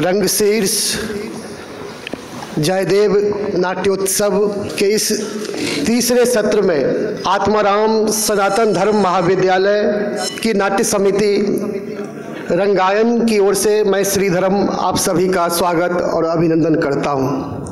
रंगशीर्ष जयदेव नाट्योत्सव के इस तीसरे सत्र में आत्माराम सनातन धर्म महाविद्यालय की नाट्य समिति रंगायन की ओर से मैं श्रीधरम आप सभी का स्वागत और अभिनंदन करता हूं।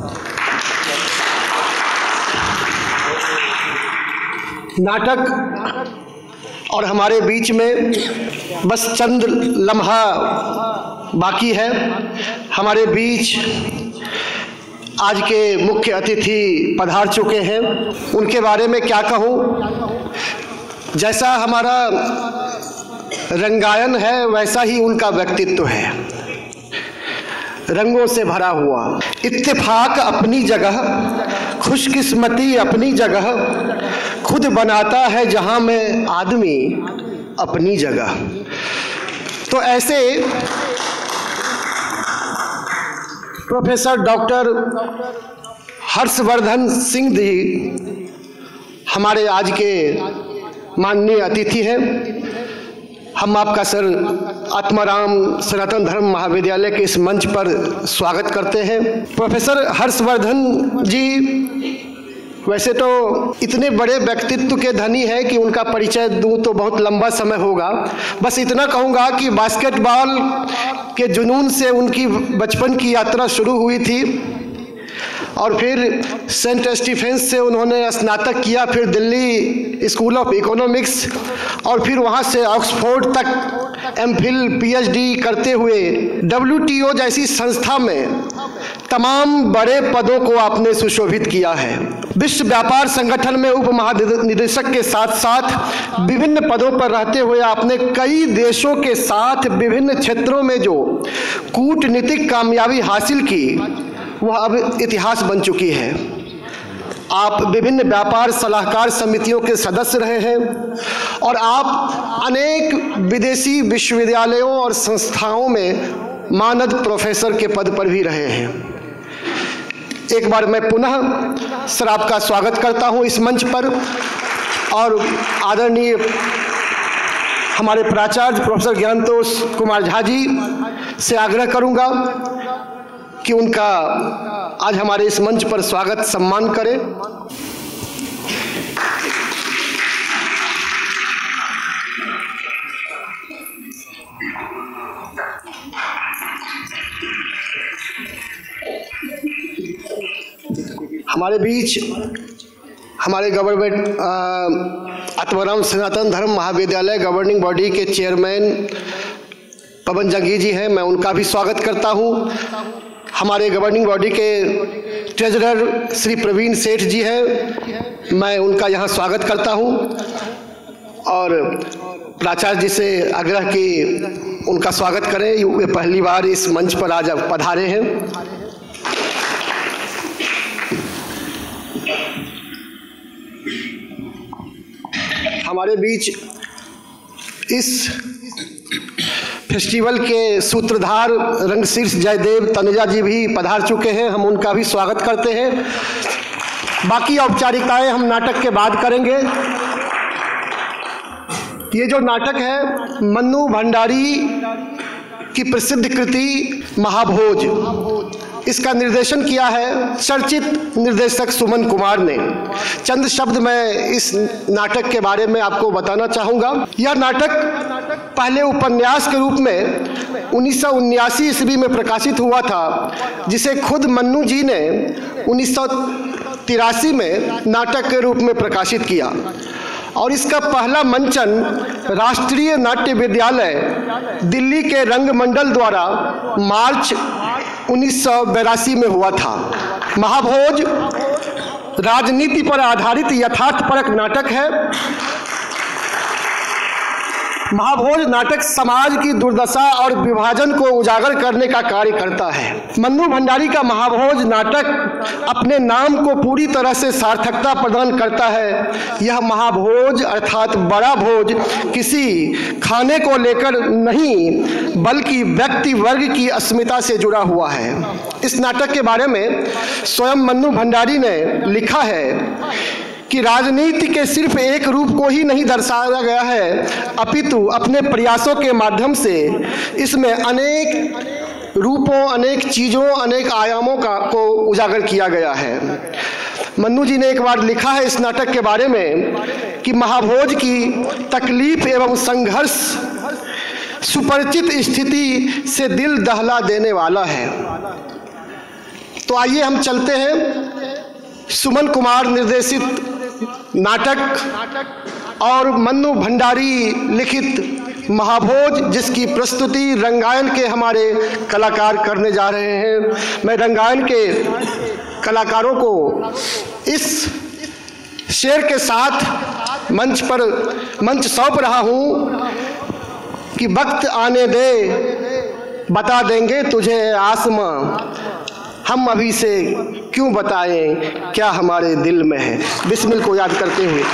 नाटक और हमारे बीच में बस चंद लम्हा बाकी है। हमारे बीच आज के मुख्य अतिथि पधार चुके हैं, उनके बारे में क्या कहूँ। जैसा हमारा रंगायन है वैसा ही उनका व्यक्तित्व है, रंगों से भरा हुआ। इत्तेफाक अपनी जगह, खुशकिस्मती अपनी जगह, खुद बनाता है जहां में आदमी अपनी जगह। तो ऐसे प्रोफेसर डॉक्टर हर्षवर्धन सिंह जी हमारे आज के माननीय अतिथि हैं। हम आपका सर आत्माराम सनातन धर्म महाविद्यालय के इस मंच पर स्वागत करते हैं। प्रोफेसर हर्षवर्धन जी वैसे तो इतने बड़े व्यक्तित्व के धनी है कि उनका परिचय दूं तो बहुत लंबा समय होगा। बस इतना कहूँगा कि बास्केटबॉल के जुनून से उनकी बचपन की यात्रा शुरू हुई थी और फिर सेंट स्टीफेंस से उन्होंने स्नातक किया, फिर दिल्ली स्कूल ऑफ इकोनॉमिक्स और फिर वहाँ से ऑक्सफोर्ड तक एमफिल पीएचडी करते हुए WTO जैसी संस्था में तमाम बड़े पदों को आपने सुशोभित किया है। विश्व व्यापार संगठन में उप महानिदेशक के साथ साथ विभिन्न पदों पर रहते हुए आपने कई देशों के साथ विभिन्न क्षेत्रों में जो कूटनीतिक कामयाबी हासिल की वह अब इतिहास बन चुकी है। आप विभिन्न व्यापार सलाहकार समितियों के सदस्य रहे हैं और आप अनेक विदेशी विश्वविद्यालयों और संस्थाओं में मानद प्रोफेसर के पद पर भी रहे हैं। एक बार मैं पुनः सर आपका स्वागत करता हूं इस मंच पर और आदरणीय हमारे प्राचार्य प्रोफेसर ज्ञानतोष कुमार झा जी से आग्रह करूंगा कि उनका आज हमारे इस मंच पर स्वागत सम्मान करें। हमारे बीच हमारे government Atmaram Sanatan Dharma Mahavidyalaya governing body के चेयरमैन पवन जंगी जी हैं, मैं उनका भी स्वागत करता हूं। हमारे गवर्निंग बॉडी के ट्रेजरर श्री प्रवीण सेठ जी हैं, मैं उनका यहाँ स्वागत करता हूँ और प्राचार्य जी से आग्रह कि उनका स्वागत करें। वे पहली बार इस मंच पर आज पधारे हैं। हमारे बीच इस फेस्टिवल के सूत्रधार रंगशीर्ष जयदेव तनेजा जी भी पधार चुके हैं, हम उनका भी स्वागत करते हैं। बाकी औपचारिकताएं हम नाटक के बाद करेंगे। ये जो नाटक है मन्नू भंडारी की प्रसिद्ध कृति महाभोज, इसका निर्देशन किया है चर्चित निर्देशक सुमन कुमार ने। चंद शब्द मैं इस नाटक के बारे में आपको बताना चाहूँगा। यह नाटक पहले उपन्यास के रूप में 1979 ईस्वी में प्रकाशित हुआ था, जिसे खुद मन्नू जी ने 1983 में नाटक के रूप में प्रकाशित किया और इसका पहला मंचन राष्ट्रीय नाट्य विद्यालय दिल्ली के रंगमंडल द्वारा मार्च 1982 में हुआ था। महाभोज राजनीति पर आधारित यथार्थपरक नाटक है। महाभोज नाटक समाज की दुर्दशा और विभाजन को उजागर करने का कार्य करता है। मन्नू भंडारी का महाभोज नाटक अपने नाम को पूरी तरह से सार्थकता प्रदान करता है। यह महाभोज अर्थात बड़ा भोज किसी खाने को लेकर नहीं बल्कि व्यक्ति वर्ग की अस्मिता से जुड़ा हुआ है। इस नाटक के बारे में स्वयं मन्नू भंडारी ने लिखा है कि राजनीति के सिर्फ एक रूप को ही नहीं दर्शाया गया है, अपितु अपने प्रयासों के माध्यम से इसमें अनेक रूपों, अनेक चीज़ों, अनेक आयामों को उजागर किया गया है। मन्नू जी ने एक बार लिखा है इस नाटक के बारे में कि महाभोज की तकलीफ एवं संघर्ष सुपरिचित स्थिति से दिल दहला देने वाला है। तो आइए हम चलते हैं सुमन कुमार निर्देशित नाटक और मन्नू भंडारी लिखित महाभोज, जिसकी प्रस्तुति रंगायन के हमारे कलाकार करने जा रहे हैं। मैं रंगायन के कलाकारों को इस शेर के साथ मंच सौंप रहा हूँ कि वक्त आने दे, बता देंगे तुझे आसमां, हम अभी से क्यों बताएं क्या हमारे दिल में है। बिस्मिल को याद करते हुए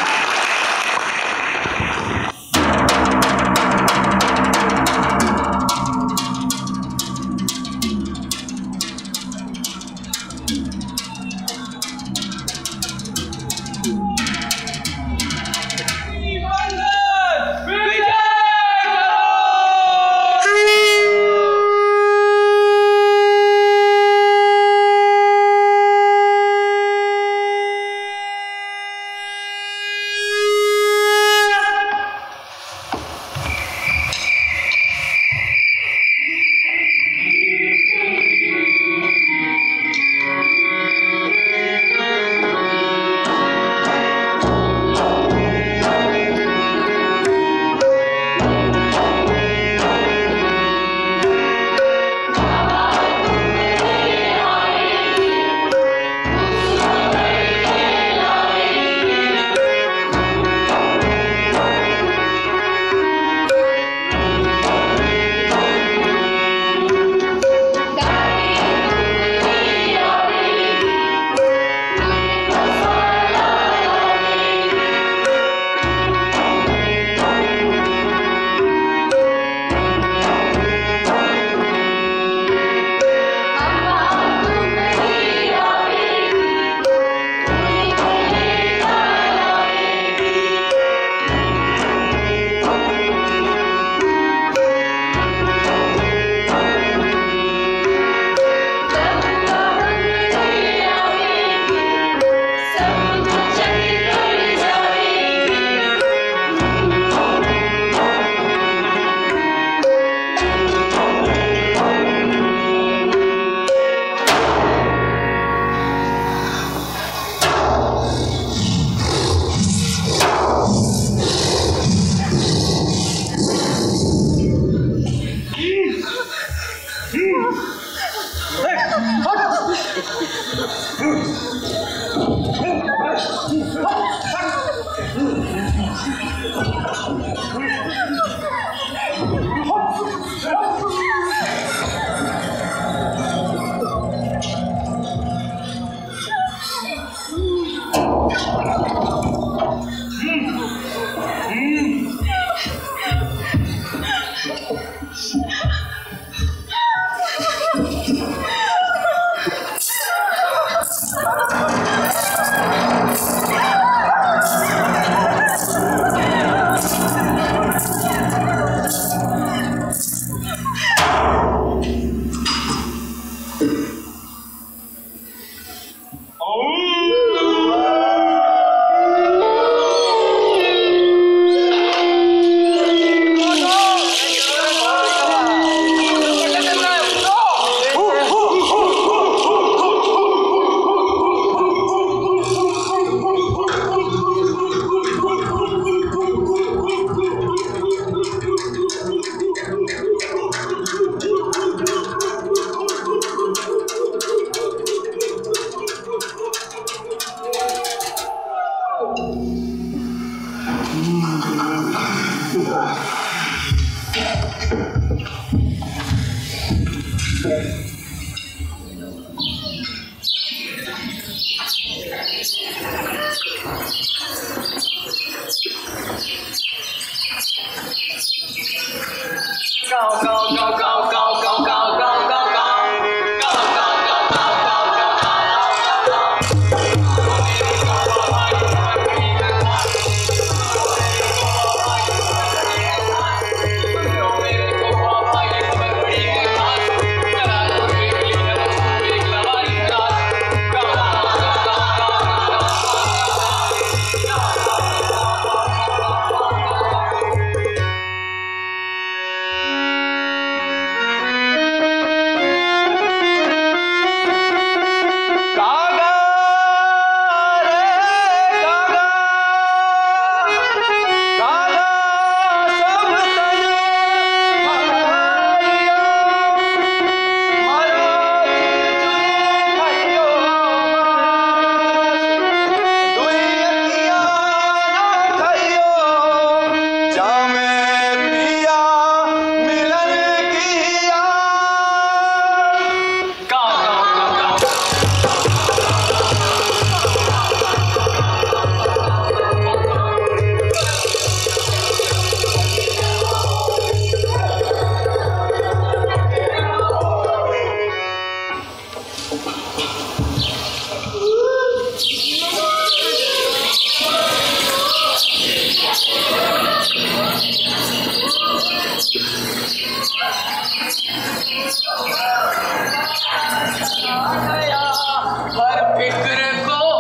गया, हर फिक्र को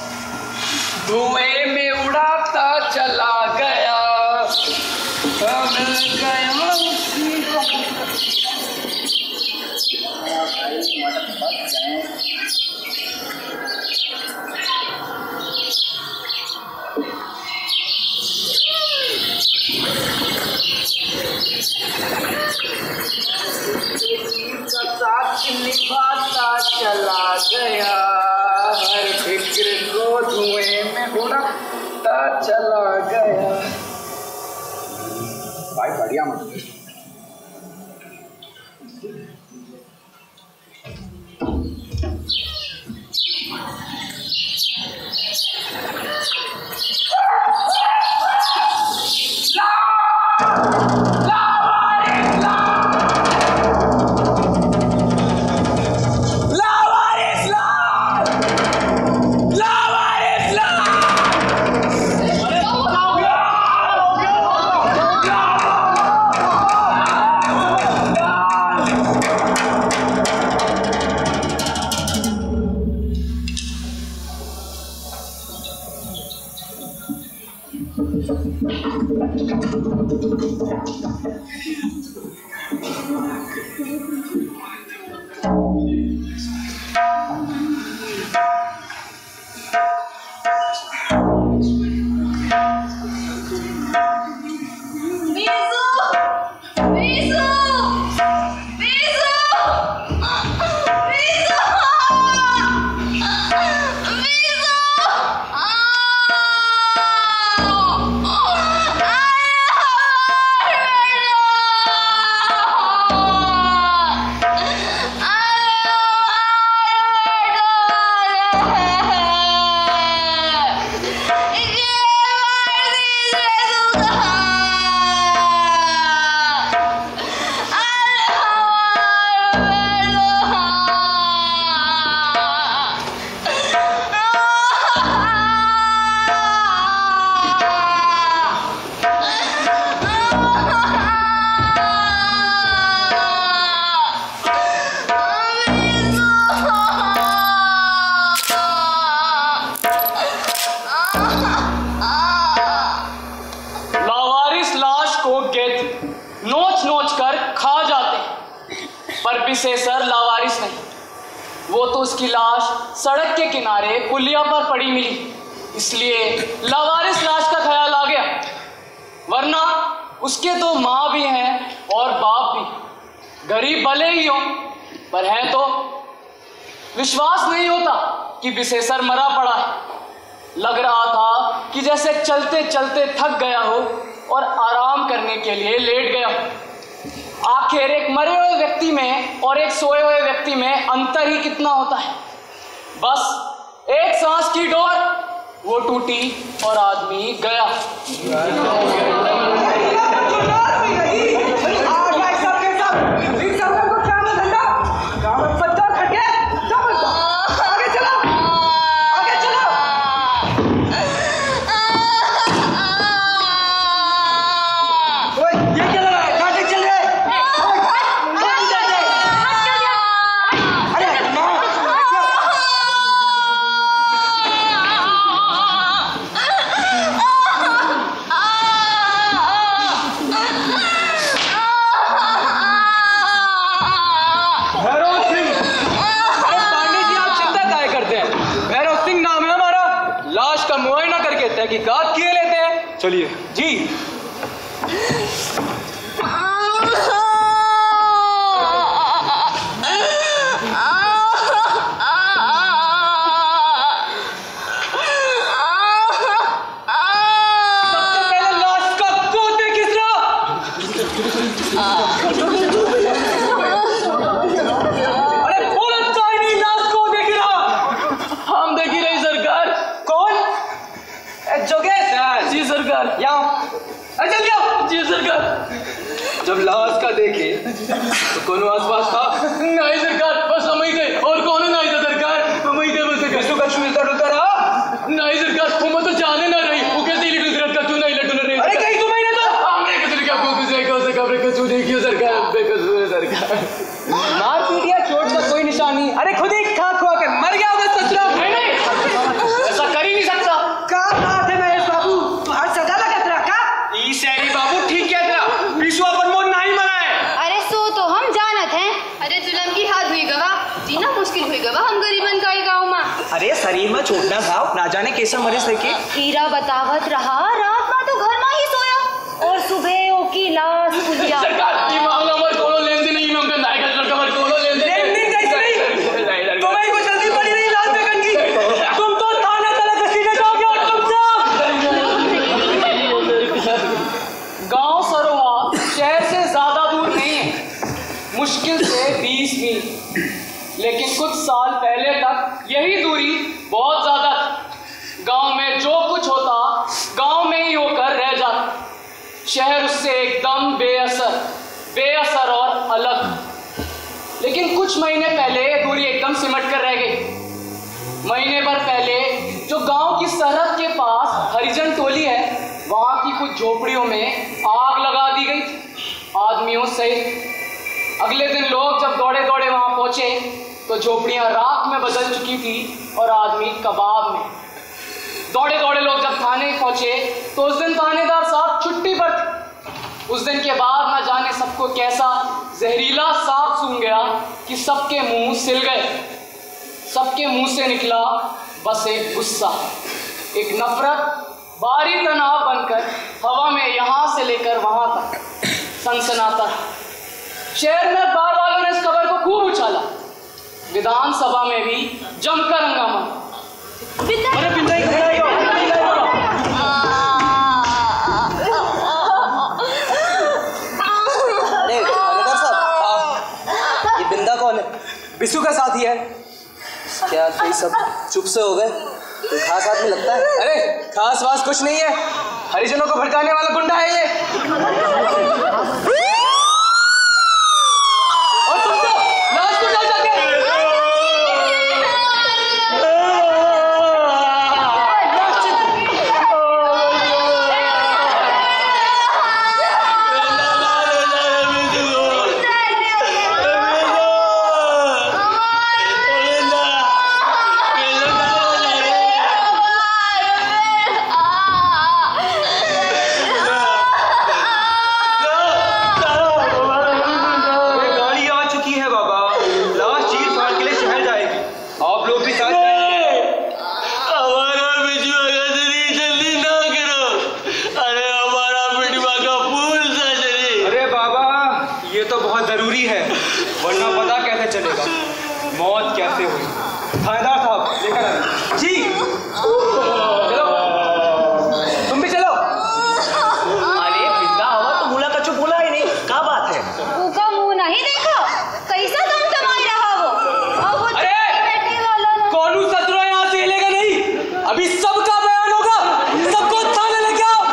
धुएं में उड़ाता चला गया, मिल गया निभाता चला गया, हर फिक्र को धुएं में उड़ाता चला गया। भाई बढ़िया मतलब विशेषर लावारिस नहीं, वो तो उसकी लाश सड़क के किनारे पुलिया पर पड़ी मिली, इसलिए लावारिस लाश का ख्याल आ गया। वरना उसके तो माँ भी हैं और बाप भी, गरीब भले ही हो पर हैं तो। विश्वास नहीं होता कि विशेषर मरा पड़ा है। लग रहा था कि जैसे चलते चलते थक गया हो और आराम करने के लिए लेट गया हो। आखिर एक मरे हुए व्यक्ति में और एक सोए हुए व्यक्ति में अंतर ही कितना होता है। बस एक सांस की डोर, वो टूटी और आदमी गया। तहकीकात किए लेते हैं। चलिए जी। सबसे पहले लाश का गोद किस रहा? अरे पुलिस का ही नहीं, लाश को देख रहा। हम देख ही रही सरकार। कौन? जोगेश जी सरकार। यहाँ चल जाओ जी सरकार। जब लाश का देखे तो कौन आसपास था? नहीं सरकार, बस हम ही थे और कौन नहीं था सरकार। हम ही थे बस। किसको कश्मीर का डूता रहा? नहीं सरकार, तुम तो जाने ना रही। वो कैसे लिटू सरकार, क्यों नहीं लटू रही? अरे कहीं तुम्हें ना तो हमने किसी का को कुछ नहीं से कब्र कसूर देखियो सरकार, बेकसूर सरकार। मार पीट या चोट का कोई निशान नहीं। अरे खुद ही शरीर में चोट ना खाओ, ना जाने कैसा मरीज लेके। हीरा बतावत रहा रात में तो घर में ही सोया और सुबह ओकी लाश पुलिया। सरकार की मामला मत कोलो लेन दे नहीं नंबर नाइक लड़का मत कोलो लेन दे नहीं नहीं तुम्हें को जल्दी पड़ी नहीं लाश देखन की। तुम तो थाने तक घसीटे जाओगे और तुम सब। गांव सरोहा शहर से ज्यादा दूर नहीं है, मुश्किल से 20 मील, लेकिन कुछ साल पहले तक यही दूरी बहुत ज्यादा थी। गांव में जो कुछ होता गांव में ही होकर रह जाता, शहर उससे एकदम बेअसर और अलग। लेकिन कुछ महीने पहले ये दूरी एकदम सिमट कर रह गई। महीने भर पहले जो गांव की सरहद के पास हरिजन टोली है, वहां की कुछ झोपड़ियों में आग लगा दी गई आदमियों सहित। अगले दिन लोग जब दौड़े दौड़े वहां पहुंचे तो झोपड़ियां राख में बदल चुकी थी और आदमी कबाब में। दौड़े दौड़े लोग जब थाने पहुंचे तो उस दिन थानेदार साहब छुट्टी पर थे। उस दिन के बाद न जाने सबको कैसा जहरीला सांप सूंघ गया कि सबके मुंह सिल गए। सबके मुंह से निकला बस एक गुस्सा, एक नफरत, भारी तनाव बनकर हवा में यहां से लेकर वहां तक सनसनाता। शहर में बार वालों ने इस खबर को खूब उछाला, विधानसभा में भी जमकर हंगामा। अरे बिंदा ही खड़ा हो। अरे थानेदार साहब, ये बिंदा कौन है? बिस्सू का साथी है। क्या कोई सब चुप से हो गए? कोई खास आदमी लगता है? अरे खास वास कुछ नहीं है, हरिजनों को भड़काने वाला गुंडा है ये। और तुम तो लाश को डाल जाते हैं। मौत कैसे हुई? थानेदार साहब लेकर आए। जी चलो, तुम भी चलो। अरे बिंदा हवा तो मुला कछु बोला ही नहीं, क्या बात है? उका मुंह नहीं देखा, कैसा दम तमाई रहा वो। अब वो बैठने वाला ना। कौनू सतरो यहाँ से हिलेगा नहीं, अभी सबका बयान होगा, सबको थाने लेके आओ।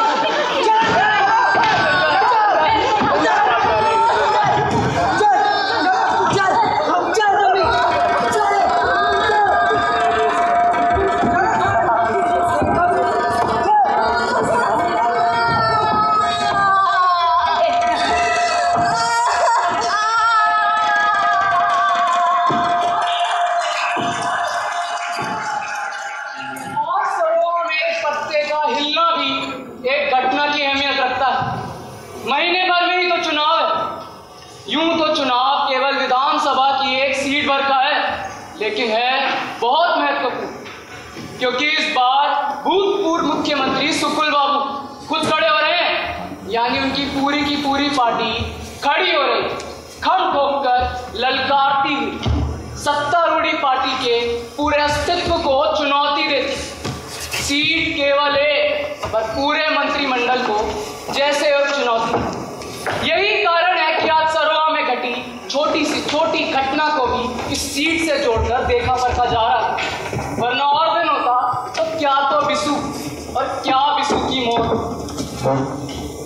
महीने भर में ही तो चुनाव है। यूं तो चुनाव केवल विधानसभा की एक सीट भर का है, लेकिन है बहुत महत्वपूर्ण, क्योंकि इस बार भूतपूर्व मुख्यमंत्री सुकुल बाबू खुद खड़े हो रहे हैं। यानी उनकी पूरी की पूरी पार्टी खड़ी हो रही, खम ठोक कर ललकारती हुई सत्तारूढ़ी पार्टी के पूरे अस्तित्व को चुनौती देती। सीट केवल एक, पर पूरे मंत्रिमंडल को जैसे एक चुनौती। यही कारण है कि आज सरोहा में घटी छोटी सी छोटी घटना को भी इस सीट से जोड़कर देखा परखा जा रहा है। वरना और दिन होता तो क्या तो बिसू और क्या बिसू की मौत।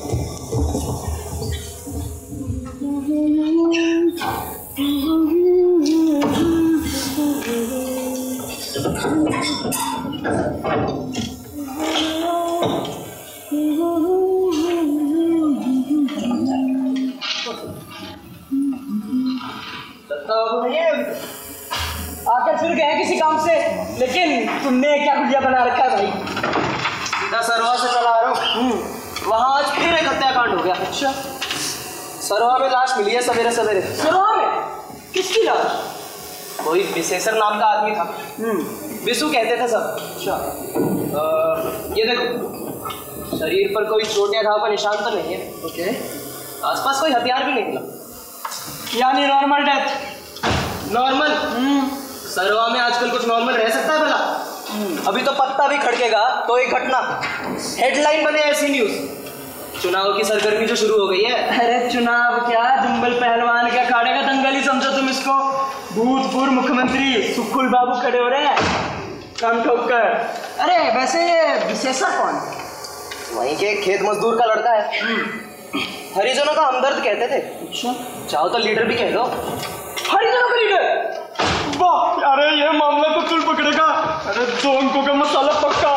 आकर फिर गए किसी काम से, लेकिन तुमने क्या गुलिया बना रखा है भाई? सीधा सरोहा से चला आ रहा हूँ। वहाँ आज फिर एक हत्याकांड हो गया। अच्छा, सरोहा में लाश मिली है सवेरे सवेरे। सरोहा में? किसकी लाश? कोई विशेषर नाम का आदमी था। बिसु कहते थे सब। अच्छा। ये देखो, शरीर पर कोई चोट या घाव का निशान तो नहीं है। ओके। आसपास कोई हथियार भी नहीं मिला, यानी नॉर्मल डेथ। नॉर्मल? सरवा में आजकल कुछ नॉर्मल रह सकता है भला? अभी तो पत्ता भी खड़केगा तो एक घटना, हेडलाइन बने ऐसी न्यूज। चुनाव की सरगर्मी जो शुरू हो गई है। अरे चुनाव क्या, जंगल पहलवान क्या, खाड़े का दंगल ही समझो तुम इसको। भूतपूर्व मुख्यमंत्री सुखुल बाबू खड़े हो रहे हैं काम ठोक कर। अरे वैसे ये विशेषर कौन है? वहीं के खेत मजदूर का लड़का है। हरिजनों का हमदर्द कहते थे। अच्छा, चाहो तो लीडर भी कह दो। हरिजनों का लीडर? वाह, अरे ये मामला तो तुल पकड़ेगा। अरे 2 अंकों का मसाला पक्का।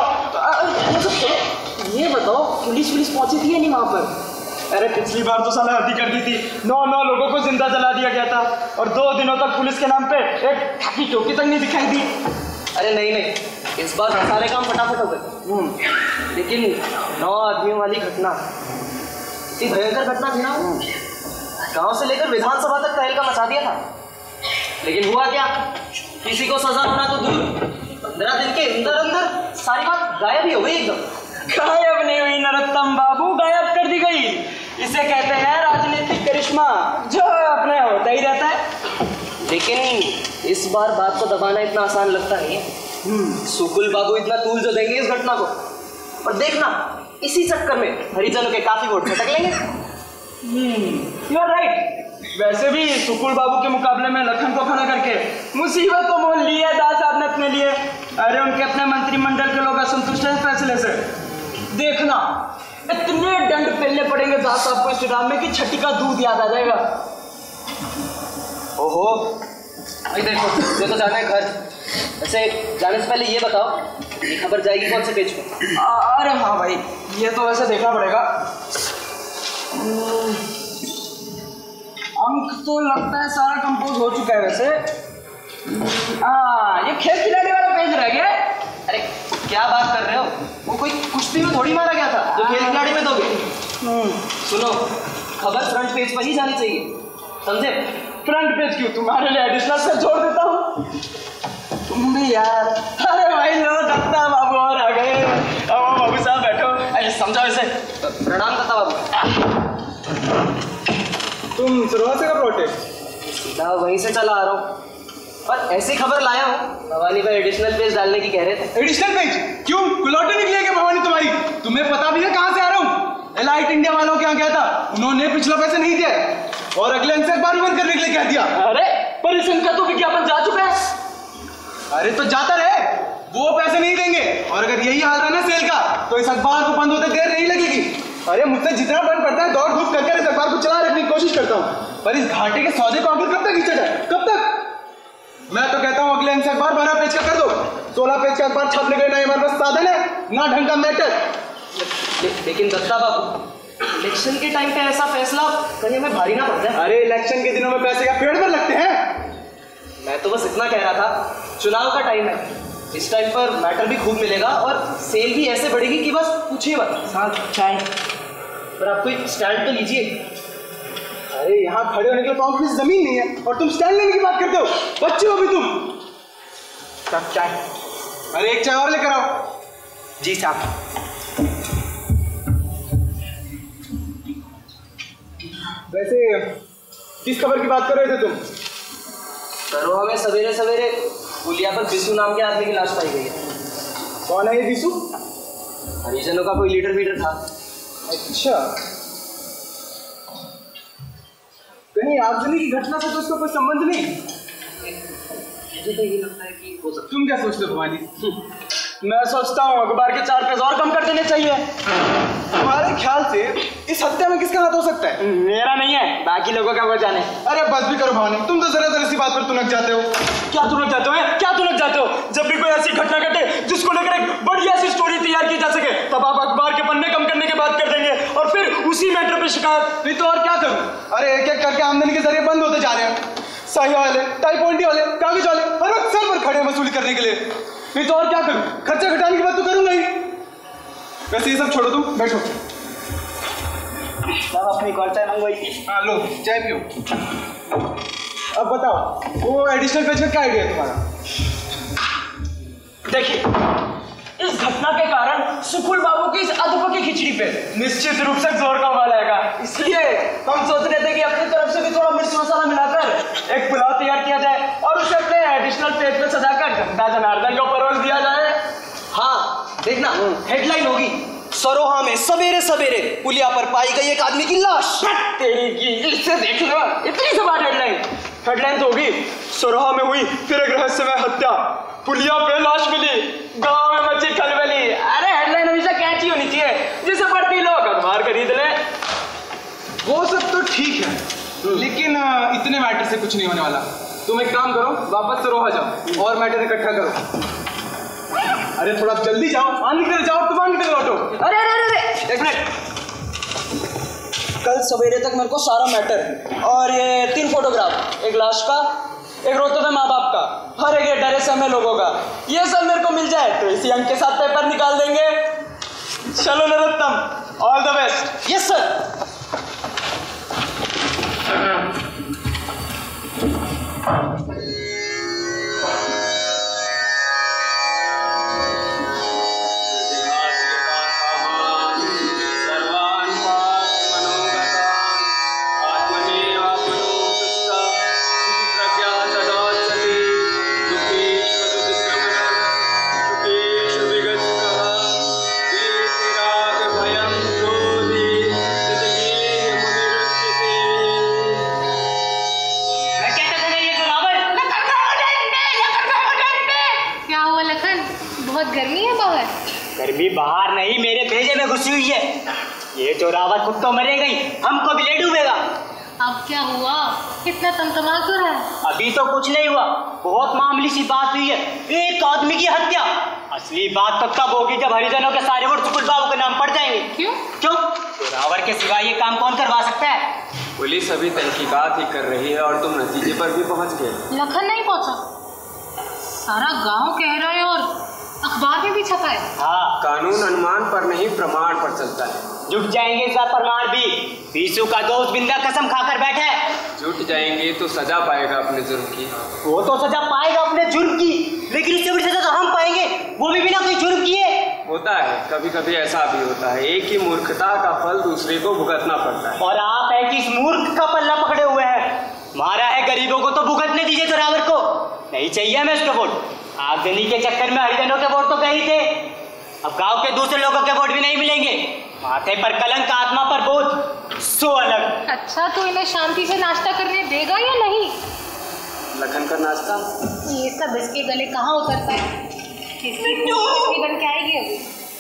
ये बताओ, पुलिस पहुंची थी या नहीं वहां पर? अरे पिछली बार तो साला हत्या कर दी थी, 9 लोगों को जिंदा जला दिया गया था और 2 दिनों तक पुलिस के नाम पे एक खाकी टोपी तक नहीं दिखाई दी। अरे नहीं, इस बार सारे काम फटाफट हो गए। लेकिन 9 आदमियों वाली घटना इतनी भयंकर घटना थी ना, गांव से लेकर विधानसभा तक तहलका मचा दिया था। लेकिन हुआ क्या, किसी को सजा होना तो दूर, 15 दिन के अंदर सारी बात गायब ही हो गई एकदम। गायब नहीं हुई नरोत्तम बाबू, गायब कर दी गई। इसे कहते हैं राजनीतिक करिश्मा, जो अपने होता ही रहता है। लेकिन इस बार बात को दबाना इतना आसान लगता नहीं है। सुकुल बाबू इतना तूल जो देंगे इस घटना को, और देखना इसी चक्कर में हरिजनों के काफी वोट छटक लेंगे। You are right. वैसे भी सुकुल बाबू के मुकाबले में लखन को खड़ा करके मुसीबत को मोल ली है दास साहब ने अपने लिए। अरे उनके अपने मंत्रिमंडल के लोग असंतुष्ट हैं फैसले से। देखना इतने दंड पेलने पड़ेंगे दास साहब को इस चुनाव में कि छठी का दूध याद आ जाएगा। ओहो, भाई देखो, ये तो जाना है घर। वैसे जाने से पहले ये बताओ, ये खबर जाएगी कौन से पेज पे? अरे हाँ भाई, ये तो वैसे देखना पड़ेगा। अंक तो लगता है सारा कंपोज हो चुका है वैसे। ये खेल खिलाड़ी वाला पेज रह गया। अरे क्या बात कर रहे हो, वो कोई कुश्ती में थोड़ी मारा गया था जो खेल खिलाड़ी में दोगे। सुनो, खबर फ्रंट पेज पर ही जानी चाहिए, समझे? फ्रंट पेज क्यों, तुम्हारे लिए एडिशनल से जोड़ देता हूँ। तुम भी यार। अरे भाई लो, दत्ता बाबू और आ गए। अब बाबू साहब बैठो। अरे समझाओ इसे। प्रणाम दत्ता बाबू। तुम शुरुआत से कब लौटे? सीधा वहीं से चला आ रहा हूँ, पर ऐसी खबर लाया हूँ, भवानी पर एडिशनल पेज डालने की कह रहे थे। एडिशनल पेज क्यों? लौटे निकली है क्या भवानी तुम्हारी? तुम्हें पता भी है कहाँ से आ रहा हूँ? एलाइट इंडिया वालों के यहाँ गया था, उन्होंने पिछला पैसे नहीं दिया और अगले अंक से अखबार बंद करने के लिए कह दिया। अरे पर इस अंक का तो विज्ञापन जा चुका है। अरे तो जाता रहे, वो पैसे नहीं देंगे और अगर यही हाल रहा ना सेल का तो इस अखबार को बंद होते देर नहीं लगेगी। अरे मुझसे जितना बन पड़ता है दौड़ धूप करके इस अखबार को चला रखने की कोशिश करता हूँ, पर इस घाटे के सौदे को आखिर कब तक खींचा जाए? कब तक? मैं तो कहता हूँ अगले अंक से अखबार 12 पेज का कर दो। 16 पेज का अखबार छापने के ना हमारे पास साधन है, ना ढंग का मैटर। लेकिन दत्ता बाबू, इलेक्शन के टाइम पे ऐसा फैसला कहीं हमें भारी ना पड़ जाए। अरे इलेक्शन के दिनों में पैसे क्या पेड़ पर लगते हैं? मैं तो बस इतना कह रहा था, चुनाव का टाइम है, इस टाइम पर मैटर भी खूब मिलेगा और सेल भी ऐसे बढ़ेगी कि बस पूछिए मत। साथ चाय। पर आप कोई स्टैंड तो लीजिए। अरे यहाँ खड़े होने के लिए पाँव की जमीन नहीं है और तुम स्टैंड लेने की बात करते हो? बच्चे हो भी तुम। साथ चाय। अरे एक चाय और लेकर आओ। जी साहब। वैसे किस खबर की बात कर रहे थे तुम? दरोहा में सवेरे सवेरे पुलिया पर बिसु नाम के आदमी की लाश पाई गई है। कौन है ये बिसु? हरिजनों का कोई लीडर था। अच्छा, कहीं आगजनी की घटना से तो उसका कोई संबंध नहीं? मुझे तो ये लगता है कि हो सकता। तुम क्या सोचते हो भवानी? मैं सोचता हूँ अखबार के 4 पेज और कम कर देने चाहिए। तुम्हारे ख्याल से इस हत्या में किसका हाथ हो सकता है? मेरा नहीं है, बाकी लोगों का वो जाने। अरे बस भी करो भवानी, तुम तो जरा सी बात पर तुनक जाते हो। क्या तुनक जाते हो? क्या तुनक जाते हो? जब भी कोई ऐसी घटना घटे जिसको लेकर एक बढ़िया सी स्टोरी तैयार की जा सके, तब आप अखबार के पन्ने कम करने की बात कर देंगे और फिर उसी मैटर पे शिकायत। नहीं तो और क्या करूं? अरे एक एक करके आमदनी के जरिए बंद होते जा रहे हैं। शाही वाले, टाई पॉइंटी वाले, कागज वाले हर वक्त सर पर खड़े वसूली करने के लिए। नहीं तो और क्या करूं? खर्चा घटाने की बात तो करूंगा ही। वैसे ये सब छोड़ो, तुम बैठो। साहब अपनी कॉल चाय मंगवाई थी। हाँ लो चाय पियो। अब बताओ वो एडिशनल पेज का क्या आइडिया है तुम्हारा? देखिए, इस घटना के कारण सुकुल बाबू की इस अधपकी खिचड़ी पे निश्चित रूप से जोर का उबाल आएगा। इसलिए हम सोच रहे थे कि अपनी तरफ से भी थोड़ा मिर्च मसाला मिलाकर एक पुलाव तैयार किया जाए और उसे अपने एडिशनल पेज पे सजाकर घंटा जनार्दन को परोस दिया जाए। हाँ देखना, हेडलाइन होगी, सरोहा में सवेरे सवेरे पुलिया पर पाई गई एक आदमी की लाश। तेरी की, इससे देख लो, इतनी सवार हेडलाइन तो होगी, सरोहा में हुई फिर एक रहस्यमय हत्या, पुलिया पे लाश मिली, गांव में मची खलबली। अरे हेडलाइन हमेशा कैची होनी चाहिए जिसे पढ़ती लोग अखबार खरीद ले। वो सब तो ठीक है, लेकिन इतने मैटर से कुछ नहीं होने वाला। तुम एक काम करो, वापस सरोहा जाओ और मैटर इकट्ठा करो। अरे थोड़ा जल्दी जाओ, निकल जाओ, तुम निकल लौटो। अरे अरे अरे एक मिनट, कल सवेरे तक मेरे को सारा मैटर और ये 3 फोटोग्राफ, एक लाश का, एक रोते हुए माँ बाप का और एक डरे समय लोगों का, ये सब मेरे को मिल जाए तो इसी अंक के साथ पेपर निकाल देंगे। चलो Narottam, all the best. Yes sir. गर्मी बाहर नहीं, मेरे भेजे में घुसी हुई है। ये जोरावर खुद तो मरेगा ही, हमको भी ले डूबेगा। अब क्या हुआ, इतना तमतमा क्यों रहा है? अभी तो कुछ नहीं हुआ, बहुत मामूली सी बात हुई है, एक आदमी की हत्या। असली बात तो तब होगी जब हरिजनों के सारे वोट सुकुल बाबू के नाम पड़ जाएंगे। क्यों? जोरावर के सिवा ये काम कौन करवा सकता है? पुलिस अभी तहकीकात ही कर रही है और तुम नतीजे पर भी पहुंच गए। लखन नहीं पहुंचा, सारा गांव कह रहा है और अखबार में भी छपा है। हाँ, कानून अनुमान पर नहीं प्रमाण पर चलता है। जुट जाएंगे इसका प्रमाण भी। बीसू का दोस्त बिंदा कसम खाकर बैठा है। जुट जाएंगे तो सजा पाएगा अपने जुर्म की। वो तो सजा पाएगा अपने जुर्म की, लेकिन इससे बड़ी सजा तो हम पाएंगे, वो भी बिना कोई जुर्म किए। होता है, कभी कभी ऐसा भी होता है, एक ही मूर्खता का फल दूसरे को भुगतना पड़ता है। और आप है कि इस मूर्ख का पल्ला पकड़े हुए हैं। मारा है गरीबों को तो भुगतने दीजिए जोरावर को, नहीं चाहिए हमें उसके वोट। आगजनी के चक्कर में हरिजनों के वोट तो गए थे, अब गांव के दूसरे लोगों के वोट भी नहीं मिलेंगे। माथे पर कलंक, आत्मा पर बोझ, सो अलग। अच्छा, तो इन्हें शांति से नाश्ता करने देगा या नहीं? लखन का नाश्ता? ये सब इसके गले कहाँ उतरता है, इसकी बन के आएगी अभी।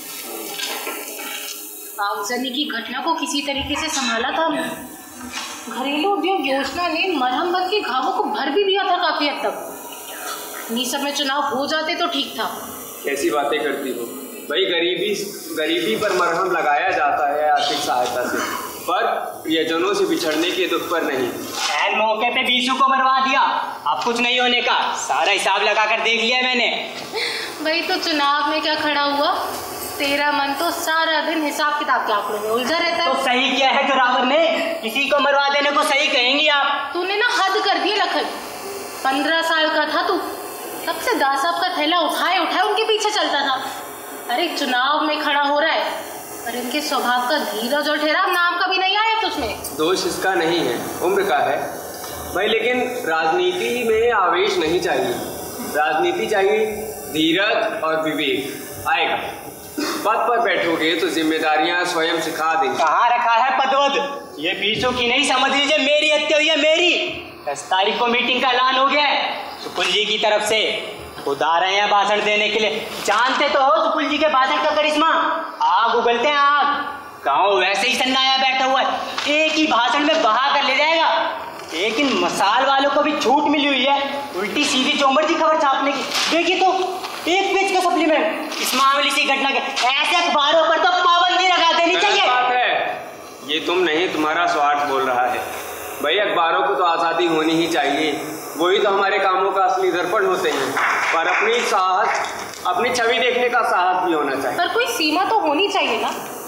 आगजनी की घटना को किसी तरीके से संभाला था हमने। घरेलू उद्योग योजना ने मरहम बन के घावों को भर भी दिया था काफी हद तक। इन्हीं सब में चुनाव हो जाते तो ठीक था। कैसी बातें करती हो भाई, गरीबी पर मरहम लगाया जाता है आर्थिक सहायता से, पर प्रियजनों से बिछड़ने के दुख पर नहीं। पहल मौके पे बीसू को मरवा दिया, अब कुछ नहीं होने का, सारा हिसाब लगाकर देख लिया मैंने। भाई तो चुनाव में क्या खड़ा हुआ, तेरा मन तो सारा दिन हिसाब किताब के आंकड़ों में उलझा रहता है। तो सही क्या है जोरावर ने, किसी को मरवा देने को सही कहेंगी आप? तूने ना हद कर दी लखन। 15 साल का था तू, तब से दास साहब का थैला उठाए उनके पीछे चलता था। अरे चुनाव में खड़ा हो रहा है, पर इनके स्वभाव का धीरज और ठहराव नाम का भी नहीं आया तुझमें। दोष इसका नहीं है, उम्र का है भाई, लेकिन राजनीति में आवेश नहीं चाहिए। राजनीति चाहिए धीरज और विवेक। आएगा, पद पर बैठोगे तो जिम्मेदारियां स्वयं सिखा देंगे। कहाँ रखा है पदवद? ये बीसू की नहीं, समझ लीजिए मेरी हत्या हुई है, मेरी। 10 तारीख को मीटिंग का ऐलान हो गया है सुकुल जी की तरफ से, खुद आ रहे हैं भाषण देने के लिए। जानते तो हो सुकुल जी के भाषण का करिश्मा, आग उगलते हैं आग। गाँव वैसे ही सन्नाया बैठा हुआ है, एक ही भाषण में बहा कर ले जाएगा। लेकिन मसाल वालों को भी छूट मिली हुई है उल्टी सीधी चौंबर की खबर छापने की। देखिए तो 1 पेज का सप्लीमेंट इस मामूली सी घटना के, ऐसे अखबारों पर तो पाबंदी लगा देनी चाहिए। बात है, ये तुम नहीं, तुम्हारा स्वार्थ बोल रहा है भाई। अखबारों को तो आज़ादी होनी ही चाहिए, वही तो हमारे कामों का असली दर्पण होते हैं। पर अपनी छवि देखने का साहस भी होना चाहिए। पर कोई सीमा तो होनी चाहिए ना।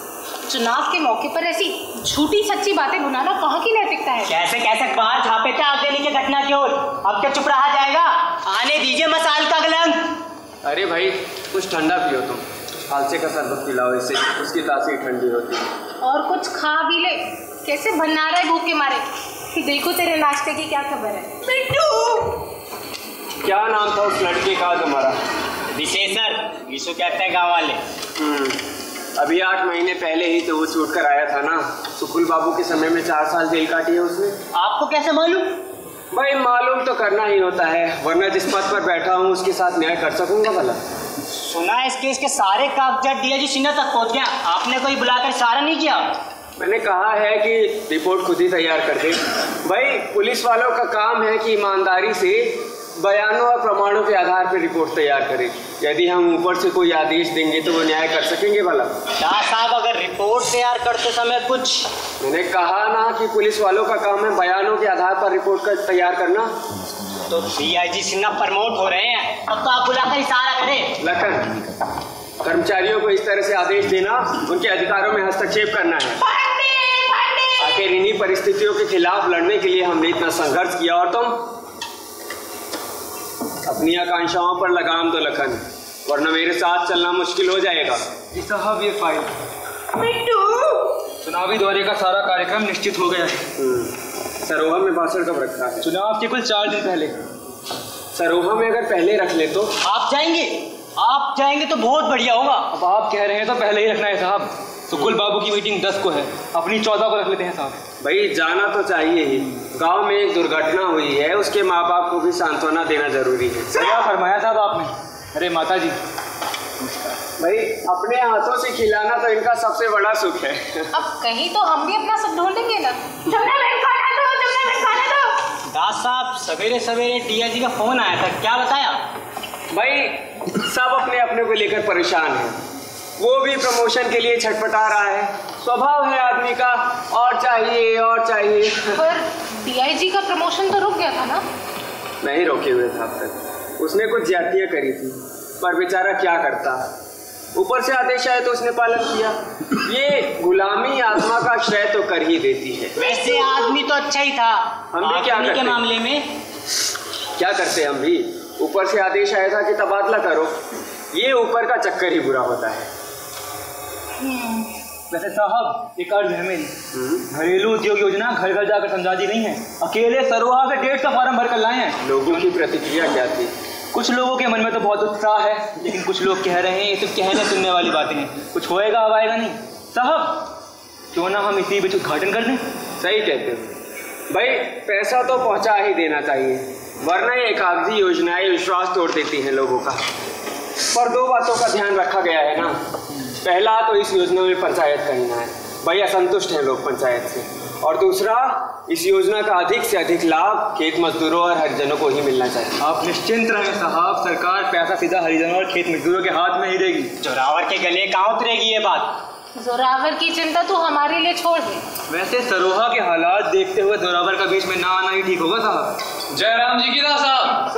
चुनाव के मौके पर ऐसी झूठी सच्ची बातें बुनाना कहाँ की नैतिकता है? कैसे कैसे बाहर छापे थे आग देने की घटना की ओर, अब क्या चुप रहा जाएगा? आने दीजिए मसाल का गलंग। अरे भाई कुछ ठंडा पियो तुम, फालसे का शरबत पिलाओ, इससे उसकी तासीर ठंडी होती है। और कुछ खा भी ले, कैसे भन्ना रहा है भूख के मारे। देखो तेरे नाश्ते की क्या खबर है। क्या नाम था उस लड़के का तुम्हारा? विशेषर, विशु कहते हैं गाँव वाले। अभी 8 महीने पहले ही तो वो छूट कर आया था ना। सुकुल बाबू के समय में 4 साल जेल काटी है उसने। आपको कैसे मालूम? भाई मालूम तो करना ही होता है, वरना जिस पद पर बैठा हूँ उसके साथ न्याय कर सकूंगा भला। सुना है इस केस के सारे कागजात डीआईजी सिन्हा तक पहुंच गया, आपने कोई बुलाकर इशारा नहीं किया? मैंने कहा है कि रिपोर्ट खुद ही तैयार कर दे। भाई पुलिस वालों का काम है कि ईमानदारी से बयानों और प्रमाणों के आधार पर रिपोर्ट तैयार करें। यदि हम ऊपर से कोई आदेश देंगे तो वो न्याय कर सकेंगे भला? दास साहब, अगर रिपोर्ट तैयार करते समय कुछ, मैंने कहा ना कि पुलिस वालों का काम है बयानों के आधार पर रिपोर्ट तैयार करना। तो डीआईजी सिन्हा प्रमोट हो रहे हैं, अब तो आप बुलाकर इशारा करें। लखन, कर्मचारियों को इस तरह से आदेश देना उनके अधिकारों में हस्तक्षेप करना है। आखिर इन्हीं परिस्थितियों के खिलाफ लड़ने के लिए हमने इतना संघर्ष किया और तुम अपनी आकांक्षाओं पर लगाम दो लखन, वरना मेरे साथ चलना मुश्किल हो जाएगा। जी साहब, ये फाइल चुनावी दौरे का सारा कार्यक्रम निश्चित हो गया है। सरोहा में भाषण कब रखा है? चुनाव के कुल 4 दिन पहले। सरोहा में अगर पहले रख ले तो? आप जाएंगे? आप जाएंगे तो बहुत बढ़िया होगा। अब आप कह रहे हैं तो पहले ही रखना है साहब। सुकुल बाबू की मीटिंग 10 को है, अपनी 14 को रख लेते हैं साहब। भाई जाना तो चाहिए ही, गांव में एक दुर्घटना हुई है, उसके माँ बाप को भी सांत्वना देना जरूरी है। क्या फरमाया साहब आपने? अरे माता जी। भाई अपने हाथों से खिलाना तो इनका सबसे बड़ा सुख है। अब कहीं तो हम भी अपना सब ढूंढेंगे ना। दास साहब, सवेरे सवेरे डीआईजी का फोन आया था, क्या बताया? भाई सब अपने अपने को लेकर परेशान है, वो भी प्रमोशन के लिए छटपटा रहा है। स्वभाव है आदमी का, और चाहिए और चाहिए। पर डीआईजी का प्रमोशन तो रुक गया था ना? नहीं रोके हुए था अब तक, उसने कुछ ज्यादतियां करी थी, पर बेचारा क्या करता। ऊपर से आदेश आए तो उसने पालन किया। ये गुलामी आत्मा का श्रेय तो कर ही देती है। वैसे आदमी तो अच्छा ही था, हम भी क्या करते के मामले में क्या करते हम भी? ऊपर से आदेश आया था कि तबादला करो, ये ऊपर का चक्कर ही बुरा होता है। वैसे साहब एक अर्ज है मेरी, घरेलू उद्योग योजना घर घर जाकर समझा दी नहीं है, अकेले सरोहा से 150 फार्म भर कर लाए हैं। लोगों की प्रतिक्रिया क्या थी? कुछ लोगों के मन में तो बहुत उत्साह है, लेकिन कुछ लोग कह रहे हैं ये सिर्फ कहने सुनने वाली बातें हैं, कुछ होएगा अब आएगा नहीं। साहब क्यों ना हम इसी बीच उद्घाटन कर दें? सही कहते हो भाई, पैसा तो पहुंचा ही देना चाहिए, वरना ये कागजी योजनाएं विश्वास तोड़ देती हैं लोगों का। पर 2 बातों का ध्यान रखा गया है ना। पहला तो इस योजना में पंचायत का ही ना है, भाई असंतुष्ट हैं लोग पंचायत से। और दूसरा, इस योजना का अधिक से अधिक लाभ खेत मजदूरों और हरिजनों को ही मिलना चाहिए। आप निश्चिंत रहें साहब, सरकार पैसा सीधा हरिजनों और खेत मजदूरों के हाथ में ही देगी। जोरावर के गले कहाँ उतरेगी ये बात? जोरावर की चिंता तो हमारे लिए छोड़ दे। वैसे सरोहा के हालात देखते हुए जोरावर का बीच में ना आना ही ठीक होगा साहब। जयराम जी की दास साहब।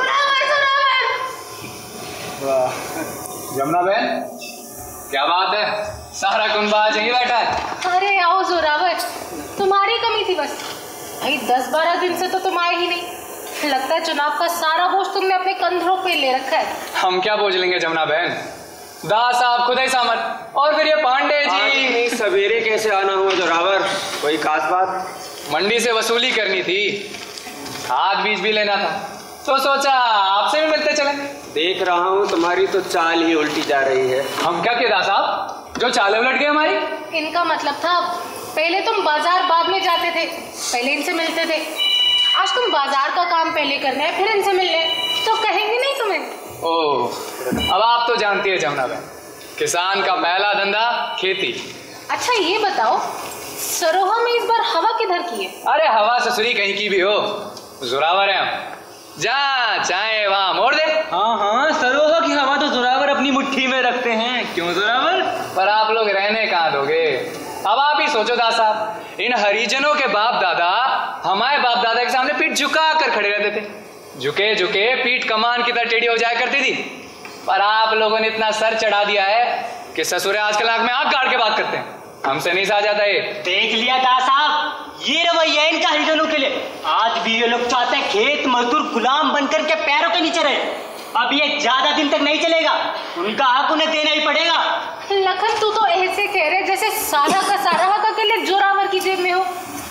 जमुना बहन, क्या बात है, सारा कुंभ आज यहीं बैठा है। अरे आओ जोरावर, तुम्हारी कमी थी बस। भाई 10-12 दिन से तो तुम आए ही नहीं, लगता है चुनाव का सारा बोझ तुमने अपने कंधों पे ले रखा है। हम क्या बोझ लेंगे जमुना बहन, दास साहब खुद ही सामर्थ, और फिर ये पांडे जी। सवेरे कैसे आना हुआ जोरावर, कोई खास बात? मंडी से वसूली करनी थी, खाद बीज भी लेना था, तो सोचा आपसे भी मिलते चले। देख रहा हूँ तुम्हारी तो चाल ही उल्टी जा रही है। हम क्या किया दास साहब, जो चालें उलट गई हमारी? इनका मतलब था पहले तुम बाजार बाद में जाते थे, पहले इनसे मिलते थे। आज तुम बाजार का काम पहले करने हैं, फिर इनसे मिलने, तो कहेंगे नहीं तुम्हें? ओह, अब आप तो जानती है जमुना बहन, किसान का पहला धंधा खेती। अच्छा ये बताओ, सरोहा में इस बार हवा किधर की है? अरे हवा ससुरी कहीं की भी हो, जोरावर है हम, जहाँ चाहे वहाँ मोड़ दे। हाँ हाँ, सरोहा की हवा तो जोरावर अपनी मुट्ठी में रखते हैं, क्यों जोरावर? पर आप लोग रहने कहाँ दोगे? अब आप ही सोचो दास साहब, इन हरिजनों के बाप दादा हमारे बाप दादा के सामने पीठ झुका कर खड़े रहते थे, झुके झुके पीठ कमान की तरह टेढ़ी हो जाया करती थी। पर आप लोगों ने इतना सर चढ़ा दिया है कि ससुरे आजकल आंख में आंख गाड़ के बात करते हैं। हमसे नहीं सहा जाता ये। देख लिया दास साहब, ये रवैया है इनका हरिजनों के लिए। आज भी ये लोग चाहते हैं खेत मजदूर गुलाम बनकर के पैरों के नीचे रहे। अब ये ज्यादा दिन तक नहीं चलेगा, उनका हक उन्हें देना ही पड़ेगा। लखन तू तो ऐसे कह रहे जैसे सारा का सारा हक अकेले जोरावर की जेब में हो।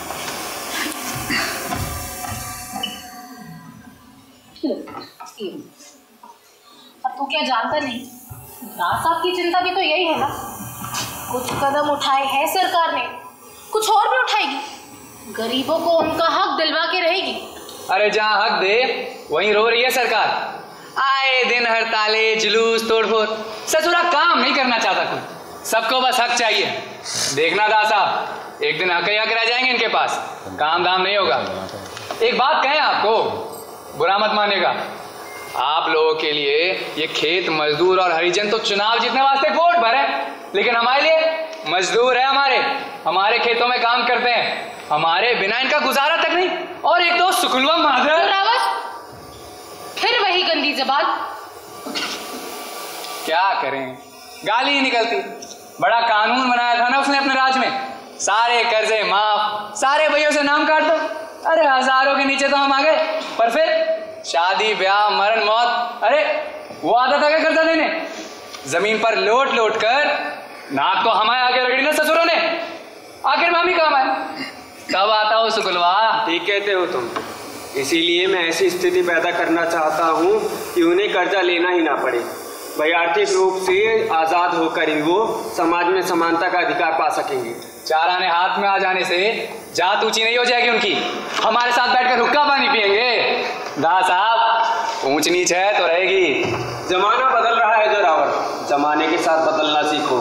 अब तू क्या जानता नहीं, दास साहब की चिंता भी तो यही है ना। कुछ कदम उठाए हैं सरकार ने, कुछ और भी उठाएगी। गरीबों को उनका हक दिलवा के रहेगी। अरे जहाँ हक दे वहीं रो रही है सरकार। आए दिन हड़ताले, जुलूस, तोड़फोड़, ससुरा काम नहीं करना चाहता कोई। सबको बस हक चाहिए। देखना दास साहब, एक दिन हक ही हक रह जाएंगे इनके पास, काम धाम नहीं होगा। एक बात कहें आपको, बुरा मत मानेगा, आप लोगों के लिए ये खेत मजदूर और हरिजन तो चुनाव जीतने वास्ते वोट भरे, लेकिन हमारे लिए मजदूर है। हमारे खेतों में काम करते हैं, हमारे बिना इनका गुजारा तक नहीं। और एक तो सुकुलवा माधर, फिर वही गंदी जबान। क्या करें, गाली ही निकलती। बड़ा कानून बनाया था ना उसने अपने राज में, सारे कर्जे माफ, सारे भैयों से नाम काट दो। अरे हजारों के नीचे तो हम आ गए, पर फिर शादी ब्याह मरण मौत, अरे वो आता था क्या करता देने। जमीन पर लोट लोट कर नाक तो हमारे आगे रगड़ी ना ससुरों ने, आखिर मामी काम आए। कब आता हो सुकुलवा। ठीक कहते हो तुम, इसीलिए मैं ऐसी स्थिति पैदा करना चाहता हूँ कि उन्हें कर्जा लेना ही ना पड़े। भाई आर्थिक रूप से आज़ाद होकर ही वो समाज में समानता का अधिकार पा सकेंगे। चार आने हाथ में आ जाने से जात ऊंची नहीं हो जाएगी उनकी। हमारे साथ बैठकर हुक्का पानी पियेंगे। दास साहब, ऊंच नीच है तो रहेगी। जमाना बदल रहा है जोरावर, जमाने के साथ बदलना सीखो।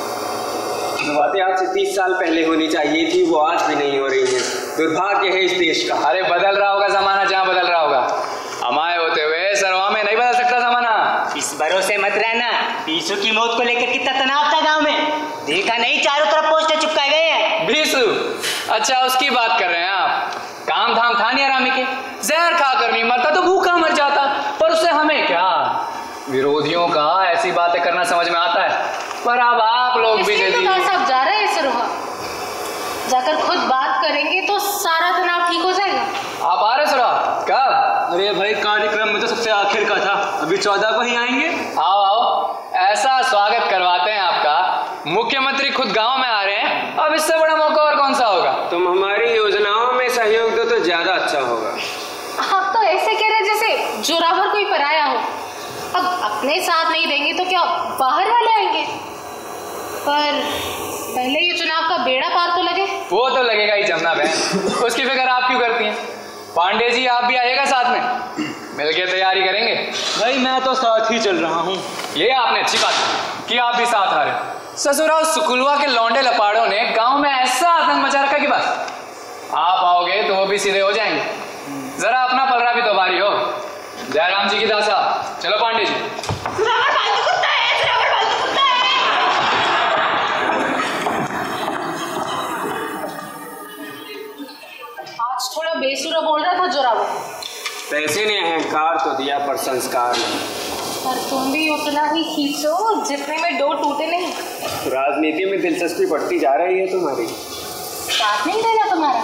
जो बातें आज से 30 साल पहले होनी चाहिए थी वो आज भी नहीं हो रही है। दुर्भाग्य है इस देश का। अरे बदल रहा होगा जमाना, जहाँ बदल रहा होगा। हमारे होते हुए सरवा में नहीं बदल सकता जमाना। इस भरोसे मत रहना, बीसू की मौत को लेकर कितना तनाव था गांव में। देखा नहीं, चारों तरफ पोस्टर चिपकाए गए हैं। बीसू, अच्छा उसकी बात कर रहे हैं आप। काम धाम था नहीं आरामी के, जहर खाकर नहीं मरता तो भूखा मर जाता। पर उससे हमें क्या, विरोधियों का ऐसी बातें करना समझ में आता है। पर अब आप लोग भी जल्दी साहब जा रहे हैं सरोहा, जाकर खुद बात करेंगे तो सारा तनाव ठीक हो जाएगा। आप आ रहे सरोहा कब? अरे भाई कार्यक्रम में तो सबसे आखिर का था, अभी 14 को ही आएंगे। आओ आओ, ऐसा स्वागत करवाते हैं आपका। मुख्यमंत्री खुद गांव में आ रहे हैं, अब इससे बड़ा मौका और कौन सा होगा। तुम हमारी योजनाओं में सहयोग दो तो ज्यादा अच्छा होगा। आप तो ऐसे कह रहे जैसे जोरावर कोई पराया हो। अब अपने साथ नहीं देंगे तो क्या बाहर वाले आएंगे। पर पहले ये चुनाव का बेड़ा पार तो लगे। वो तो लगेगा ही जमुना बहन, उसकी फिक्र आप क्यों करती हैं। पांडे जी आप भी आइएगा साथ में, मिलके तैयारी करेंगे। भाई मैं तो साथ ही चल रहा हूँ। ये आपने अच्छी बात कि आप भी साथ आ रहे। ससुरा सुकुलवा के लौंडे लपाड़ों ने गांव में ऐसा आतंक मचा रखा कि बस आप आओगे तो वो भी सीधे हो जाएंगे। जरा अपना पलरा भी तो भारी हो। जयराम जी की दासा, चलो पांडे जी। आज थोड़ा बेसुरा बोल रहा था जोरावर। पैसे ने अहंकार तो दिया पर संस्कार नहीं। पर तुम भी उतना ही खींचो जितने में दो टूटे नहीं। राजनीति में दिलचस्पी बढ़ती जा रही है तुम्हारी। साथ नहीं देना तुम्हारा।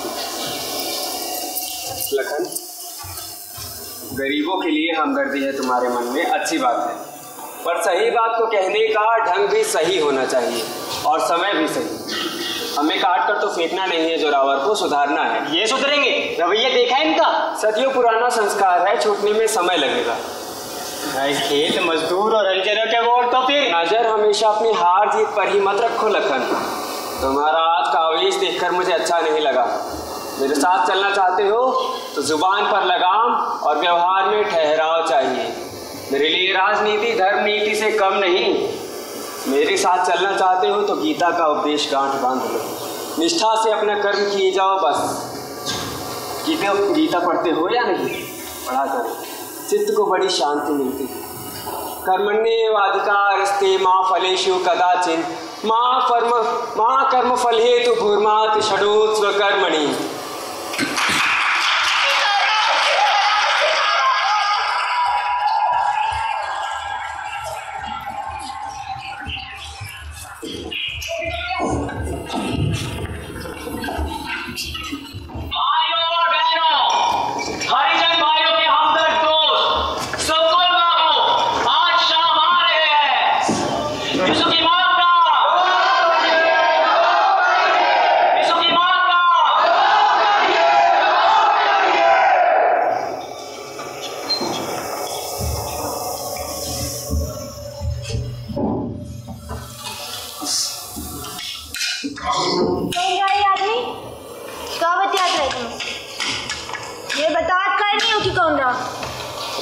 लखन, गरीबों के लिए हमदर्दी है तुम्हारे मन में, अच्छी बात है। पर सही बात को कहने का ढंग भी सही होना चाहिए और समय भी सही। हमें काट कर तो फेंकना नहीं है, जोरावर को सुधारना है। ये सुधरेंगे, रवैया देखा है इनका। सदियों पुराना संस्कार है, छूटने में समय लगेगा। खेत मजदूर और हरिजनों के वोट तो फिर नजर हमेशा अपनी हार जीत पर ही मत रखो लखन। तुम्हारा आज का आवेश देखकर मुझे अच्छा नहीं लगा। मेरे साथ चलना चाहते हो तो जुबान पर लगाम और व्यवहार में ठहराव चाहिए। मेरे लिए राजनीति धर्म नीति से कम नहीं। मेरे साथ चलना चाहते हो तो गीता का उपदेश गांठ बांध लो, निष्ठा से अपना कर्म किए जाओ। बस गीता पढ़ते हो या नहीं, पढ़ा करो, चित्त को बड़ी शांति मिलती है। कर्मण्येवाधिकारस्ते मा फलेषु कदाचिन मा कर्म फलेतु भूर्मात् षडो स्वकर्मणि।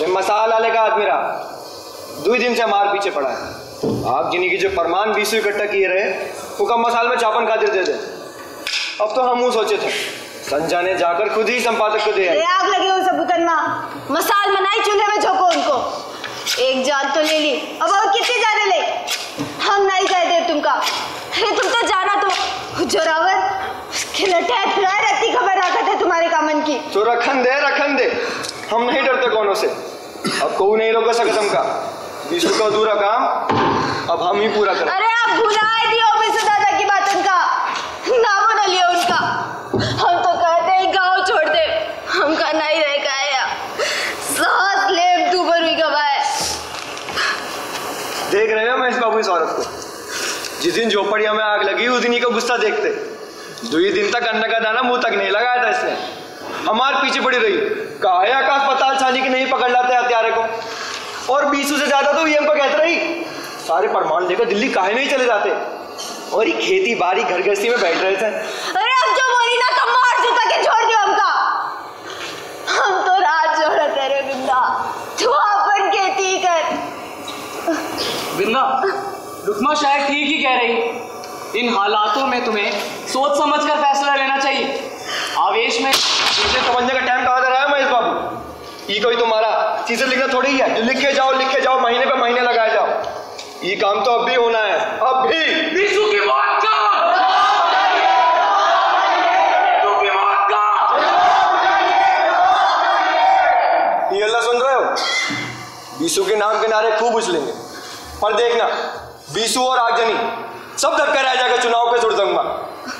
अरे मसाल आले का आदमी रहा 2 दिन से हमारे पीछे पड़ा है। आप जिन्हीं की जो फरमान 20 इकट्ठा किए रहे वो कम मसाल में चापन खातिर दे दे। अब तो हम सोचे थे संजा ने जाकर खुद ही संपादक को दे आई। आग लगी हो सबूतन माँ, मसाल मनाई चूल्हे में झोंको उनको। एक जान तो ले ली, अब और कितनी जाने ले? हम नहीं जाए दे तुमका। अरे तुम तो जाना तो जोरावर खिलटे फिराए रहती खबर रखा थे तुम्हारे कामन की। तो रखन दे, हम नहीं डरते कोनो से। अब कोई नहीं रोक सकता हमका। विशु का अधूरा काम अब हम ही पूरा करें। अरे आप भुलाए दियो विशु दादा की बात, उनका नाम न लियो उनका। हम तो कहते हैं गाँव छोड़ दे, हमका नहीं रह गया। सांस ले दूबर भी गवाए। देख रहे हो महेश बाबू इस औरत को? जिस दिन झोपड़िया में आग लगी उस दिन ही का गुस्सा देखते। 2 दिन तक अन्न का दाना मुंह तक नहीं लगाया था इसने। हमारे पीछे पड़ी रही, काहे आकाश पताल छानी की नहीं पकड़ लाते हत्यारे को। और 20 से ज्यादा तो ये हमको कहते रही सारे प्रमाण लेकर दिल्ली काहे नहीं चले जाते, और ये खेती बाड़ी घर गृहस्थी में बैठ रहे थे। अरे अब जो बोली ना तो मार जूता के छोड़ दियो हमका। हम तो रात जोड़ा तेरे बिंदा, तू अपन खेती कर। बिंदा, रुकमा शायद ठीक ही कह रही। इन हालातों में तुम्हें सोच समझकर फैसला लेना चाहिए। आवेश में तुझे समझने का टाइम कहाँ रहा है महेश बाबू? ये कोई तुम्हारा चीजें लिखना थोड़ी ही है जो लिखे जाओ महीने पे महीने लगाए जाओ। ये काम तो अब भी होना है, अब भी। विशु की मौत का, ये अल्लाह सुन रहे हो? विशु के नाम के नारे खूब उछलेंगे, पर देखना विशु और आगजनी सब धक्का रह जाएगा चुनाव के सुरजंग में।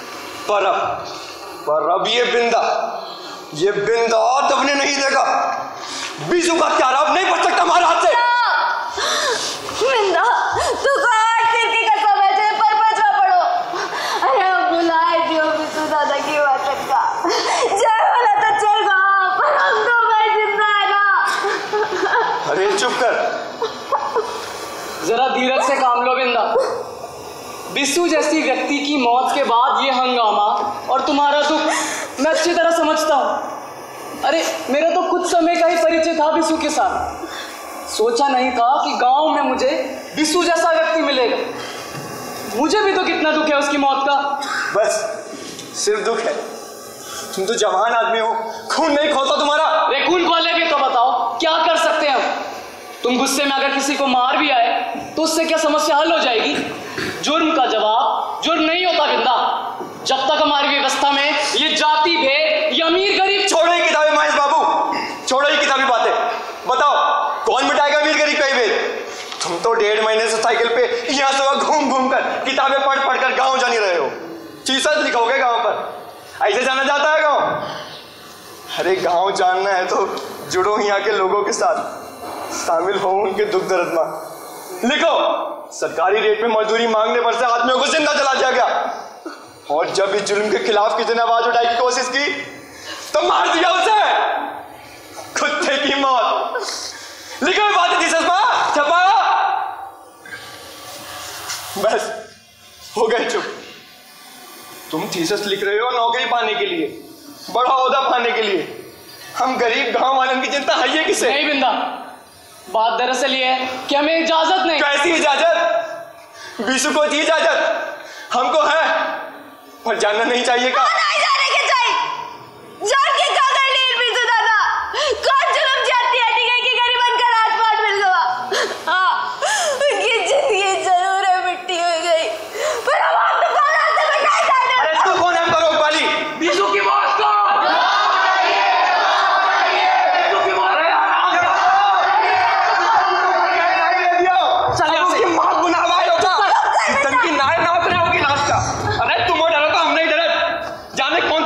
पर अब ये बिंदा दबने नहीं देगा। विशु का हत्यारा अब नहीं बच सकता हमारे हाथ से। बिंदा, तू काट सिर की कसम है, पर बचवा पड़ो। अरे अब बुलाए दियो विशु दादा की बात का। जय बोला तो चल गा, पर हम तो भाई जिंदा है ना। अरे चुप कर, जरा धीरज से काम लो बिंदा। विशु जैसी व्यक्ति की मौत के बाद ये हंगामा और तुम्हारा दुख मैं अच्छी तरह समझता हूँ। अरे मेरा तो कुछ समय का ही परिचय था विशु के साथ। सोचा नहीं था कि गांव में मुझे विशु जैसा व्यक्ति मिलेगा। मुझे भी तो कितना दुख है उसकी मौत का। बस सिर्फ दुख है। तुम तो जवान आदमी हो, खून नहीं खोता तुम्हारा। रे खून खोले भी तो बताओ क्या कर सकते हैं हम? तुम गुस्से में अगर किसी को मार भी आए तो उससे क्या समस्या हल हो जाएगी? जुर्म का जवाब जुर्म नहीं होता बिंदा। जब तक हमारी व्यवस्था में ये जाति भेद या अमीर गरीब। छोड़ो ये किताबें महेश बाबू, छोड़ो ये किताबी बातें। बताओ कौन मिटाएगा अमीर गरीब का भेद? तुम तो 1.5 महीने से साइकिल पे यहाँ से घूम कर किताबें पढ़ कर गाँव जा नहीं रहे हो। चीज़ लिखोगे गाँव पर? ऐसे जाना जाता है गाँव? अरे गाँव जानना है तो जुड़ो यहाँ के लोगों के साथ, शामिल हो उनके दुख दर्द में। लिखो सरकारी रेट पे मजदूरी मांगने पर से आदमियों को जिंदा जला दिया गया, और जब इस जुल्म के खिलाफ किसी ने आवाज उठाने की कोशिश की तो मार दिया उसे। कुत्ते की मौत। लिखो ये बात छपा। बस हो गए चुप। तुम थीसिस लिख रहे हो नौकरी पाने के लिए, बड़ा ओहदा पाने के लिए। हम गरीब गांव वालों की चिंता है किसे? नहीं बिंदा, बात दरअसल ये है कि हमें इजाजत नहीं। कैसी इजाजत? विशु को थी इजाजत, हमको है, पर जानना नहीं चाहिए का? नहीं जाने के चाहिए। जान के क्या कर ली विशु दादा? कौन जुल्म जाती है ठीक कि गरीबन का राजपाट मिल गया? हाँ, उनकी जिंदगी जरूर है मिट्टी हो गई, पर अब आप तो कौन रास्ते में नहीं जाने। अरे तू कौन है हमको रोक वाली? विशु की मौत को की नाय नाव होगी लाश का। अरे तुम डरो तो हम नहीं डरे। जाने कौन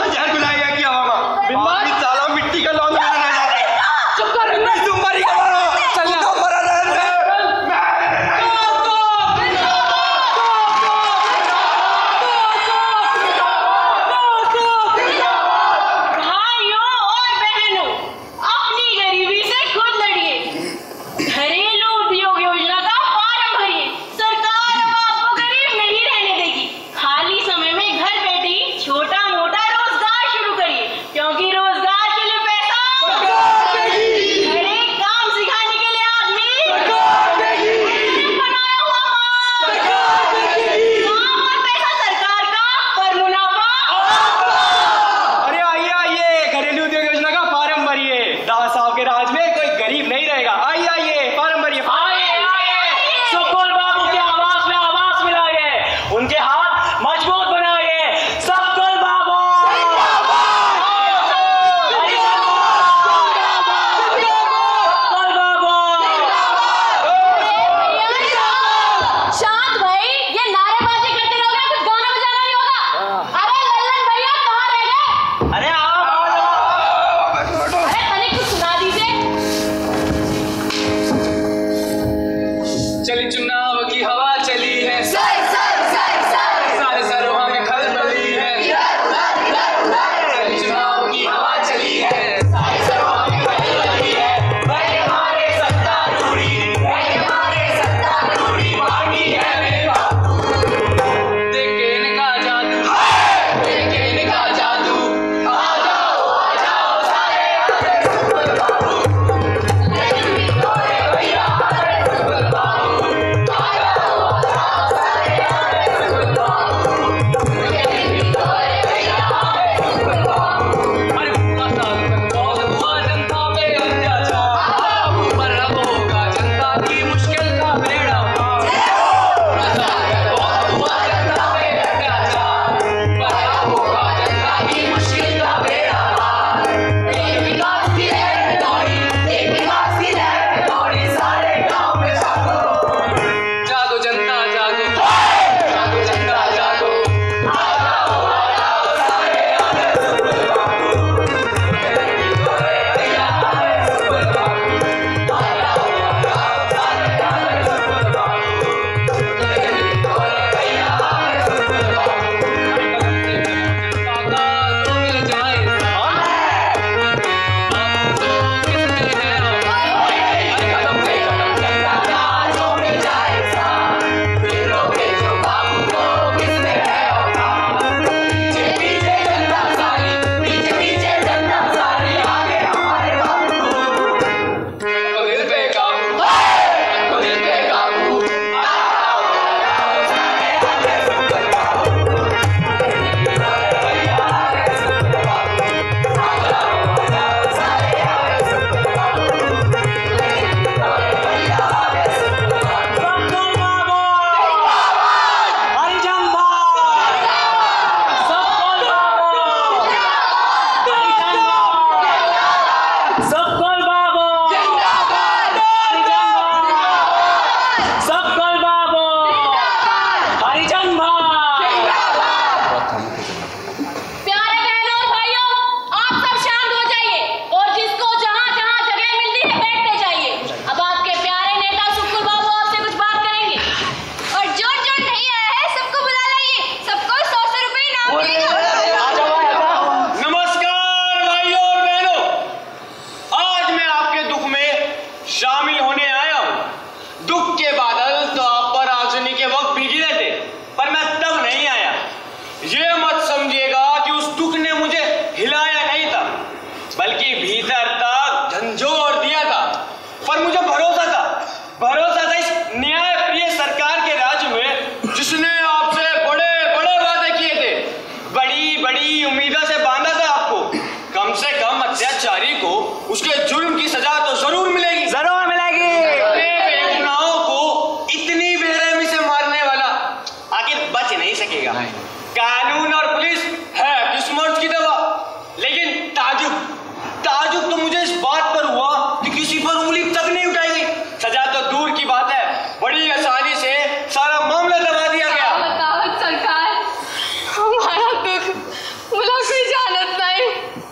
सकेगा। कानून और पुलिस है किस्मत की दवा, लेकिन ताजुब तो मुझे इस बात पर हुआ कि किसी पर उंगली तक नहीं उठाई गई। सजा तो दूर की बात है, बड़ी आसानी से सारा मामला दबा दिया गया। बतावत सरकार, हमारा दुख मुला कोई जानत नहीं।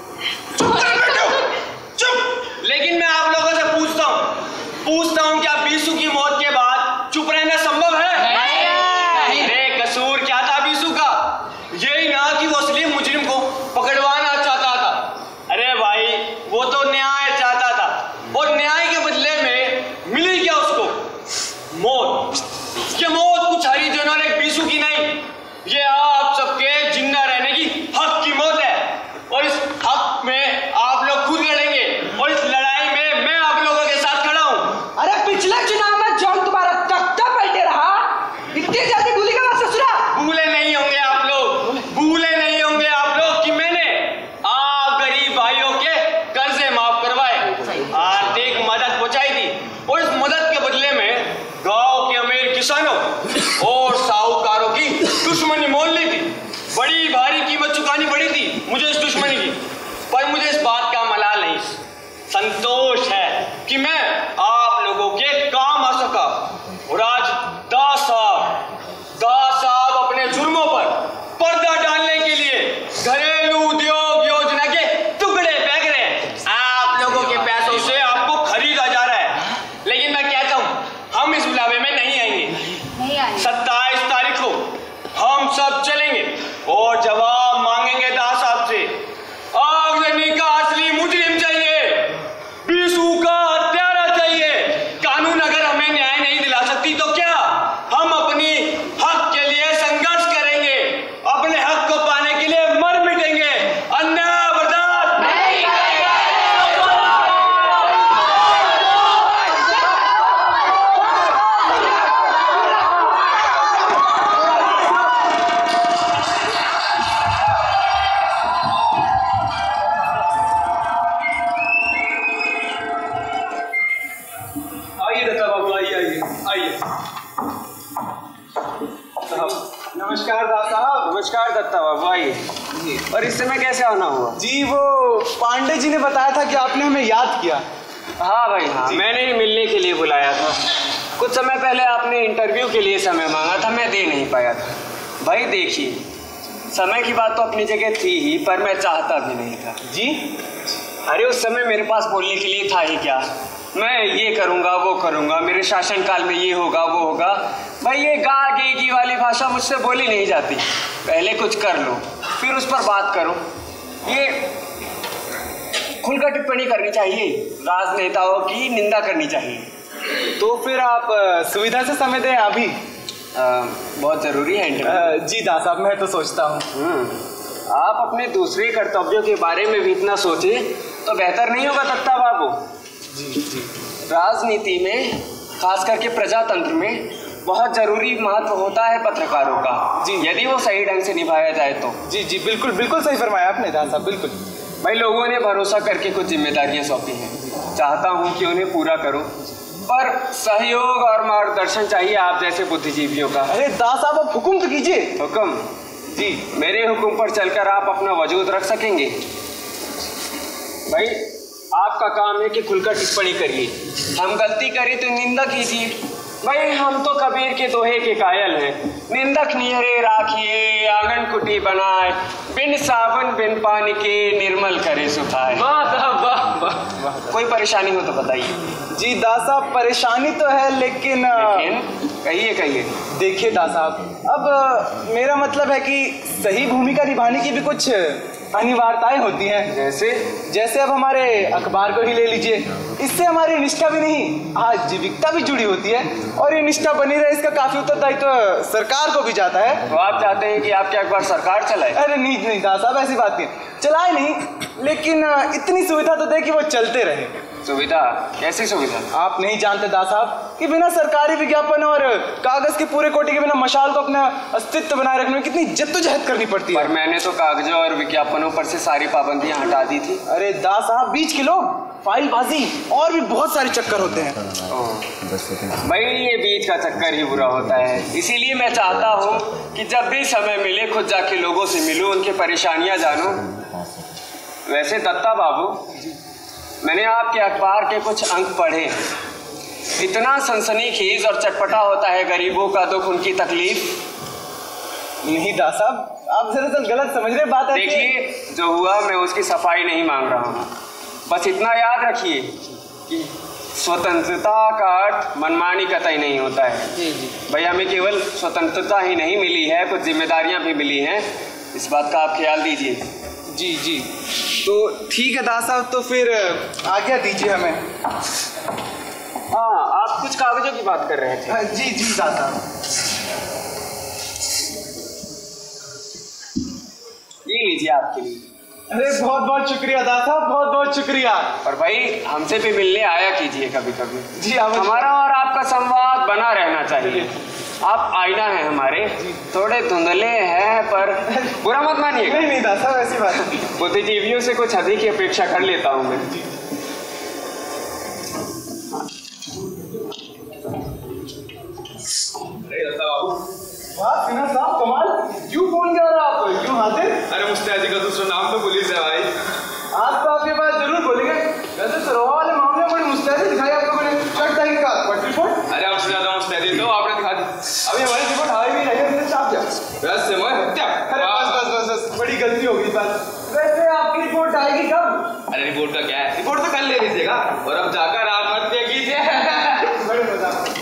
चुप। लेकिन मैं आप लोगों से पूछता हूँ क्या बीसू की मौत के बाद चुप रहना संभव है? नहीं। अरे कसूर क्या था बीसू का? यही ना कि वो असली मुजरिम को पकड़वाना चाहता था। अरे भाई, वो तो न्याय चाहता था, और न्याय के बदले में मिली क्या उसको? मौत। ये मौत कुछ हरिजनों ने बीसू की नहीं, ये आप सबके जिंदा रहने की हक की मौत है, और इस हक में आप लोग खुद लड़ेंगे, और इस लड़ाई में मैं आप लोगों के साथ खड़ा हूँ। अरे पिछले चुनाव में जौन तुम्हारा तख्ता पलटे रहा, इतनी जल्दी भूलेगा मत ससुरा। भूले नहीं होंगे आप लोग कि मैंने आप गरीब भाइयों के कर्जे माफ करवाए, आर्थिक मदद पहुंचाई थी, और इस मदद के बदले में गांव के अमीर किसानों और साहूकारों की दुश्मनी मोल ली थी। बड़ी भारी कीमत चुकानी पड़ी थी मुझे इस दुश्मनी की, पर मुझे इस बात का मलाल नहीं, संतोष है कि मैं आप लोगों के काम आ सका। और आज दास साहब अपने जुर्मों पर पर्दा डालने के लिए घरेलू उद्योग योजना के टुकड़े फेंक रहे हैं। आप लोगों के पैसों से आपको खरीदा जा रहा है, लेकिन मैं कहता हूँ हम इस बुलावे में नहीं आएंगे। 27 तारीख को हम सब चलेंगे और जवाब मांगेंगे दास साहब से। आगजनी का असली मुजरिम चाहिए, बीसू का हत्यारा चाहिए। कानून अगर हमें न्याय नहीं दिला सकती तो क्या हम अपनी हक के लिए संघर्ष करेंगे, अपने हक को पाने के लिए मर मिटेंगे, अन्याय बर्दाश्त नहीं करेंगे। आइए दत्ता बाबू, आइए। नमस्कार दास साहब। नमस्कार दत्ता बाबू, आइए। और इस समय कैसे आना हुआ? जी, वो पांडे जी ने बताया था कि आपने हमें याद किया। हाँ भाई, हाँ, मैंने ही मिलने के लिए बुलाया था। कुछ समय पहले आपने इंटरव्यू के लिए समय मांगा था, मैं दे नहीं पाया था। भाई देखिए, समय की बात तो अपनी जगह थी ही, पर मैं चाहता भी नहीं था। जी? अरे उस समय मेरे पास बोलने के लिए था ही क्या? मैं ये करूँगा, वो करूँगा, मेरे शासनकाल में ये होगा, वो होगा। भाई ये गा गी वाली भाषा मुझसे बोली नहीं जाती। पहले कुछ कर लो, फिर उस पर बात करो। ये खुलकर टिप्पणी करनी चाहिए, राजनेताओं की निंदा करनी चाहिए। तो फिर आप सुविधा से समय दें अभी। बहुत ज़रूरी है इंटरव्यू। जी दास साहब, मैं तो सोचता हूँ। आप अपने दूसरे कर्तव्यों के बारे में भी इतना सोचें तो बेहतर नहीं होगा दत्ता बाबू? जी। राजनीति में, खास करके प्रजातंत्र में, बहुत जरूरी महत्व होता है पत्रकारों का। जी। यदि वो सही ढंग से निभाया जाए तो। जी, बिल्कुल सही फरमाया आपने दास साहब, बिल्कुल। भाई लोगों ने भरोसा करके कुछ जिम्मेदारियां सौंपी हैं, चाहता हूँ कि उन्हें पूरा करो, पर सहयोग और मार्गदर्शन चाहिए आप जैसे बुद्धिजीवियों का। अरे दास साहब, आप हुक्म तो कीजिए। हुक्म? जी, मेरे हुक्म पर चलकर आप अपना वजूद रख सकेंगे? भाई आपका काम है कि खुलकर टिप्पणी करिए, हम गलती करें तो निंदा कीजिए। भाई हम तो कबीर के दोहे के कायल हैं, निंदक निहरे राखिए, आंगन कुटी बनाए, बिन साबुन बिन पानी के निर्मल करे सुखाए। वाह साहब, वाह। कोई परेशानी हो तो बताइए। जी दास साहब, परेशानी तो है, लेकिन कहिए। देखिए दास साहब, अब मेरा मतलब है कि सही भूमिका निभाने की भी कुछ अनिवार्यताएं होती हैं। जैसे अब हमारे अखबार को ही ले लीजिए, इससे हमारी निष्ठा भी नहीं, आजीविकता भी जुड़ी होती है, और ये निष्ठा बनी रहे इसका काफी उत्तरदायित्व सरकार को भी जाता है। तो आप चाहते हैं कि आपके अखबार सरकार चलाए? अरे नहीं दास साहब, ऐसी बात नहीं, चलाए नहीं, लेकिन इतनी सुविधा तो दे कि वो चलते रहे। सुविधा? कैसी सुविधा? आप नहीं जानते दास साहब कि बिना सरकारी विज्ञापन और कागज के पूरे कोटि के बिना मशाल को अपना अस्तित्व बनाए रखने में कितनी जद्दोजहद करनी पड़ती है। पर मैंने तो कागजों और विज्ञापनों पर से सारी पाबंदियां हटा दी थी। अरे दास साहब, बीच के लोग फाइलबाजी और भी बहुत सारे चक्कर होते हैं। भाई ये बीच का चक्कर ही बुरा होता है, इसीलिए मैं चाहता हूँ कि जब भी समय मिले खुद जाके लोगों से मिलूं, उनकी परेशानियाँ जानूं। वैसे दत्ता बाबू, मैंने आपके अखबार के कुछ अंक पढ़े, इतना सनसनीखेज और चटपटा होता है गरीबों का दुख, उनकी तकलीफ। नहीं दास साहब, आप दरअसल गलत समझ रहे बात है। देखिए, जो हुआ मैं उसकी सफाई नहीं मांग रहा हूँ, बस इतना याद रखिए कि स्वतंत्रता का अर्थ मनमानी कतई नहीं होता है। भाई हमें केवल स्वतंत्रता ही नहीं मिली है, कुछ जिम्मेदारियां भी मिली हैं, इस बात का आप ख्याल दीजिए। जी जी, तो ठीक है दास साहब, तो फिर आज्ञा दीजिए हमें। हाँ, आप कुछ कागजों की बात कर रहे थे। जी जी दास साहब, ये लीजिए आपके लिए। अरे बहुत बहुत शुक्रिया दास साहब, बहुत बहुत शुक्रिया। और भाई हमसे भी मिलने आया कीजिए कभी कभी। जी, हमारा और आपका संवाद बना रहना चाहिए। आप आईना है हमारे, थोड़े धुंधले हैं पर बुरा मत मानिएगा। नहीं दास साहब, ऐसी बात नहीं। बुद्धिजीवियों से कुछ अधिक ही अपेक्षा कर लेता हूँ मैं। वाह सिन्हा साहब, कमाल, क्यों फोन कर रहा आप, क्यों हाजिर? अरे मुस्तैदी का दूसरा नाम तो पुलिस है भाई। आज तो आपके पास जरूर बोलेंगे। वैसे सरोवा वाले मामले में बड़ी मुस्तैदी दिखाई आपको मैंने। शर्ट टाई का बट रिपोर्ट। अरे हमसे ज्यादा मुस्तैदी तो आपने दिखा दी। अभी हमारी रिपोर्ट आई भी नहीं है, छाप दिया। वैसे मैं हत्या। अरे बस बड़ी गलती हो गई बस। वैसे आपकी रिपोर्ट आएगी कब? अरे रिपोर्ट का क्या है, रिपोर्ट तो कल ले लीजिएगा, और अब जाकर आत्महत्या कीजिए। बड़े मजा।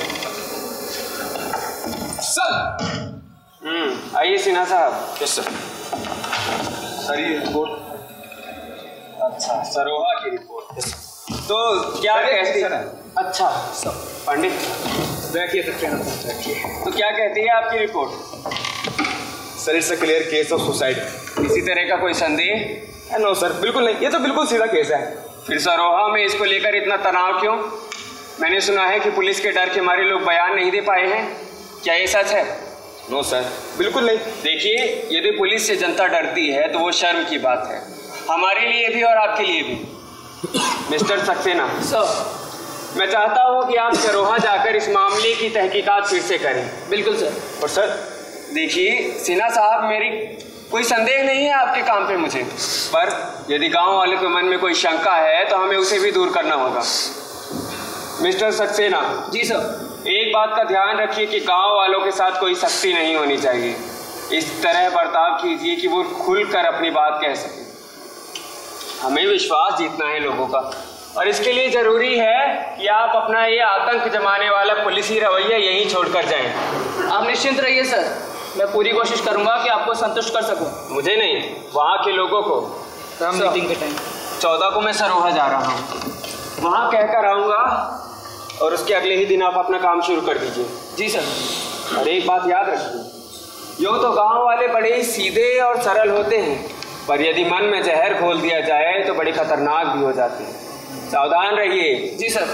आइए सिन्हा साहब। Yes sir. सर ये रिपोर्ट, अच्छा, सरोहा की रिपोर्ट। तो क्या कहती है? अच्छा पंडित बैठिए, तो क्या कहती है आपकी report? Sir it's a clear case of suicide. किसी तरह का कोई संदेह? नो सर, बिल्कुल नहीं, ये तो बिल्कुल सीधा केस है। फिर सरोहा में इसको लेकर इतना तनाव क्यों? मैंने सुना है कि पुलिस के डर के मारे लोग बयान नहीं दे पाए हैं, क्या ये सच है? नो सर, बिल्कुल नहीं। देखिए, यदि पुलिस से जनता डरती है तो वो शर्म की बात है, हमारे लिए भी और आपके लिए भी। मिस्टर सक्सेना सर, मैं चाहता हूँ कि आप सरोहा जाकर इस मामले की तहकीकात फिर से करें। बिल्कुल सर। और सर देखिए सिन्हा साहब, मेरी कोई संदेह नहीं है आपके काम पे मुझे, पर यदि गांव वाले के मन में कोई शंका है तो हमें उसे भी दूर करना होगा। मिस्टर सक्सेना। जी सर। एक बात का ध्यान रखिए कि गांव वालों के साथ कोई सख्ती नहीं होनी चाहिए। इस तरह बर्ताव कीजिए कि वो खुलकर अपनी बात कह सके। हमें विश्वास जीतना है लोगों का, और इसके लिए जरूरी है कि आप अपना ये आतंक जमाने वाला पुलिसी रवैया यहीं छोड़कर जाएं। आप निश्चिंत रहिए सर, मैं पूरी कोशिश करूंगा कि आपको संतुष्ट कर सकूं। मुझे नहीं, वहाँ के लोगों को। मीटिंग के टाइम 14 को मैं सरोहा जा रहा हूँ, वहाँ कहकर आऊँगा, और उसके अगले ही दिन आप अपना काम शुरू कर दीजिए। जी सर। और एक बात याद रखिए, यूँ तो गांव वाले बड़े ही सीधे और सरल होते हैं, पर यदि मन में जहर घोल दिया जाए तो बड़ी खतरनाक भी हो जाते हैं। सावधान रहिए। जी सर।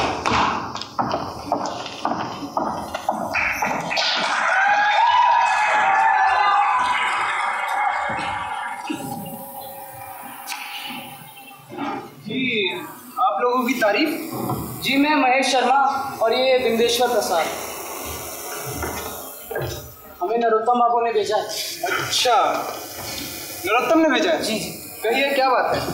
जी, आप लोगों की तारीफ? जी, मैं महेश शर्मा और ये बिंदेश्वर प्रसाद। हमें नरोत्तम बाबू ने भेजा है। अच्छा, नरोत्तम ने भेजा है? जी जी। कहिए क्या बात है?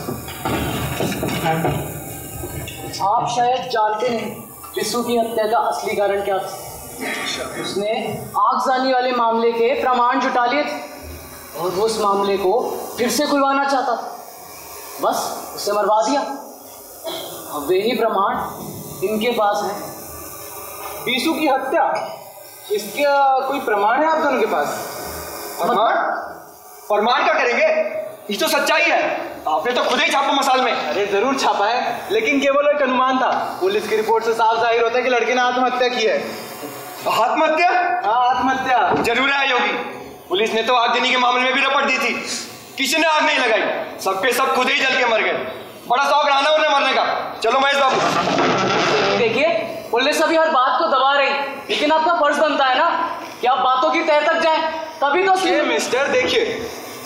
आप शायद जानते नहीं बिस्सू की हत्या का असली कारण क्या था। उसने आगजनी वाले मामले के प्रमाण जुटा लिए थे और वो उस मामले को फिर से खुलवाना चाहता था, बस उसे मरवा दिया। अब वे ही प्रमाण इनके पास है। बिस्सू की हत्या, इसका कोई प्रमाण है आप दोनों के पास? प्रमाण? प्रमाण क्या करेंगे, ये तो सच्चाई है। आपने तो खुद ही छापा मसाल में। अरे जरूर छापा है, लेकिन केवल एक अनुमान था। पुलिस की रिपोर्ट से साफ जाहिर होता है कि लड़के ने आत्महत्या की है। आत्महत्या? हाँ, आत्महत्या जरूर है योगी। पुलिस ने तो आगजनी के मामले में भी रपट दी थी, किसी ने आग नहीं लगाई, सबके सब खुद ही जल के मर गए। बड़ा शौक रहा ना उन्हें मरने का। चलो महेश बाबू। देखिए, पुलिस अभी हर बात को दबा रही, लेकिन आपका फर्ज बनता है ना कि आप बातों की तह तक जाएं, तभी तो। मिस्टर देखिए,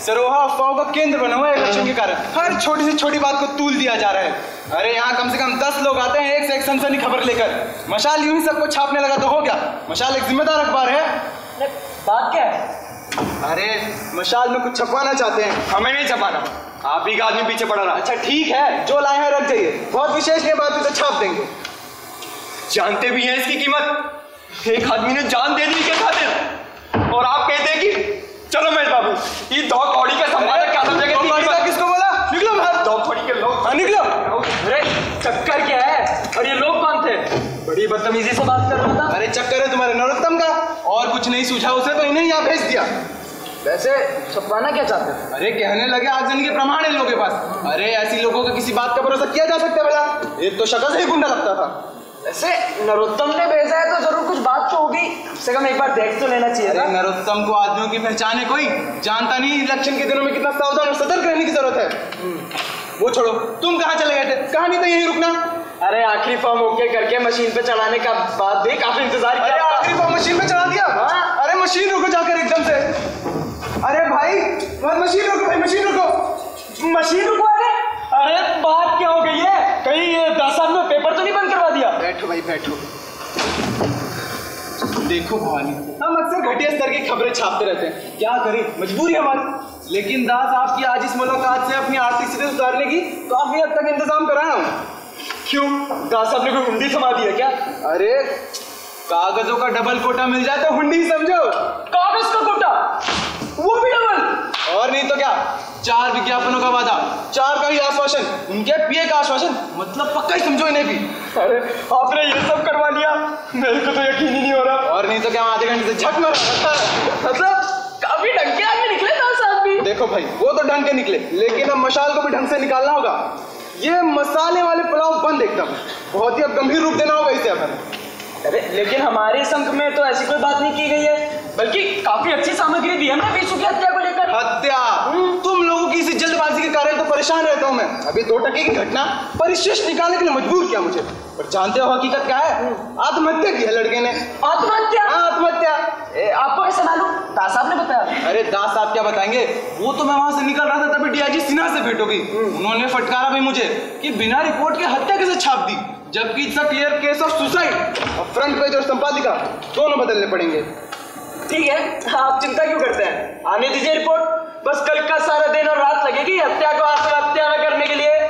सरोहा अफवाहों का केंद्र बना हुआ है इलेक्शन के कारण। हर छोटी से छोटी बात को तूल दिया जा रहा है। अरे यहाँ कम से कम 10 लोग आते हैं एक से एक सनसनी खबर लेकर। मशाल यूं ही सबको छापने लगा तो हो गया? मशाल एक जिम्मेदार अखबार है। बात क्या है? अरे मशाल में कुछ छपवाना चाहते हैं। हमें नहीं छपाना, आप ही का आदमी पीछे पड़ा रहा। अच्छा ठीक है, जो लाए हैं रख जाइए, बहुत विशेष के बाद तो छाप देंगे। जानते भी हैं इसकी कीमत। एक आदमी ने जान दे दी के खातिर, और आप कहते हैं कि चलो महेश बाबू, ये दो कौड़ी का संपादक क्या समझेगा? दो कौड़ी का किसको बोला? निकलो बाहर। दो कौड़ी के लोग। हाँ निकलो। अरे चक्कर क्या है? और ये लोग कौन थे? बड़ी बदतमीजी से बात कर रहा था। अरे चक्कर है तुम्हारे नरोत्तम का, और कुछ नहीं सूझा उसे तो इन्हें यहाँ भेज दिया। वैसे छपवाना क्या चाहते थे? अरे कहने लगे आगजनी के प्रमाण है लोगों के पास। अरे ऐसी लोगों का किसी बात का भरोसा किया जा सकता है भला? एक तो शक्ल से ही गुंडा लगता था। ऐसे नरोत्तम ने भेजा है तो जरूर कुछ बात तो होगी, कम से कम एक बार देख तो लेना चाहिए था। नरोत्तम को आदमियों की पहचान है कोई? जानता नहीं इलेक्शन के दिनों में कितना सावधान और सतर्क रहने की जरूरत है। वो छोड़ो, तुम कहाँ चले गए थे? कहानी तो यहीं रुकना। अरे आखिरी फॉर्म ओके करके मशीन पे चढ़ाने का बाद भी काफी इंतजार किया। अरे आखिरी फॉर्म मशीन पे चढ़ा दिया? हाँ। अरे मशीन रुको जाकर एकदम से। अरे भाई मशीन रुको, भाई मशीन रुको। मशीन रुकवा दे? अरे बात क्या हो गई है? कहीं ये 10 साल में पेपर तो नहीं बंद करवा दिया? बैठो भाई बैठो। देखो भवानी, हम अक्सर घटिया स्तर की खबरें छापते रहते हैं, क्या करें, मजबूरी हमारी। लेकिन दास आपकी आज इस मुलाकात से अपनी आर्थिक स्थिति उतारने की काफी हद तक इंतजाम कराया हूँ। क्यों? दास साहब ने कोई हुंडी थमा दी है क्या? अरे कागजों का डबल कोटा मिल जाए तो हुंडी समझो। कागज का कोटा, वो भी डबल? और नहीं तो क्या, 4 विज्ञापनों का वादा, 4 का ही आश्वासन, उनके पिए का आश्वासन, मतलब पक्का ही समझो इन्हें भी। अरे आपने ये सब करवा लिया, मेरे को तो यकीन ही नहीं हो रहा। और नहीं तो क्या, आधे घंटे से झक मारा। मतलब काफी ढंग के आदमी निकले दास साहब भी। देखो भाई, वो तो ढंग के निकले, लेकिन अब मशाल को भी ढंग से निकालना होगा। ये मसाले वाले पुलाव बंद एकदम, बहुत ही अब गंभीर रूप देना होगा इसे अपन। अरे लेकिन हमारे संघ में तो ऐसी कोई बात नहीं की गई है, बल्कि काफी अच्छी सामग्री दी हमने बीसू की हत्या को लेकर। हत्या? तुम लोगों की इसी जल्दबाजी के कारण तो परेशान रहता हूँ मैं। अभी 2 टके की घटना परिशिष्ट निकालने के लिए मजबूर किया मुझे। पर जानते हो हकीकत क्या है? आत्महत्या की है लड़के ने। आत्महत्या? हाँ आत्महत्या। आपको कैसे मालूम? दास साहब ने बताया। अरे दास साहब क्या बताएंगे, वो तो मैं वहां से निकल रहा था तभी डीआईजी सिन्हा से भेंट हो गई। उन्होंने फटकारा भी मुझे कि बिना रिपोर्ट के हत्या कैसे छाप दी, जबकि it's a clear case of suicide. और फ्रंट पेज और संपादिका दोनों बदलने पड़ेंगे। ठीक है, आप चिंता क्यों करते हैं, आने दीजिए रिपोर्ट। बस कल का सारा दिन और रात लगेगी हत्या को आत्महत्या में करने के लिए।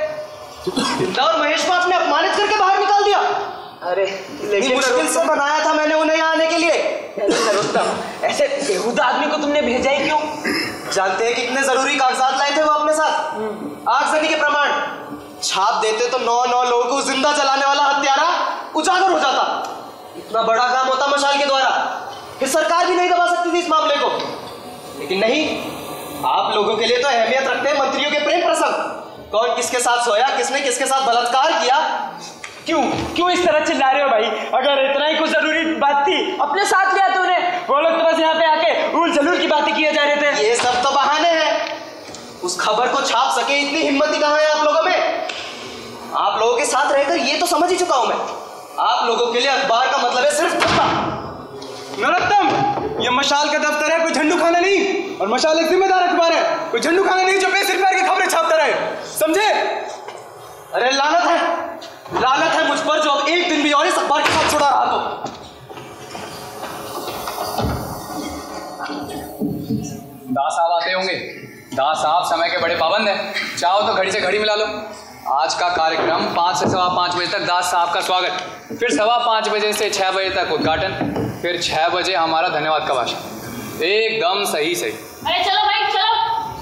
और महेश को आपने अपमानित करके बाहर निकाल दिया। अरे लेकिन मुश्किल से बनाया था मैंने उन्हें यहाँ आने के लिए। नरोत्तम, ऐसे बेहुदा आदमी को तुमने भेजा ही क्यों? जानते हैं कितने जरूरी कागजात लाए थे वो अपने साथ? आगजनी के प्रमाण। छाप देते तो 9 लोगों को जिंदा जलाने वाला हत्यारा उजागर हो जाता। इतना बड़ा काम होता मशाल के द्वारा, फिर सरकार भी नहीं दबा सकती थी इस मामले को। लेकिन नहीं, आप लोगों के लिए तो अहमियत रखते हैं मंत्रियों के प्रेम प्रसंग। कौन किसके साथ सोया, किसने किसके साथ बलात्कार किया। क्यों इस तरह चिल्ला रहे हो भाई? अगर इतना ही कुछ जरूरी बात थी अपने साथ लिया तूने। वो लोग तो बस यहाँ पे आके उल जलूल की बातें किए जा रहे थे। ये सब तो बहाने हैं। उस खबर को छाप सके इतनी हिम्मत ही कहाँ है आप लोगों में? आप लोगों के साथ रहकर ये तो समझ ही चुका हूं मैं, आप लोगों के लिए अखबार का मतलब है सिर्फ धब्बा। नरोत्तम, ये मशाल का दफ्तर है, कोई झंडू खाना नहीं। और मशाल एक जिम्मेदार अखबार है, कोई झंडू खाना नहीं जो बेसिर पैर की खबरें छापता रहे, समझे? अरे लानत है मुझ पर जो अब एक दिन भी और इस अखबार के साथ जुड़ा रहा तो। दास साहब आते होंगे। दास साहब समय के बड़े पाबंद हैं, चाहो तो घड़ी से घड़ी मिला लो। आज का कार्यक्रम 5 से 5:15 बजे तक दास साहब का स्वागत, फिर 5:15 बजे से 6 बजे तक उद्घाटन, फिर 6 बजे हमारा धन्यवाद का भाषण। एकदम सही। अरे चलो भाई चलो।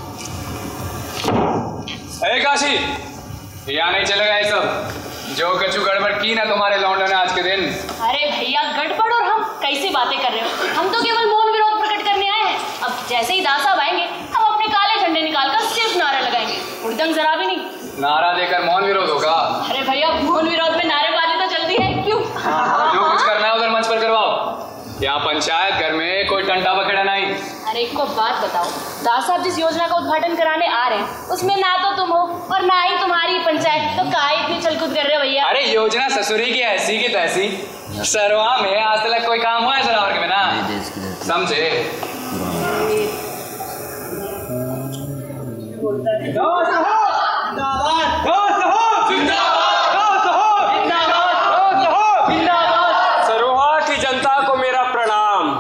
अरे काशी, यहाँ नहीं चलेगा ये सब। जो कछु गड़बड़ की ना तुम्हारे लौंडों ने आज के दिन। अरे भैया गड़बड़ और हम कैसी बातें कर रहे हो? हम तो केवल मौन विरोध प्रकट करने आए हैं। अब जैसे ही दास साहब आएंगे हम अपने काले झंडे निकालकर सिर्फ नारे लगाएंगे, उड़दंग जरा भी नहीं। नारा देकर मौन विरोध होगा? अरे भैया मौन विरोध में नारेबाजी तो चलती है, क्यों? जो कुछ करना है उधर मंच पर करवाओ। यहाँ पंचायत घर में कोई टंटा बखेड़ा नहीं। अरे एक को बात बताओ, दास साहब जिस योजना का उद्घाटन कराने आ रहे हैं उसमें ना तो तुम हो और ना ही तुम्हारी पंचायत, तो काहे इतनी चलकूद कर रहे हो भैया? अरे योजना ससुरी की ऐसी की तैसी, सरवा में आज तक कोई काम हुआ है सरावर के बिना, समझे? बोलता है। सरोहा की जनता को मेरा प्रणाम।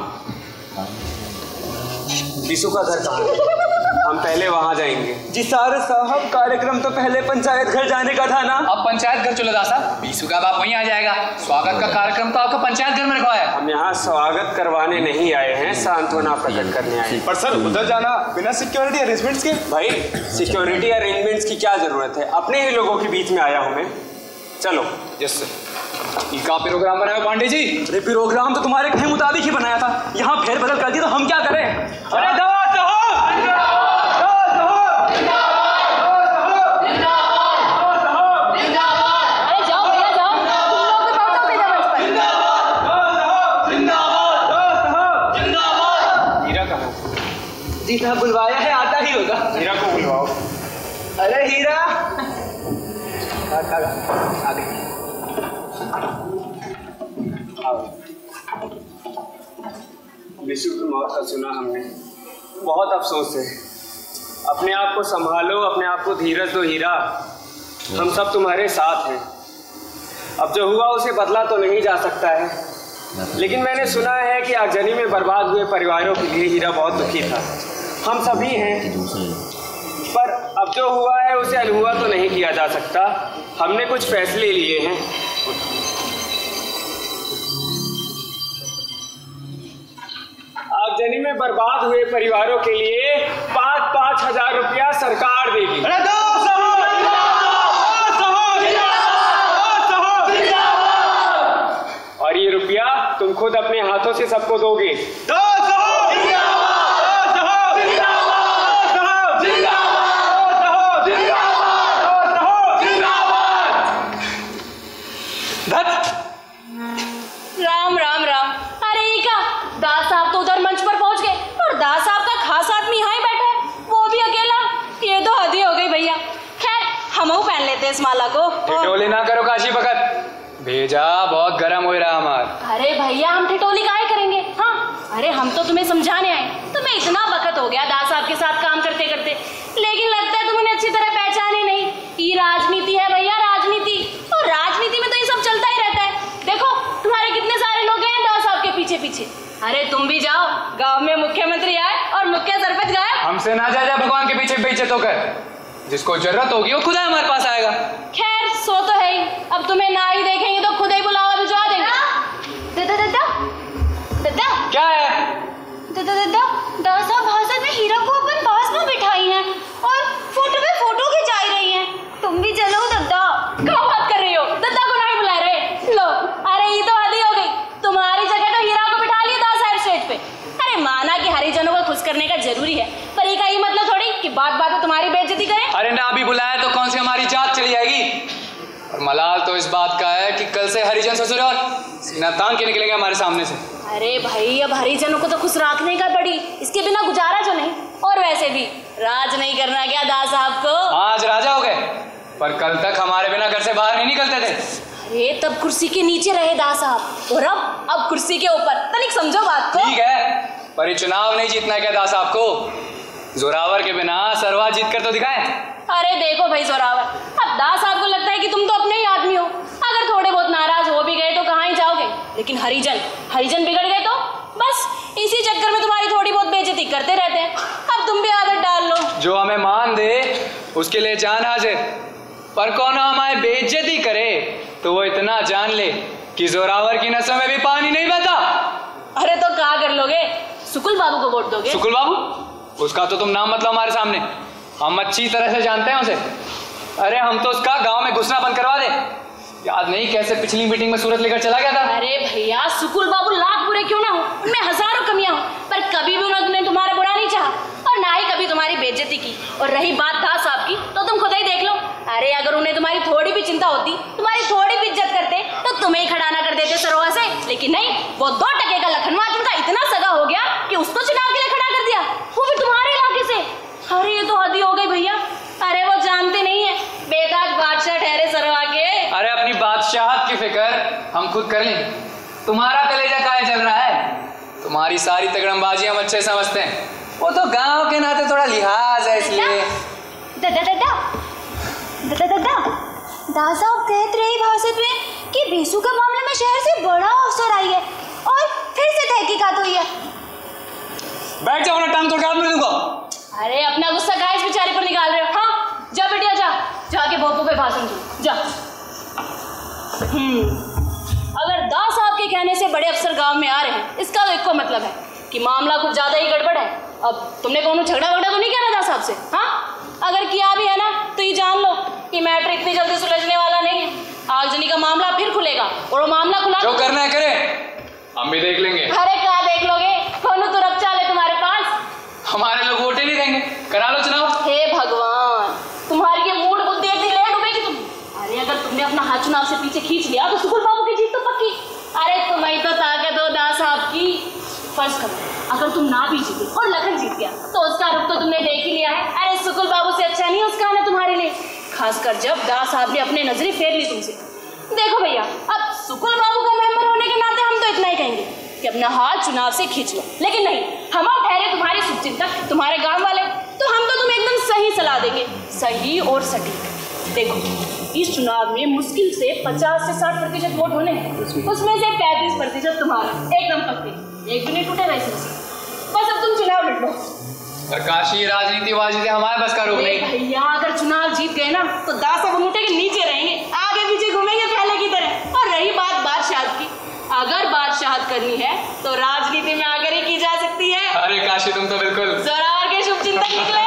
बिशु का घर कहाँ है? हम पहले वहां जाएंगे। जी सारे साहब, कार्यक्रम तो पहले पंचायत घर जाने का था ना। अब पंचायत घर चलो दासा, बीसू का बाप वहीं आ जाएगा। स्वागत का कार्यक्रम तो आपको पंचायत घर में रखवाया है। हम यहाँ स्वागत करवाने नहीं आए हैं, सांत्वना प्रकट करने आए हैं। पर सर उधर जाना बिना सिक्योरिटी अरेंजमेंट्स के? भाई सिक्योरिटी अरेंजमेंट्स की क्या जरूरत है, अपने ही लोगों के बीच में आया हूँ मैं। चलो। Yes sir. का प्रोग्राम बनाया पांडे जी? अरे प्रोग्राम तो तुम्हारे कहे मुताबिक ही बनाया था, यहाँ फेर बदल कर दी तो हम क्या करें? अरे दवा जी साहब बुलवाया है, आता ही होगा। हीरा को बुलवाओ। अरे हीरा बिशु की मौत का सुना हमने, बहुत अफसोस है। अपने आप को संभालो, अपने आप को धीरज दो हीरा, हम सब तुम्हारे साथ हैं। अब जो हुआ उसे बदला तो नहीं जा सकता है, लेकिन मैंने सुना है कि आगजनी में बर्बाद हुए परिवारों के लिए हीरा बहुत दुखी था। हम सभी हैं, पर अब जो हुआ है उसे अनहुआ तो नहीं किया जा सकता। हमने कुछ फैसले लिए हैं। आगजनी में बर्बाद हुए परिवारों के लिए 5-5 हजार रुपया सरकार देगी। और ये रुपया तुम खुद अपने हाथों से सबको दोगे। राम राम राम। अरे ये क्या, दास साहब तो उधर मंच पर पहुंच गए और दास साहब का खास आदमी यहाँ ही बैठा है, वो भी अकेला। ये तो हद ही हो गई भैया। खैर हम पहन लेते हैं इस माला को। ठिठोली ना करो काशी भगत, भेजा बहुत गर्म हो रहा हमार। अरे भैया हम ठिठोली काहे करेंगे? हाँ अरे हम तो तुम्हें समझाने आए। तुम्हें इतना वक्त हो गया दास साहब के साथ काम करते करते, लेकिन लगता है तुम उन्हें अच्छी तरह पहचाने नहीं। ये राजनीति है भैया, राजनीति। और राजनीति में तो ये सब चलता ही रहता है। देखो तुम्हारे कितने सारे लोग हैं दास साहब के पीछे पीछे। अरे तुम भी जाओ, गांव में मुख्यमंत्री आए और मुख्य सरपंच गायब। हमसे ना जा भगवान के पीछे बेइज्जत होकर। जिसको जरूरत होगी वो खुद हमारे पास आएगा। खैर सो तो है ही, अब तुम्हें ना ही देखेंगे तो खुद ही बुलावा भिजवा देंगे। दादा क्या है? दादा दादा साहब भाषण में हीरा को अपन पास में बिठाई हैं और फोटो पे फोटो खिंचाई रही हैं। तुम भी चलो दादा। क्या बात कर रही हो? दादा को नहीं बुला रहे? लो अरे ये तो आदि हो गई। तुम्हारी जगह तो हीरा को बिठा लिया दास साहब स्टेज पे। अरे माना कि हरिजनों को खुश करने का जरूरी है, पर ये का ये मतलब थोड़ी कि बात बात में तुम्हारी बेइज्जती करें। अरे ना भी बुलाया तो कौन सी हमारी जात चली जाएगी। और मलाल तो इस बात का है कि कल से हरिजन ससुर और सीना तान के निकलेंगे हमारे सामने से। अरे भाई अब हरिजनों को तो खुश रखने का पड़ी, इसके बिना गुजारा जो नहीं। और वैसे भी राज नहीं करना क्या दास साहब को? आज राजा हो गए, पर कल तक हमारे बिना घर से बाहर नहीं निकलते थे। अरे तब कुर्सी के नीचे रहे दास साहब, और अब कुर्सी के ऊपर। तनिक समझो बात को। ठीक है, पर ये चुनाव नहीं जीतना क्या दास साहब को? जोरावर के बिना सरवा जीत कर तो दिखाएं। अरे देखो भाई जोरावर, अब दास साहब को लगता है कि तुम तो अपने ही आदमी हो। अगर थोड़े बहुत नाराज हो भी गए तो कहाँ ही जाओगे, लेकिन हरिजन बिगड़ गए तो बस इसी चक्कर में तुम्हारी थोड़ी बहुत बेइज्जती करते रहते हैं। अब तुम भी आदत डाल लो। जो हमें मान दे उसके लिए जान हाजिर, पर कौन हमारे बेइज्जती करे तो वो इतना जान ले कि जोरावर की नसों में भी पानी नहीं बहता। अरे तो क्या कर लोगे? सुकुल बाबू को वोट दोगे? सुकुल बाबू? उसका तो तुम नाम मतलब हमारे सामने, हम अच्छी तरह से जानते हैं उसे। अरे हम तो उसका गांव में घुसना बंद करवा दे। याद नहीं कैसे पिछली मीटिंग में सूरत लेकर चला गया था? अरे भैया सुकुल बाबू लाख बुरे क्यों ना हो, उनमें हजारों कमियां हो, पर कभी भी उन्होंने तुम्हारा बुरा नहीं चाहा और ना ही कभी तुम्हारी बेइज्जती की। और रही बात दास साहब की, तो तुम खुद ही देख लो। अरे अगर उन्हें तुम्हारी थोड़ी भी चिंता होती, तुम्हारी थोड़ी भी इज्जत करते, तो तुम्हें ही खड़ा ना कर देते सरोहा से। लेकिन नहीं, वो 2 टके का लखनवा जिनका इतना सगा हो गया कि उसको चुनाव के लिए खड़ा कर दिया, वो भी तुम्हारे इलाके से। अरे ये तो हद ही हो गई भैया। अरे वो जानते नहीं है, बेताज बादशाह ठहरे सरोहा के। अरे अपनी बादशाहत की फिक्र हम खुद कर लेंगे। तुम्हारा कलेजा काहे चल रहा है? तुम्हारी सारी तगड़मबाजी हम अच्छे समझते हैं, वो तो गांव के नाते थोड़ा लिहाज है इसलिए। दादा दादा साहब कहते रहे भाषण में कि बीसू के मामले में शहर से बड़ा अफसर आई है और फिर से तहकीकात हुई है। बैठ जाओ ना, टांग तोड़ के हाथ में दूंगा। अरे अपना गुस्सा गाय इस बेचारे पर निकाल रहे हो? हाँ जा बेटिया जा, जाके भोपू पे भाषण दो जा। अगर दास साहब के कहने से बड़े अफसर गांव में आ रहे हैं, इसका तो एक मतलब है कि मामला कुछ ज्यादा ही गड़बड़ है। अब तुमने कौन झगड़ा वगड़ा तो नहीं किया ना दास साहब से? हाँ अगर किया भी है ना तो ये जान लो कि मैटर इतनी जल्दी सुलझने वाला नहीं है। आगजनी का मामला फिर खुलेगा और वो मामला खुला जो करना है करे, हम भी देख लेंगे। अरे क्या देख लोगे, कौन तो रब चाले तुम्हारे पास। हमारे लोग वोटे नहीं देंगे, करा लो चुनाव। हे भगवान, तुम्हारी ये मूड बुद्धि एक दिन लेट डूबेगी तुम। अरे अगर तुमने अपना हाथ चुनाव से पीछे खींच लिया तो सुकुल बाबू की जीत तो पक्की। अरे तुम्हें तो ताकत हो दास साहब की। फर्ज करो अगर तुम ना भी जीते और लखन जीत गया तो उसका रुख तो तुमने देख ही लिया है। अरे सुकुल बाबू से अच्छा नहीं उसका है तुम्हारे लिए, खासकर जब दास साहब ने अपने नजरें फेर ली तुमसे। देखो भैया, अब सुकुल बाबू का मेंबर होने के नाते हम तो इतना ही कहेंगे कि अपना हाथ चुनाव से खींच लो, लेकिन नहीं, हम ठहरे तुम्हारे शुभचिंतक, तुम्हारे गांव वाले, तो हम तो तुम्हें एकदम सही सलाह देंगे, सही और सटीक। देखो इस चुनाव में मुश्किल से 50 से 60% वोट होने हैं, उसमें से 35% तुम्हारा, एकदम पक्के, एक भी नहीं टूटेगा इसमें। बस अब तुम चुनाव लड़ लो। काशी राजनीति बाजी से हमारे बस का रोक नहीं। भैया अगर चुनाव जीत गए ना तो दास साहब अंगूठे के नीचे रहेंगे, आगे पीछे घूमेंगे पहले की तरह। और रही बात बादशाहत की, अगर बादशाहत करनी है तो राजनीति में आकर ही की जा सकती है। अरे काशी तुम तो बिल्कुल जोरावर के शुभचिंतक निकले।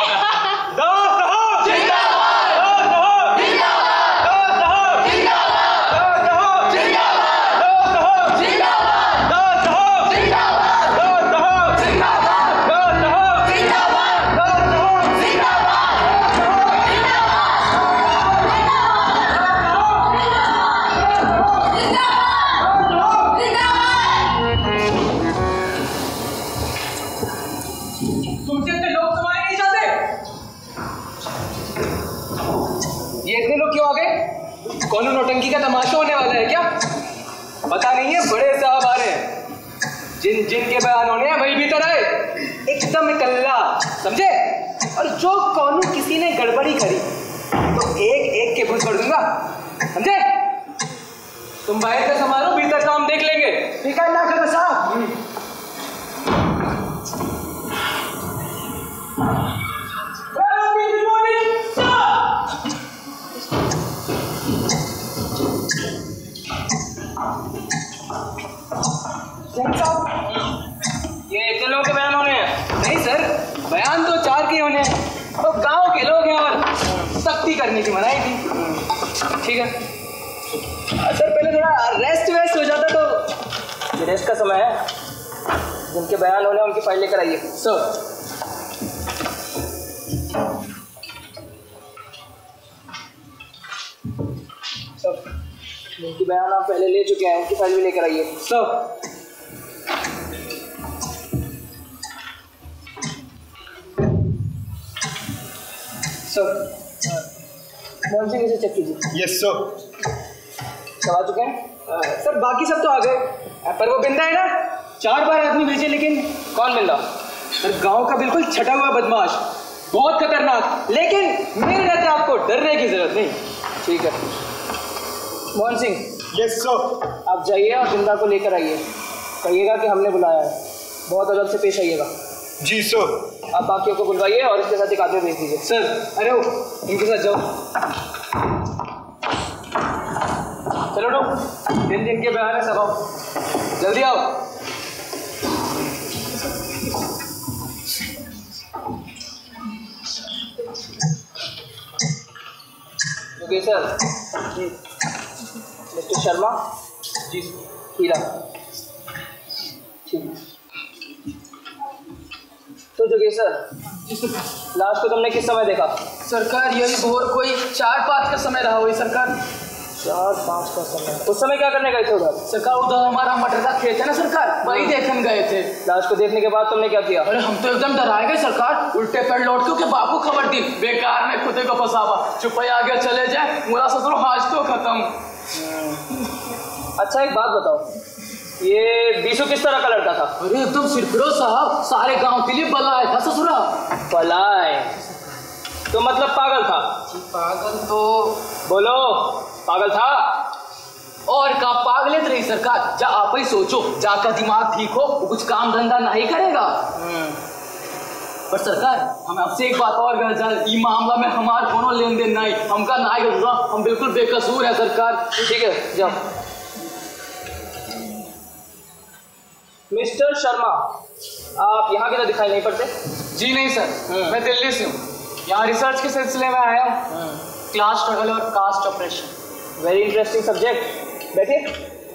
कौन नौटंकी का तमाशा होने वाला है क्या? पता नहीं है, बड़े साहब आ रहे हैं, जिनके बयान होने हैं वही भीतर आए, एकदम इकल्ला, समझे? और जो कौन किसी ने गड़बड़ी करी तो एक एक के भूत कर दूंगा, समझे? तुम बाहर का संभालो, भीतर का हम देख लेंगे। ठीक है ना खबर साहब? ये इतने लोगों के बयान होने हैं? नहीं सर, बयान तो 4 के होने हैं, तो गांव के लोग हैं और सख्ती करने की मनाही थी। ठीक है सर, पहले थोड़ा रेस्ट हो जाता तो। ये रेस्ट का समय है, जिनके बयान होने उनकी फाइल लेकर आइए। सर जिनकी बयान आप पहले ले चुके हैं उनकी फाइल भी लेकर आइए। सर मोहन सिंह इसे चेक कीजिए। Yes sir. सब आ चुके हैं? सर बाकी सब तो आ गए, पर वो बिंदा है ना, 4 बार आदमी भेजे, लेकिन कौन बिंदा? सर गांव का बिल्कुल छटा हुआ बदमाश, बहुत खतरनाक, लेकिन मेरे रहते आपको डरने की जरूरत नहीं। ठीक है मोहन सिंह। Yes sir. आप जाइए और बिंदा को लेकर आइए, कहिएगा कि हमने बुलाया है, बहुत अदब से पेश आइएगा। जी सर। आप बाकियों को बुलवाइए और इसके साथ एक आदमी भेज दीजिए। सर अरे वो इनके साथ जाओ। चलो लो, दिन के बयान है, सब आओ, जल्दी आओ। Okay sir ji. Mister Sharma ji. हीरा ठीक। तो जोगेश्वर, लाश को तुमने किस समय देखा? सरकार यही भोर कोई 4-5 का समय रहा हुई सरकार। 4-5 का समय? उस समय क्या करने गए थे उधर? सरकार उधर हमारा मटर का खेत है ना सरकार, वही देखने गए थे। लाश को देखने के बाद तुमने क्या किया? अरे हम तो एकदम डराए गए सरकार, उल्टे पैर लौट के बापू खबर दी, बेकार में खुदे को फंसावा, चुप आगे चले जाए, मुरा ससुर आज तो खत्म। अच्छा एक बात बताओ, ये बीसू किस तरह का लड़का था? अरे एकदम सिरफिरोज साहब, सारे गांव के लिए बलाए था ससुरा। बलाए? तो मतलब पागल था? पागल तो बोलो, पागल था? और का पागलियत रही सरकार। जा आप ही सोचो, जाका दिमाग ठीक हो वो कुछ काम धंधा नहीं करेगा। पर सरकार हम आपसे एक बात और कहना चाहते, ये मामला में हमारा कोनो लेन देन नहीं, हमका नहीं हुआ, हम बिल्कुल बेकसूर है सरकार। ठीक है जाओ। मिस्टर शर्मा, आप यहाँ के तो दिखाई नहीं पड़ते। जी नहीं सर, मैं दिल्ली से हूँ, यहाँ रिसर्च के सिलसिले में आया हूँ। क्लास स्ट्रगल और caste operation. Very interesting subject. बैठिए।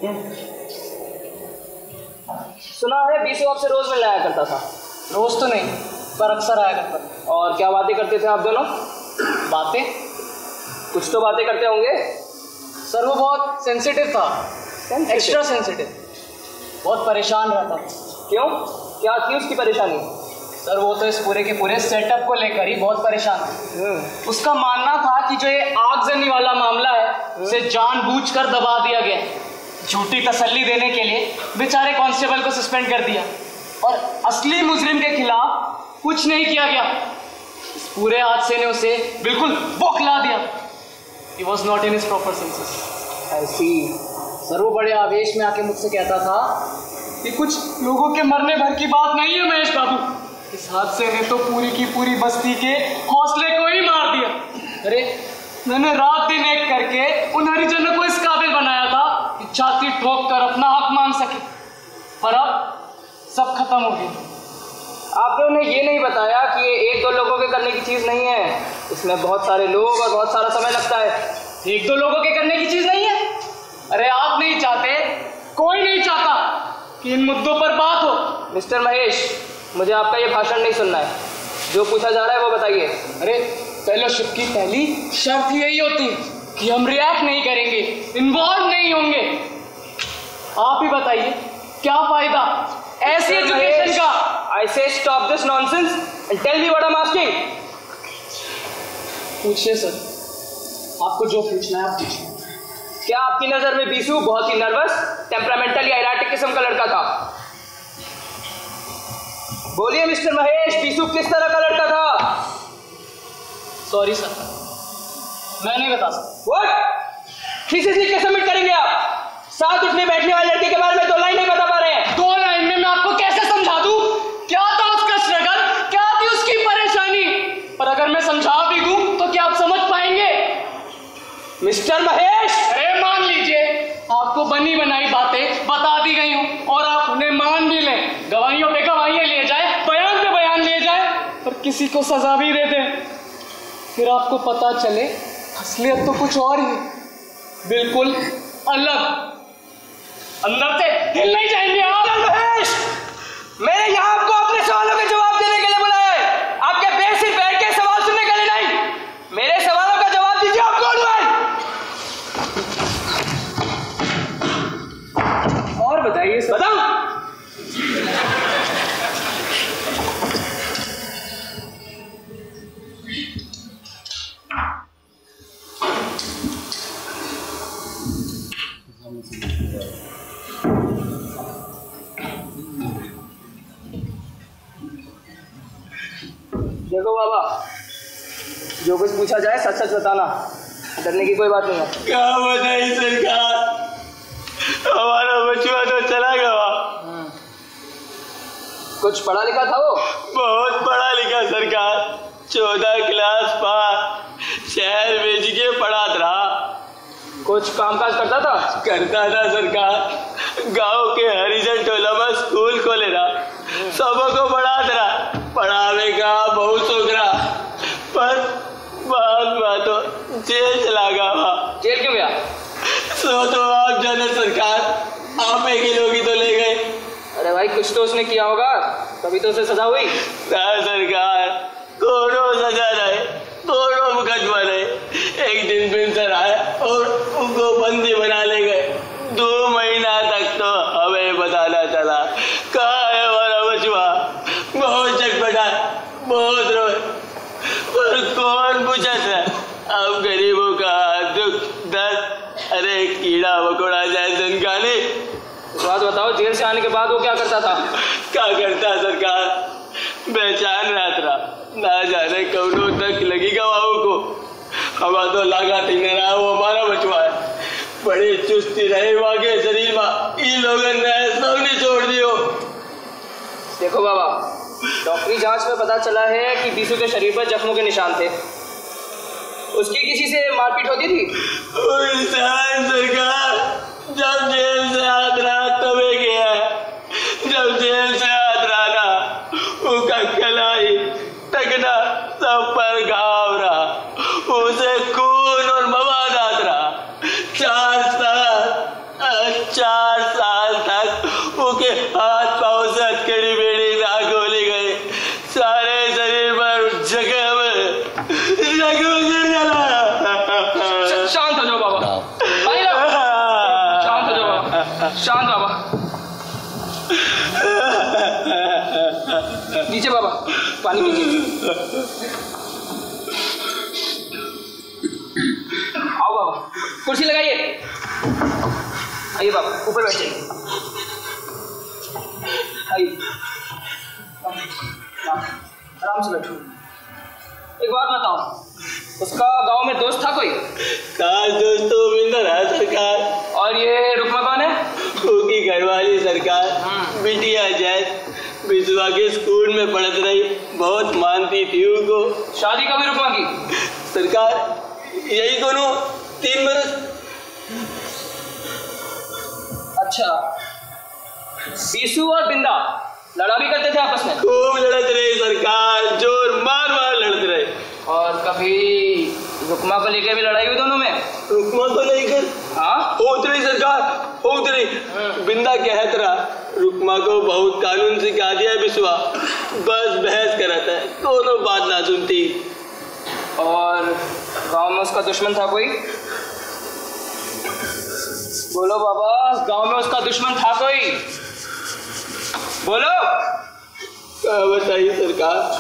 सुना है बीसू आपसे रोज मिलने आया करता था। रोज तो नहीं पर अक्सर आया करता था। और क्या बातें करते थे आप दोनों? बातें? कुछ तो बातें करते होंगे। सर वो बहुत सेंसिटिव था, एक्स्ट्रा सेंसिटिव, बहुत परेशान रहता था। क्यों, क्या थी उसकी परेशानी? सर वो तो इस पूरे के पूरे सेटअप को लेकर ही बहुत परेशान था। उसका मानना था कि जो ये आगजनी वाला मामला है उसे जानबूझकर दबा दिया गया, झूठी तसल्ली देने के लिए बेचारे कांस्टेबल को सस्पेंड कर दिया और असली मुजरिम के खिलाफ कुछ नहीं किया गया। इस पूरे हादसे ने उसे बिल्कुल बौखला दिया। He was not in his proper senses. I see. Sir वो बड़े आवेश में आके मुझसे कहता था कि कुछ लोगों के मरने भर की बात नहीं है महेश बाबू, इस हादसे ने तो पूरी की पूरी बस्ती के हौसले को ही मार दिया। अरे मैंने रात दिन एक करके उन हरिजनों को इस काबिल बनाया था कि छाती ठोक कर अपना हक मांग सके, पर अब सब खत्म हो गया। आपने उन्हें ये नहीं बताया कि ये एक दो लोगों के करने की चीज़ नहीं है, इसमें बहुत सारे लोग और बहुत सारा समय लगता है। एक दो लोगों के करने की चीज़ नहीं है? अरे आप नहीं चाहते, कोई नहीं चाहता कि इन मुद्दों पर बात हो। मिस्टर महेश, मुझे आपका ये भाषण नहीं सुनना है, जो पूछा जा रहा है वो बताइए। अरे फेलोशिप की पहली शर्त यही होती है कि हम रिएक्ट नहीं करेंगे, इन्वॉल्व नहीं होंगे। आप ही बताइए क्या फायदा ऐसी एजुकेशन का? I say stop this nonsense and tell me what I'm asking. पूछिए सर, आपको जो पूछना है आप पूछिए। क्या आपकी नजर में बीसू बहुत ही नर्वस, टेम्परामेंटली एराटिक किस्म का लड़का था? बोलिए मिस्टर महेश, बीसू किस तरह का लड़का था? सॉरी सर, मैं नहीं बता सकता। What? थीसिस लिख के सबमिट करेंगे आप? साथ उठने बैठने वाले लड़के के बारे में 2 लाइन नहीं बता पा रहे हैं। 2 लाइन में मैं आपको कैसे समझा दूं? क्या था उसका स्ट्रगल, क्या थी उसकी परेशानी? पर अगर मैं समझा भी दूं तो क्या आप समझ पाएंगे? मिस्टर महेश, अरे मान लीजिए आपको बनी बनाई बातें बता दी गई हूं और आप उन्हें मान भी लें, गवाहियों पे गवाहियां लिए जाए, बयान पे बयान लिए जाए, पर किसी को सजा भी दे दें, फिर आपको पता चले असलियत तो कुछ और ही, बिल्कुल अलग। अंदर से हिल नहीं जाएंगे आप। महेश, मैंने यहाँ आपको अपने सवालों के जवाब देने के लिए बुलाया है, आपके बेसिर बैठ के सवाल सुनने के लिए नहीं। मेरे सवालों का जवाब दीजिए, आप कौन है? और बताइए सर। बताओ। देखो बाबा, जो कुछ पूछा जाए सच सच बताना, डरने की कोई बात नहीं है। क्या बताइए सरकार, हमारा बचुआ तो चला गया। कुछ पढ़ा लिखा था वो? बहुत पढ़ा लिखा सरकार, 14 क्लास पास, शहर भेज के पढ़ात रहा। कुछ कामकाज करता था? करता था सरकार, गांव के हरिजन टोला में स्कूल खोले रहा, सबको पढ़ात रहा, पढ़ावे का बहुत शौक रहा, पर बाद तो जेल चला गया। जेल क्यों गया? सो तो आप जाने सरकार, आप एक ही लोग ही तो ले गए। अरे भाई कुछ तो उसने किया होगा, तभी तो उसे सजा हुई। सरकार कोनो सजा रहे, कोनो मुकदमा रहे, एक दिन पिंसर आए और उनको बंदी बना ले गए। 2 महीना तक तो हमें बताना चला कहाँ है हमारा बचुआ। बहुत चटपटा, बहुत रोए, पर कौन पूछा था? अब गरीबों का दुख दर्द, अरे कीड़ा मकोड़ा जाए जिनकानी। बात बताओ, जेल से आने के बाद वो क्या करता था? क्या करता सरकार, बेचैन रहता रहा, ना जाने कौनो तक लगी गवाओं को। हमारा तो लागत ही न रहा, वो हमारा बचवा है। बड़े चुस्ती रहे वहाँ के शरीर में, इन लोगों ने सब ने छोड़ दियो। देखो बाबा, डॉक्टरी जांच में पता चला है कि बीसू के शरीर पर जख्मों के निशान थे। उसकी किसी से मारपीट होती थी? सरकार, जब जेल से हाथ रहा तबे गया। जब जेल से हाथ रहा ना, उसका कलाई टकना सब पर घाव रहा, उसे खून और मवाद आत रहा। 4 साल तक उसके हाथ पाँव से हथकड़ी बेड़ी ना गोली गई। सारे शरीर पर जख्म शांत हो जाओ बाबा, शांत हो जाओ बाबा, शांत बाबा। नीचे बाबा, पानी पीजिए। आओ बाबा, कुर्सी लगाइए। आइए बाबा, ऊपर बैठिए। आइए, आराम से बैठो। एक बात बताओ, उसका गांव में दोस्त था कोई? खास दोस्त तो बिंदर है सरकार। और ये रुकमा कौन है? उसकी घरवाली सरकार, बिटिया जैस। बिस्वा के स्कूल में पढ़त रही, बहुत मानती थी उसको। शादी कभी रुकमा की? सरकार यही दोनों 3 बरस। अच्छा, बीसू और बिंदा लड़ा भी करते थे आपस में? खूब लड़त रहे सरकार, जोर मार मार लड़ते रहे। और कभी रुकमा को लेकर भी लड़ाई हुई दोनों में? रुकमा को लेकर? हाँ, होत रही सरकार, होत रही। बिंदा कहत रहा, रुकमा को बहुत कानून सिखा दिया बिस्वा, बस बहस करता है, दोनों बात ना सुनती। और गांव में उसका दुश्मन था कोई? बोलो बाबा, गांव में उसका दुश्मन था कोई? बोलो। बताइए सरकार,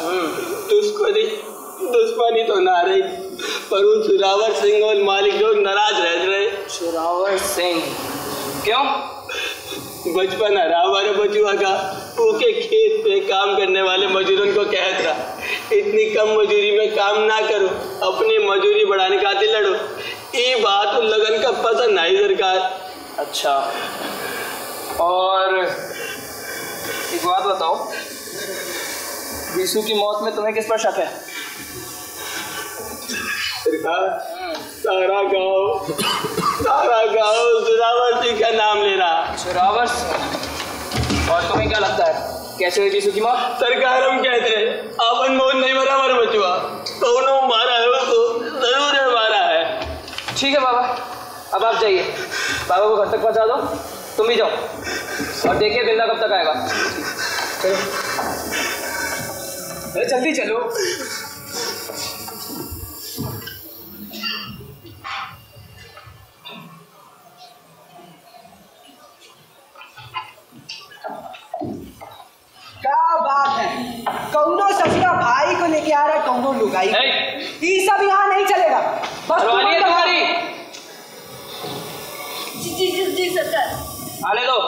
दुश्मनी तो ना रही, पर उन सुरावर सिंह और मालिक लोग नाराज रह रहे। सुरावर सिंह क्यों? बचपन रहा हमारे बचुआ का, उसके खेत पे काम करने वाले मजदूरों को कहत रहा, इतनी कम मजूरी में काम ना करो, अपनी मजूरी बढ़ाने खातिर लड़ो। ये बात उन लगन का पसंद आई सरकार। अच्छा, और एक बात बताओ, बीसू की मौत में तुम्हें किस पर शक है? सरकार, सारा गांव सुरावर सिंह का नाम ले रहा। सुरावर सिंह? और तुम्हें क्या लगता है कैसे हुई बीसू की मौत? सरकार हम कहते हैं, आपन मौत नहीं मरा हमारा बचुआ, कौनो मारा है उसको, जरूर है मारा है। ठीक है बाबा, अब आप जाइए, बाबा को घर तक पहुंचा दो, तुम भी जाओ और देखिए बिंदा कब तक आएगा। चलो, अरे जल्दी चलो। क्या बात है, कौनो ससुरा भाई को लेके आ रहा है, कौनो लुगाई। ये सब यहाँ नहीं चलेगा। बस तुम्हारी जी सरकार। आने दो।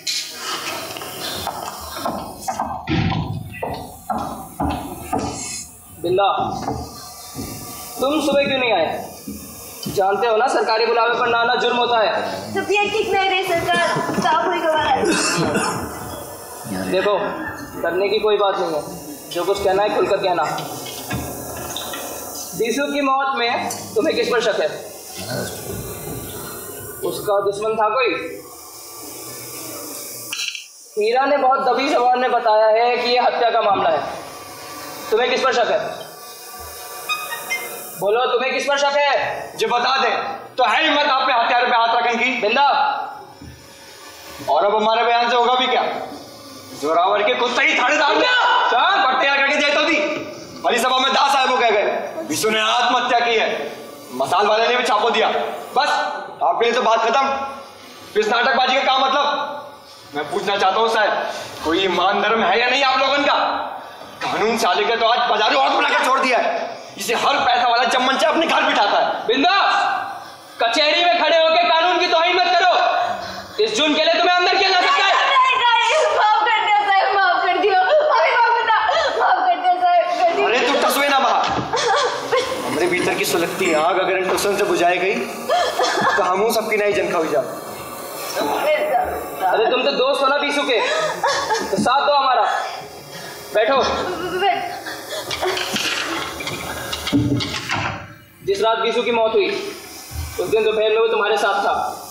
बिंदा, तुम सुबह क्यों नहीं आए? जानते हो ना सरकारी बुलावे पर ना आना जुर्म होता है। तबीयत ठीक नहीं रही सरकार, साफ हुई गवारा। देखो, करने की कोई बात नहीं है, जो कुछ कहना है खुलकर कहना। बीसू की मौत में तुम्हें किस पर शक है? उसका दुश्मन था कोई? हीरा ने बहुत दबी जबान में बताया है कि यह हत्या का मामला है। तुम्हें किस पर शक है? बोलो, तुम्हें किस पर शक है? जो बता दे तो है हिम्मत आप पे हथियार पे हाथ रखने की। बिंदा, और अब हमारे बयान से होगा भी क्या? जोरावर के कुत्ते ही थानेदार ने पट्टियां करके देता थी। बड़ी सभा में दास साहब कह गए विष्णु ने आत्महत्या की है, मसाल वाले ने भी छापो दिया। बस आपके लिए तो बात खत्म। इस नाटकबाजी का क्या मतलब? मैं पूछना चाहता हूँ साहब, कोई ईमान धर्म है या नहीं आप लोगों का? कानून साले का तो आज बाजारों और बना के छोड़ दिया है, जिसे हर पैसा वाला जब मन चाहे अपने घर बिठाता है। बिंदा, कचहरी में खड़े होकर कानून की तौहीन मत करो। इस जुर्म के लिए तुम्हें अंदर किया जा सकता है। माफ कर दियो साहब, माफ कर दियो। अभी माफ कर दियो साहब, कर दियो। अरे तू की सुलगती आग अगर इन टुसन से बुझाई गई तो हम सबकी नहीं जन खाई जा। अरे तुम तो दोस्त हो ना बीसू के, तो साथ दो हमारा। बैठो। जिस रात बीसू की मौत हुई उस दिन दोपहर में वो तुम्हारे साथ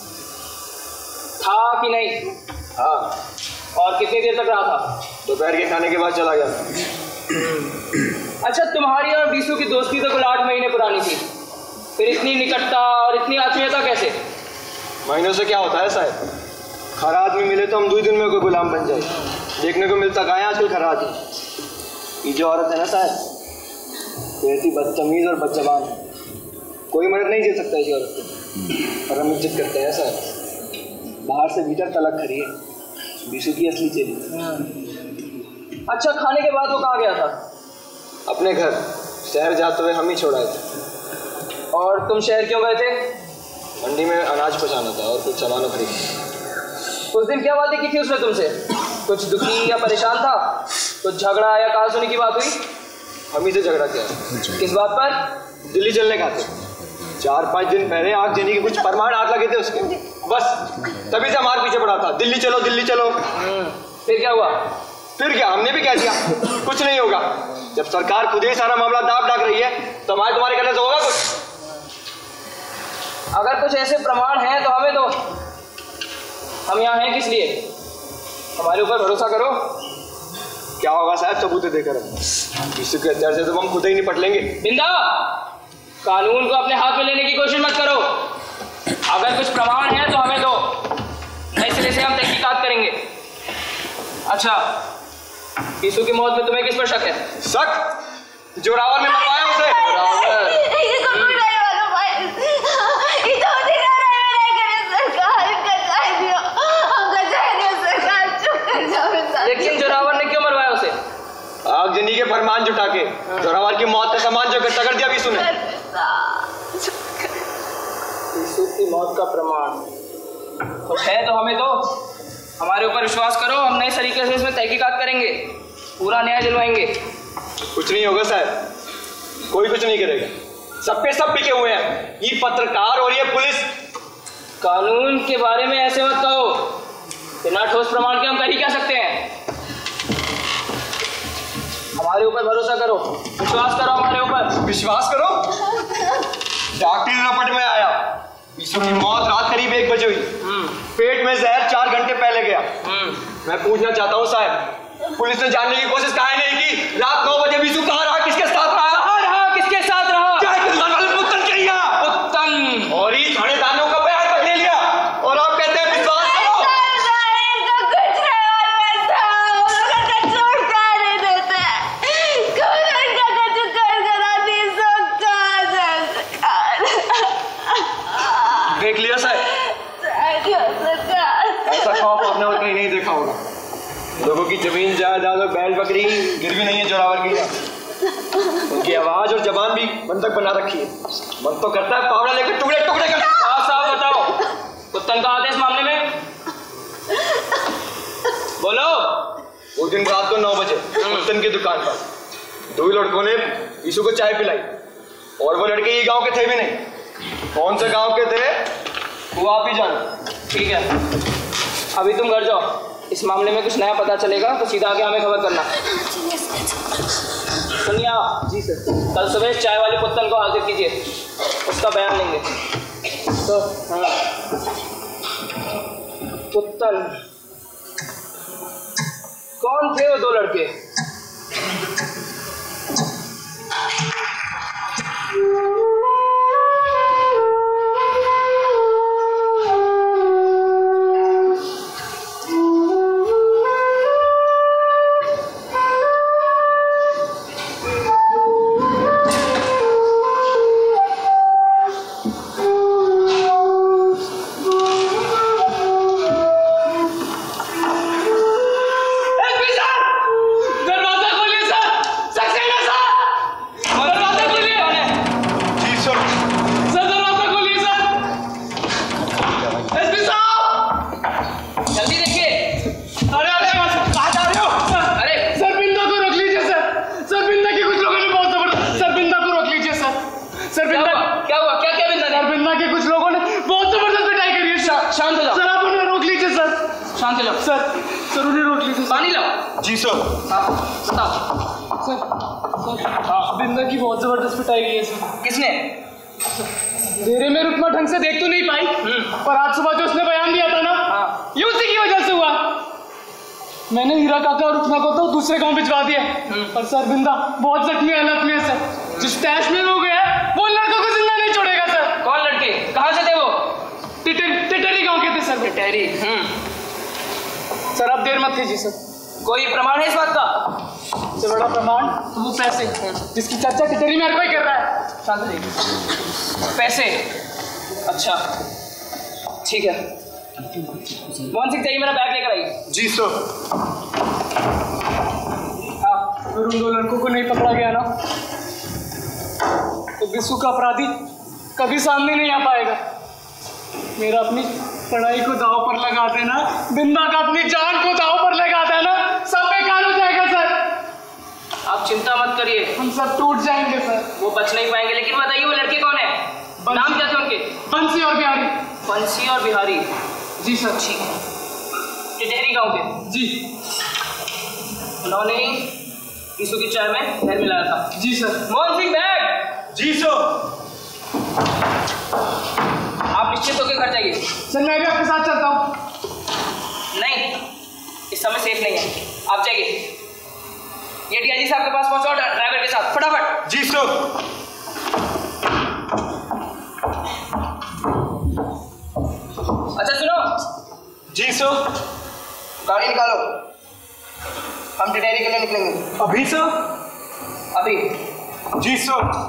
था कि नहीं? हाँ। और कितनी देर तक रहा था? दोपहर के खाने के बाद चला गया। अच्छा, तुम्हारी और बीसू की दोस्ती तो कुल 8 महीने पुरानी थी, फिर इतनी निकटता और इतनी आत्मीयता कैसे? महीनों से क्या होता है साहब, खरा आदमी मिले तो हम 2 दिन में कोई गुलाम बन जाए। देखने को मिलता कहाँ है आजकल खरा आदमी। ये जो औरत है ना साहब, ऐसी बदतमीज और बदजबान, कोई मदद नहीं दे सकता इस औरत को, और हम इज्जत करते हैं साहब। बाहर से भीतर तलक खड़ी है, बीसू की असली चेली। अच्छा, खाने के बाद वो कहाँ गया था? अपने घर। शहर जाते हुए हम ही छोड़ाए थे। और तुम शहर क्यों गए थे? मंडी में अनाज पहुँचाना था और कुछ सामान खरीदना। उस दिन क्या बातें की थी उसने तुमसे? कुछ दुखी या परेशान था? कुछ झगड़ा या कहासुनी की बात हुई? हम ही से झगड़ा किया। किस बात पर? दिल्ली चलने का था। 4-5 दिन पहले आग जनी के कुछ परमाण हाथ लगे थे उसके, बस तभी से हमारे पीछे पड़ा था, दिल्ली चलो दिल्ली चलो। फिर क्या हुआ? फिर क्या, हमने भी कह दिया कुछ नहीं होगा। जब सरकार खुद ही सारा मामला दाब डाक रही है तो हमारे तुम्हारे करने से होगा कुछ? अगर कुछ ऐसे प्रमाण हैं तो हमें दो। हम यहाँ हैं किस लिए? हमारे ऊपर भरोसा करो। क्या होगा साहब, सबूत देकर किसी के हथियार से तो हम खुद ही निपट लेंगे। बिंदा, कानून को अपने हाथ में लेने की कोशिश मत करो। अगर कुछ प्रमाण है तो हमें दो, नए सिरे से हम तहकीकात करेंगे। अच्छा, बीसू की मौत में तुम्हें किस पर शक है? शक? जोरावर ने मरवाया उसे। लेकिन जोरावर ने क्यों मरवाया उसे? आगजनी के फरमान जुटा के जोरावर की मौत का सामान जो इकट्ठा कर दिया बीसू ने। बीसू की मौत का प्रमाण तो है तो हमें दो। हमारे ऊपर विश्वास करो, हम नए तरीके से इसमें तहकीकात करेंगे, पूरा न्याय दिलवाएंगे। कुछ नहीं होगा साहब, कोई कुछ नहीं करेगा। सब पे सब पिके हुए हैं, ये पत्रकार और ये पुलिस। कानून के बारे में ऐसे मत कहो, बिना ठोस प्रमाण के हम कर ही क्या सकते हैं? हमारे ऊपर भरोसा करो, विश्वास करो हमारे ऊपर। विश्वास करो? डॉक्टरी रपट में आया, बीसू की मौत रात करीब 1 बजे हुई। पेट में जहर 4 घंटे पहले गया। मैं पूछना चाहता हूँ साहब, पुलिस ने जानने की कोशिश काहे नहीं की? रात 9 बजे बीसू कहाँ रहा, किसके साथ रहा? किसके साथ रहा? पुत्तन के यहाँ। पुत्तन और ही थानेदारों का बयान तक ले लिया और आप कहते हैं विश्वास करो। देख लिया साहब, ऐसा खौफ आपने और कहीं नहीं देखा होगा। लोगों की जमीन जायदाद और बैल बकरी गिरवी नहीं है जोरावर की यहाँ। उनकी आवाज और जबान भी बंधक बना रखी है। मन तो करता है पावड़ा लेकर टुकड़े टुकड़े कर। साहब बताओ, पुत्तन कहाँ थे इस मामले में? बोलो। वो दिन रात को 9 बजे पुत्तन की दुकान पर 2 लड़कों ने बीसू को चाय पिलाई, और वो लड़के ये गांव के थे भी नहीं। कौन से गांव के थे वो आप ही जानो। ठीक है, अभी तुम घर जाओ, इस मामले में कुछ नया पता चलेगा तो सीधा आके हमें खबर करना। सुनिए आप। जी सर। कल सुबह चाय वाले पुत्तन को हाजिर कीजिए, उसका बयान लेंगे। तो हाँ, पुत्तन कौन थे वो 2 लड़के? दरवाजा सर ने रोक ली थी। पानी लाओ। जी सर। हाँ बताओ सर। हाँ बिंदा की बहुत जबरदस्त पिटाई गई है सर। किसने? देरे में रुकमा ढंग से देख तो नहीं पाई, पर आज सुबह जो उसने बयान दिया था ना, ये उसी की वजह से हुआ। मैंने हीरा काका और रुकमा को तो दूसरे गांव भिजवा दिया, पर सर बिंदा बहुत जख्मी हालत में है सर। जिस तैश में वो गया वो लड़कों को जिंदा नहीं छोड़ेगा सर। कौन लड़के? कहाँ से थे वो? टिटरी गांव के थे सर। टिटरी। सर आप देर मत कीजिए सर। कोई प्रमाण है इस बात का? सबसे बड़ा प्रमाण तो वो पैसे जिसकी चर्चा टिटरी में हर कोई कर रहा है। शांत रहिए। पैसे? अच्छा ठीक है। मोहन सिंह चाहिए, मेरा बैग लेकर आइए। जी सर। हाँ अगर उन दो लड़कों को नहीं पकड़ा गया ना तो विश्व का अपराधी कभी सामने नहीं आ पाएगा। मेरा अपनी पढ़ाई को दाव पर लगा देना, बिंदा का अपनी जान को दाव पर लगा देना, सब बेकार हो जाएगा सर। आप चिंता मत करिए, हम सब टूट जाएंगे सर। वो बच नहीं पाएंगे। लेकिन बताइए वो लड़के कौन है? नाम क्या थे उनके? बंसी और बिहारी। बंसी और बिहारी? जी सर। ठीक है। टिटहरी गांव के? जी। उन्होंने ईसु की चाय में जहर मिलाया था? जी सर। मोहन सिंह बैग। जी सर। आप निश्चित होकर घर जाइए। सर मैं भी आपके साथ चलता हूँ। नहीं, इस समय सेफ नहीं है, आप जाइए। ये डीआईजी साहब के पास पहुंचाओ ड्राइवर के साथ फटाफट। जी सर। अच्छा सुनो। जी सर। गाड़ी निकालो, हम टिटहरी के लिए निकलेंगे। अभी सर? अभी। जी सर।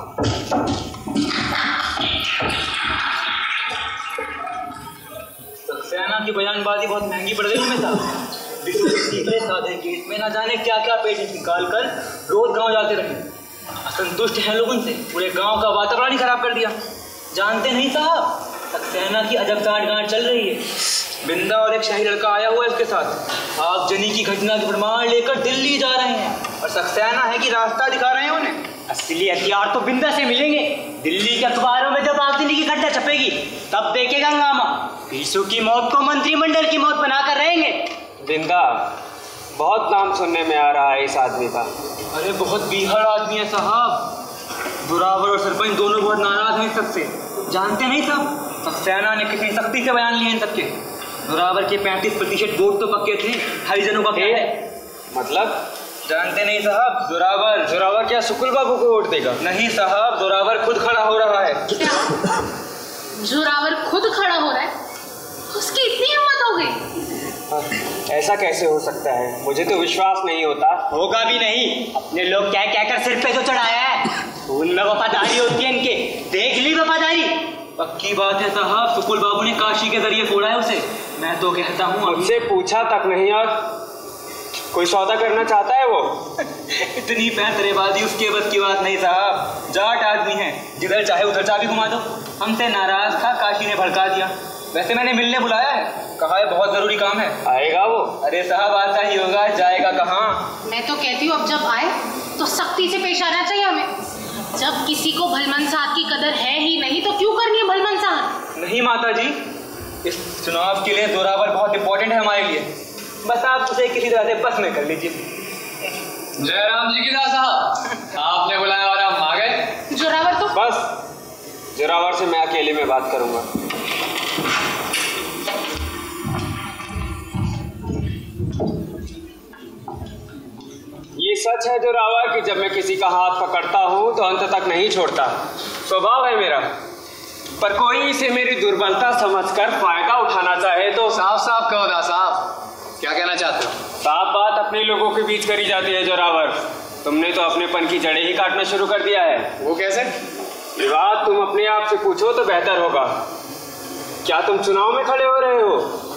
सक्सेना की बयानबाजी बहुत महंगी पड़ गई हमें साहब। विश्व के तीसरे साधे केस में ना जाने क्या क्या पेशेंट निकाल कर रोज गांव जाते रहे। असंतुष्ट हैं लोग उनसे, पूरे गांव का वातावरण ही खराब कर दिया। जानते नहीं साहब, सक्सेना की अजब साठगांठ चल रही है। बिंदा और एक शाही लड़का आया हुआ है उसके साथ। आगजनी की घटना के प्रमाण लेकर दिल्ली जा रहे हैं और सक्सेना है कि रास्ता दिखा रहे हैं उन्हें। असली हथियार तो बिंदा से मिलेंगे। दिल्ली के अखबारों में जब आगजनी की घटना छपेगी तब देखेगा हंगामा। पीसू की मौत को मंत्रिमंडल की मौत बनाकर रहेंगे। बिंदा, बहुत नाम सुनने में आ रहा है इस आदमी का। अरे बहुत बीहड़ आदमी है साहब। दुरावर और सरपंच दोनों बहुत नाराज हैं सबसे। जानते नहीं साहब, सक्सेना ने कितनी सख्ती से बयान लिए इन सबके। दुरावर के 35% वोट तो पक्के थे, हरिजनों का क्या है? मतलब? जानते नहीं साहब, जोरावर क्या शुक्ल बाबू को वोट देगा? नहीं साहब, जोरावर खुद खड़ा हो रहा है। क्या? जोरावर खुद खड़ा हो रहा है? उसकी इतनी हिम्मत हो गई? ऐसा कैसे हो सकता है? मुझे तो विश्वास नहीं होता। होगा भी नहीं। अपने लोग क्या क्या कर सिर पे जो चढ़ाया है, उनमें वफादारी होती है इनके। देख ली वफादारी। पक्की बात है साहब, सुकुल बाबू ने काशी के जरिए फोड़ा है उसे। मैं तो कहता हूँ मुझसे पूछा तक नहीं और कोई सौदा करना चाहता है वो। इतनी पैंतरेबाजी उसके बस की बात नहीं साहब। जाट आदमी है, जिधर चाहे उधर चाबी घुमा दो। हमसे नाराज था, काशी ने भड़का दिया। वैसे मैंने मिलने बुलाया है, कहा है बहुत जरूरी काम है। आएगा वो? अरे साहब आता ही होगा, जाएगा कहाँ? मैं तो कहती हूँ अब जब आए तो सख्ती से पेश आना चाहिए हमें। जब किसी को भलमनसाहत की कदर है ही नहीं तो क्यों करनी है भलमनसाहत? नहीं माता जी, इस चुनाव के लिए जोरावर बहुत इंपॉर्टेंट है हमारे लिए। बस आप उसे किसी तरह से बस में कर लीजिए। जयराम जी की दास साहब, आपने बुलाया और हम आ गए। जोरावर तो बस, जोरावर से मैं अकेले में बात करूंगा। ये सच है जोरावर कि जब मैं किसी का हाथ पकड़ता हूं तो अंत तक नहीं छोड़ता। स्वभाव है मेरा। पर कोई इसे मेरी दुर्बलता समझकर फायदा उठाना चाहे तो। साफ साफ कहो दास साहब, क्या कहना चाहते हो? साफ बात अपने लोगों के बीच करी जाती है जोरावर। तुमने तो अपनेपन की जड़ें ही काटना शुरू कर दिया है। वो कैसे? ये बात तुम अपने आप से पूछो तो बेहतर होगा। क्या तुम चुनाव में खड़े हो रहे हो?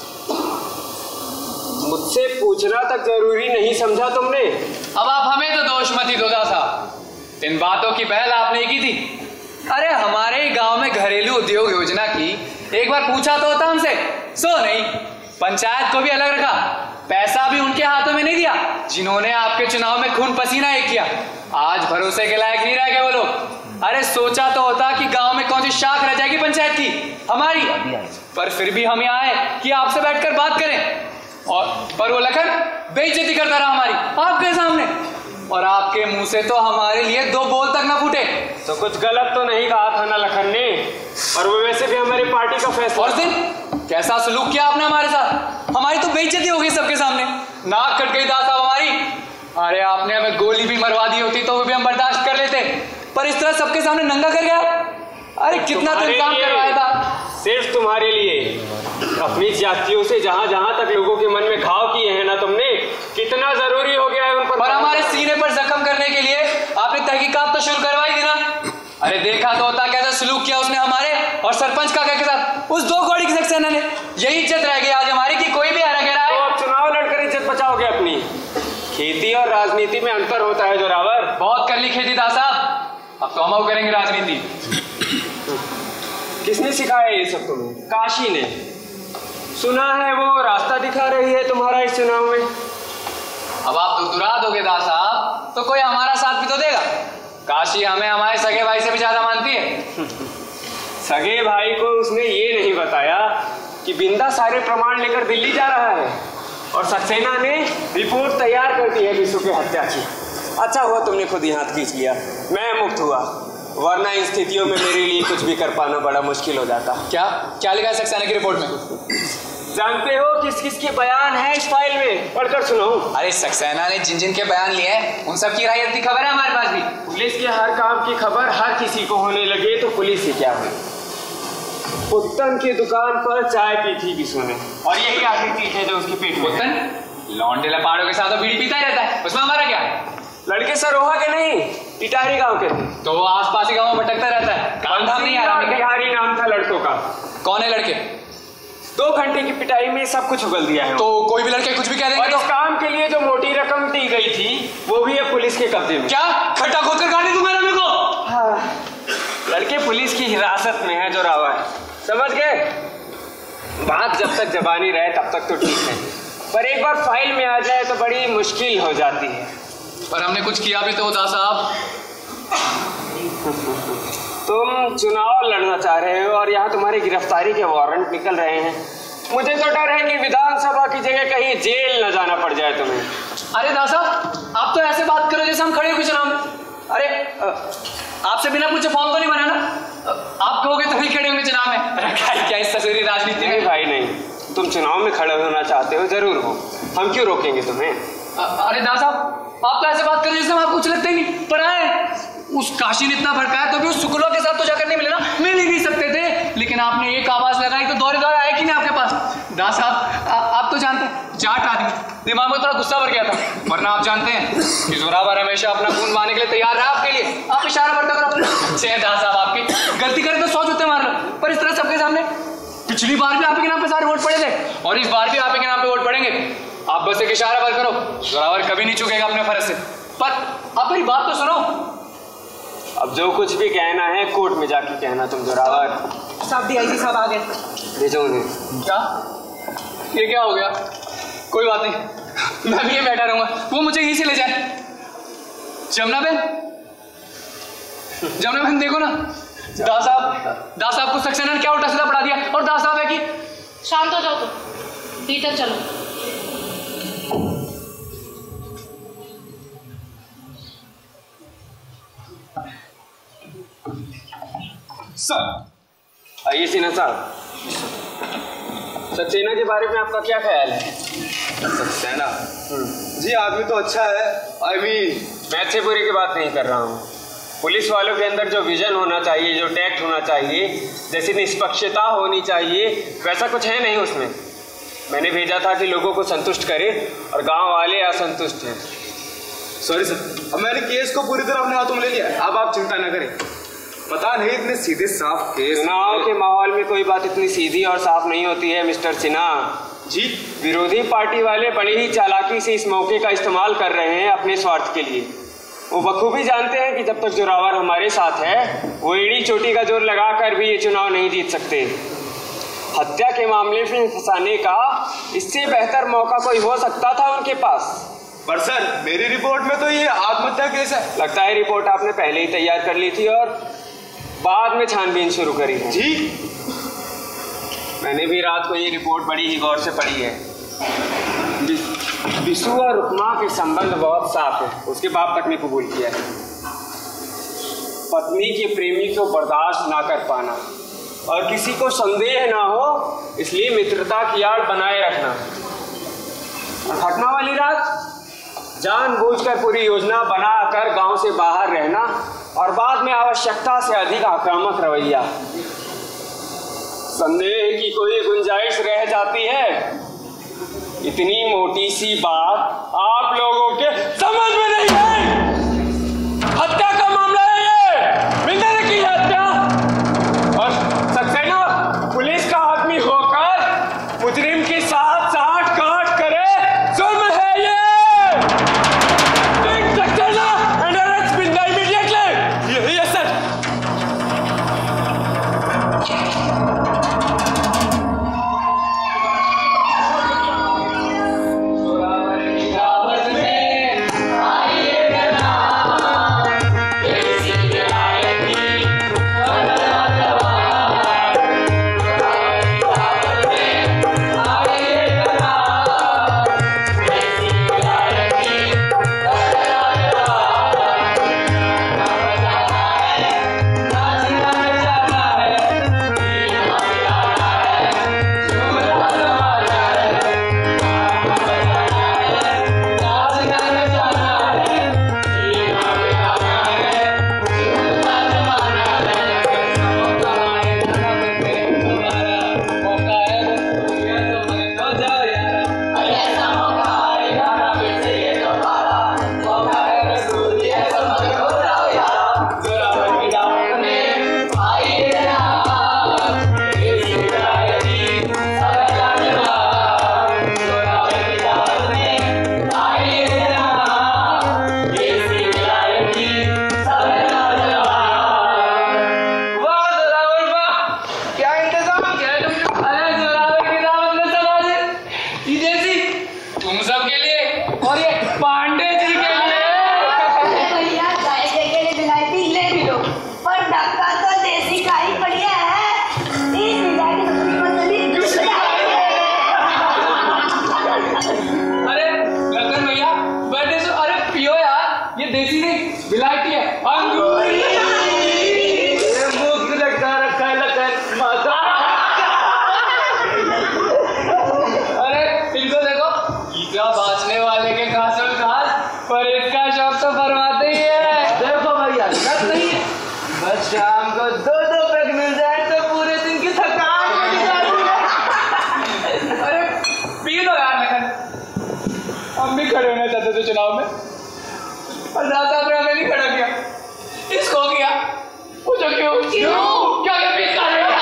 मुझसे पूछना तक जरूरी नहीं समझा तुमने। अब आप हमें तो दोष मत ही दो दास साहब। इन बातों की पहल आपने की थी। अरे हमारे ही गांव में घरेलू उद्योग योजना की एक बार पूछा तो होता हमसे। सो नहीं, पंचायत को भी अलग रखा, पैसा भी उनके हाथों में नहीं दिया जिन्होंने आपके चुनाव में खून पसीना एक किया। आज भरोसे के लायक नहीं रह गए वो लोग। अरे सोचा तो होता कि गांव में कौन सी शाख रह जाएगी पंचायत की, हमारी। पर फिर भी हम यहाँ आए कि आपसे बैठकर बात करें। और पर वो लखन बेइज्जती करता रहा हमारी आपके सामने, और आपके मुंह से तो हमारे लिए 2 बोल तक ना फूटे। तो कुछ गलत तो नहीं कहा था ना लखन ने, और वो वैसे भी हमारी पार्टी का फैसला। और दिन कैसा सलूक किया आपने हमारे साथ, हमारी तो बेइज्जती हो गई सबके सामने, नाक कट गई दास साहब हमारी। अरे आपने हमें गोली भी मरवा दी होती तो वो भी हम बर्दाश्त कर लेते, पर इस तरह सबके सामने नंगा कर गया। अरे कितना तो इंतजाम करवाया था सिर्फ तुम्हारे लिए। अपनी जातियों से जहां जहां तक लोगों के मन में घाव किए हैं ना तुमने, कितना जरूरी हो गया है उन पर हमारे सीने पर जख्म करने के लिए आपने तहकीकात तो शुरू करवाई थी ना। अरे देखा तो होता कैसा सलूक किया उसने हमारे और सरपंच काका के साथ, उस 2 कौड़ी की सक्सेना ने। यही इज्जत रह गई आज हमारी कि कोई भी हरा गया है। तो अब चुनाव लड़कर इज्जत बचाओगे अपनी। खेती और राजनीति में अंतर होता है जोरावर। बहुत कर ली खेती दास साहब, अब तो हम करेंगे राजनीति। किसने सिखाया ये सब तुम्हें? काशी ने। सुना है वो रास्ता दिखा रही है तुम्हारा इस चुनाव में। अब आप दुरा दोगे दास साहब तो कोई हमारा साथ भी तो देगा। काशी हमें हमारे सगे भाई से भी ज्यादा मानती है। सगे भाई को उसने ये नहीं बताया कि बिंदा सारे प्रमाण लेकर दिल्ली जा रहा है और सक्सेना ने रिपोर्ट तैयार कर दी है बिशु की हत्या की। अच्छा हुआ तुमने खुद ही हाथ खींच लिया, मैं मुक्त हुआ, वरना इन स्थितियों में मेरे लिए कुछ भी कर पाना बड़ा मुश्किल हो जाता। क्या क्या लिखा है सक्सेना की रिपोर्ट में? जानते हो किस किस के बयान है इस फाइल में? पढ़कर सुनाऊं? अरे सक्सेना ने जिन जिन के बयान लिए हैं उन सब की रायत की खबर है हमारे पास भी। पुलिस के हर काम की खबर हर किसी को होने लगे तो पुलिस ही क्या हुई। उत्तम की दुकान पर चाय पी थी बिशु ने, और यही आखिरी चीज है जो उसके पेट में। उत्तम लौंडे लपाड़ों के साथ तो बीड़ी पीता ही रहता है, उसमें हमारा क्या? लड़के सरोहा के नहीं, टिटारी गांव के थे। तो वो आसपास ही गांव में भटकता रहता है, काम धाम नहीं आ रहा। बिहारी नाम था लड़कों का। कौन है लड़के? 2 घंटे की पिटाई में सब कुछ उगल दिया है। तो कोई भी लड़के कुछ भी कह देंगे। और इस काम के लिए जो मोटी रकम दी गई थी वो भी है पुलिस के कब्जे में। क्या खड्डा खोद कर गाड़ी दूंगा मेरे को? हाँ, लड़के पुलिस की हिरासत में है जोरावर, समझ गए? बात जब तक जबानी रहे तब तक तो ठीक है, पर एक बार फाइल में आ जाए तो बड़ी मुश्किल हो जाती है। पर हमने कुछ किया भी तो दास साहब। तुम चुनाव लड़ना चाह रहे हो और यहाँ तुम्हारी गिरफ्तारी के वारंट निकल रहे हैं। मुझे तो डर है कि विधानसभा की जगह कहीं जेल न जाना पड़ जाए तुम्हें। अरे दास साहब आप तो ऐसे बात करो जैसे हम खड़े हो चुनाव में। अरे आपसे बिना पूछे फॉर्म तो नहीं बना ना? आप कहोगे तो नहीं खड़े होंगे चुनाव में। क्या इस तस्वीरी राजनीति में? भाई नहीं, तुम चुनाव में खड़े होना चाहते हो जरूर हो, हम क्यों रोकेंगे तुम्हें? अरे दास साहब आप तो ऐसे बात कर रहे जैसे हम आपको कुछ लगता ही नहीं। पर आए उस काशी ने इतना भड़काया तो भी उस शुक्ला के साथ तो जाकर नहीं मिले ना, मिल ही नहीं सकते थे। लेकिन आपने एक आवाज लगाई तो दौरे दौरे आए कि नहीं आपके पास। दास साहब आप तो जानते हैं जाट आदमी, दिमाग में थोड़ा गुस्सा भर गया था, वरना आप जानते हैं कि जोरावर हमेशा अपना खून मारने के लिए तैयार रहा आपके लिए। आप इशारा बढ़ता करो। दास साहब आपकी गलती करें तो 100 जूते मार लो, पर इस तरह सबके सामने। पिछली बार भी आप के नाम पे सारे वोट पड़े थे और इस बार भी आप के नाम पे वोट पड़ेंगे। आप बस एक इशारा भर करो, जोरावर कभी नहीं चुकेगा अपने फर्ज से। पर आप मेरी बात तो सुनो। अब जो कुछ भी कहना है कोर्ट में जाके कहना तुम जोरावर। साहब डीआईजी साहब आ गए। भेजो उन्हें। क्या ये क्या हो गया? कोई बात नहीं, मैं भी ये बैठा रहूंगा, वो मुझे यहीं से ले जाए। जमुना बहन देखो ना, दास साहब को सक्सेना ने क्या उल्टा सीधा पढ़ा दिया। और दास साहब है कि शांत हो जाओ तुम, भीतर चलो। आइए सिन्हा साहब, सक्सेना के बारे में आपका क्या ख्याल है? सक्सेना जी आदमी तो अच्छा है। मैं अच्छे बुरे की बात नहीं कर रहा हूँ। पुलिस वालों के अंदर जो विजन होना चाहिए, जो टैक्ट होना चाहिए, जैसी निष्पक्षता होनी चाहिए, वैसा कुछ है नहीं उसमें। मैंने भेजा था कि लोगों को संतुष्ट करे और गांव वाले असंतुष्ट हैं। सॉरी सर, अब मैंने केस को पूरी तरह अपने हाथों में ले लिया। अब आप चिंता न करें। पता नहीं इतने सीधे साफ केस। चुनाव के माहौल में कोई बात इतनी सीधी और साफ नहीं होती है मिस्टर सिन्हा जी। विरोधी पार्टी वाले बड़ी ही चालाकी से इस मौके का इस्तेमाल कर रहे हैं अपने स्वार्थ के लिए। वो बखूबी जानते हैं कि जब तक जोरावर हमारे साथ है वो एड़ी चोटी का जोर लगाकर भी ये चुनाव नहीं जीत सकते। हत्या के मामले में फंसाने का इससे बेहतर मौका कोई हो सकता था उनके पास। पर सर मेरी रिपोर्ट में तो ये आत्महत्या केस है। लगता है रिपोर्ट आपने पहले ही तैयार कर ली थी और बाद में छानबीन शुरू करी है। जी मैंने भी रात को ये रिपोर्ट बड़ी ही गौर से पढ़ी है। विशु और रुक्मा के संबंध बहुत साफ है। उसके बाप तक ने कबूल किया है। पत्नी के प्रेमी को बर्दाश्त ना कर पाना और किसी को संदेह ना हो, इसलिए मित्रता की आड़ बनाए रखना। और घटना वाली रात जानबूझकर पूरी योजना बनाकर गांव से बाहर रहना और बाद में आवश्यकता से अधिक आक्रामक रवैया। संदेह की कोई गुंजाइश रह जाती है? इतनी मोटी सी बात आप लोगों के समझ में नहीं है। हत्या का मामला है ये, बिंदा ने की हत्या और सक्सेना पुलिस का आदमी होकर मुजरिम की साथ साठ काट करे, जुर्म है ये। Saxena and arrest Binda immediately. Yes sir. शाम को 2-2 पैक मिल जाए तो पूरे दिन की थकान मिट जाती है। अरे पी लो यार लखन। हम भी खड़े होना चाहते थे चुनाव में, पर दादा साहब ने हमें नहीं खड़ा किया। इसको किया। पूछो क्यों? क्या क्या पी कर रहे हो?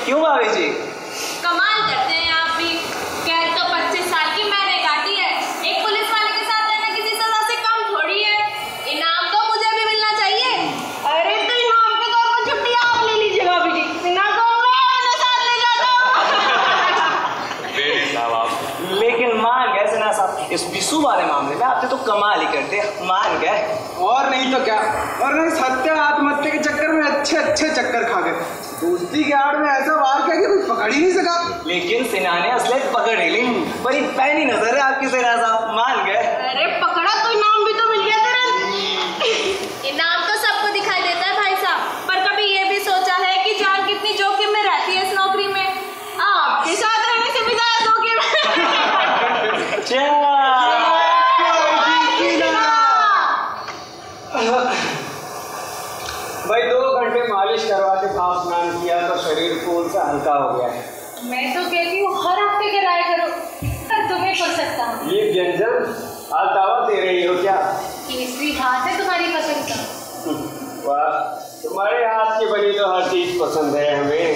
क्यों भाभी जी? कमाल करते हैं आप भी। कैद तो 25 साल की मैंने काटी है। एक पुलिस वाले के साथ रहना किसी सजा से कम थोड़ी है। इनाम तो मुझे भी मिलना चाहिए। अरे तो इनाम के तौर पर छुट्टी आप ले लीजिए भाभी जी। इनाम को मैं अपने साथ ले जाता हूँ। लेकिन मान गए सिन्हा साहब, इस बिस्सू वाले मामले में आपने तो कमाल ही करते, मान गए। और नहीं तो क्या, वरना इस हत्या आत्महत्या के चक्कर में अच्छे अच्छे चक्कर खा गए। दोस्ती के आड़ में ऐसा वार किया कि कोई पकड़ ही नहीं सका। लेकिन सिन्हा ने असलियत पकड़ ही ली। बड़ी पैनी नजर है आपकी सिन्हा साहब, मान गए। अरे पकड़ा तो इनाम भी तो मिल गया तुरंत। इनाम तो सबको दिखाई देता है भाई साहब, पर कभी ये भी सोचा है कि जान कितनी जोखिम में रहती है इस नौकरी में। आपके साथ रहने से भी ज्यादा जोखिम है। भाई 2 घंटे मालिश करवा के साफ स्नान किया तो शरीर फूल से हल्का हो गया है। मैं तो कहती हूँ हर हफ्ते कराया करो, पर तुम्हें कर सकता हूँ। ये व्यंजन आज दावत दे रही हो क्या? केसरी भात है तुम्हारी पसंद का। वाह, तुम्हारे हाथ की बनी तो हर चीज पसंद है हमें।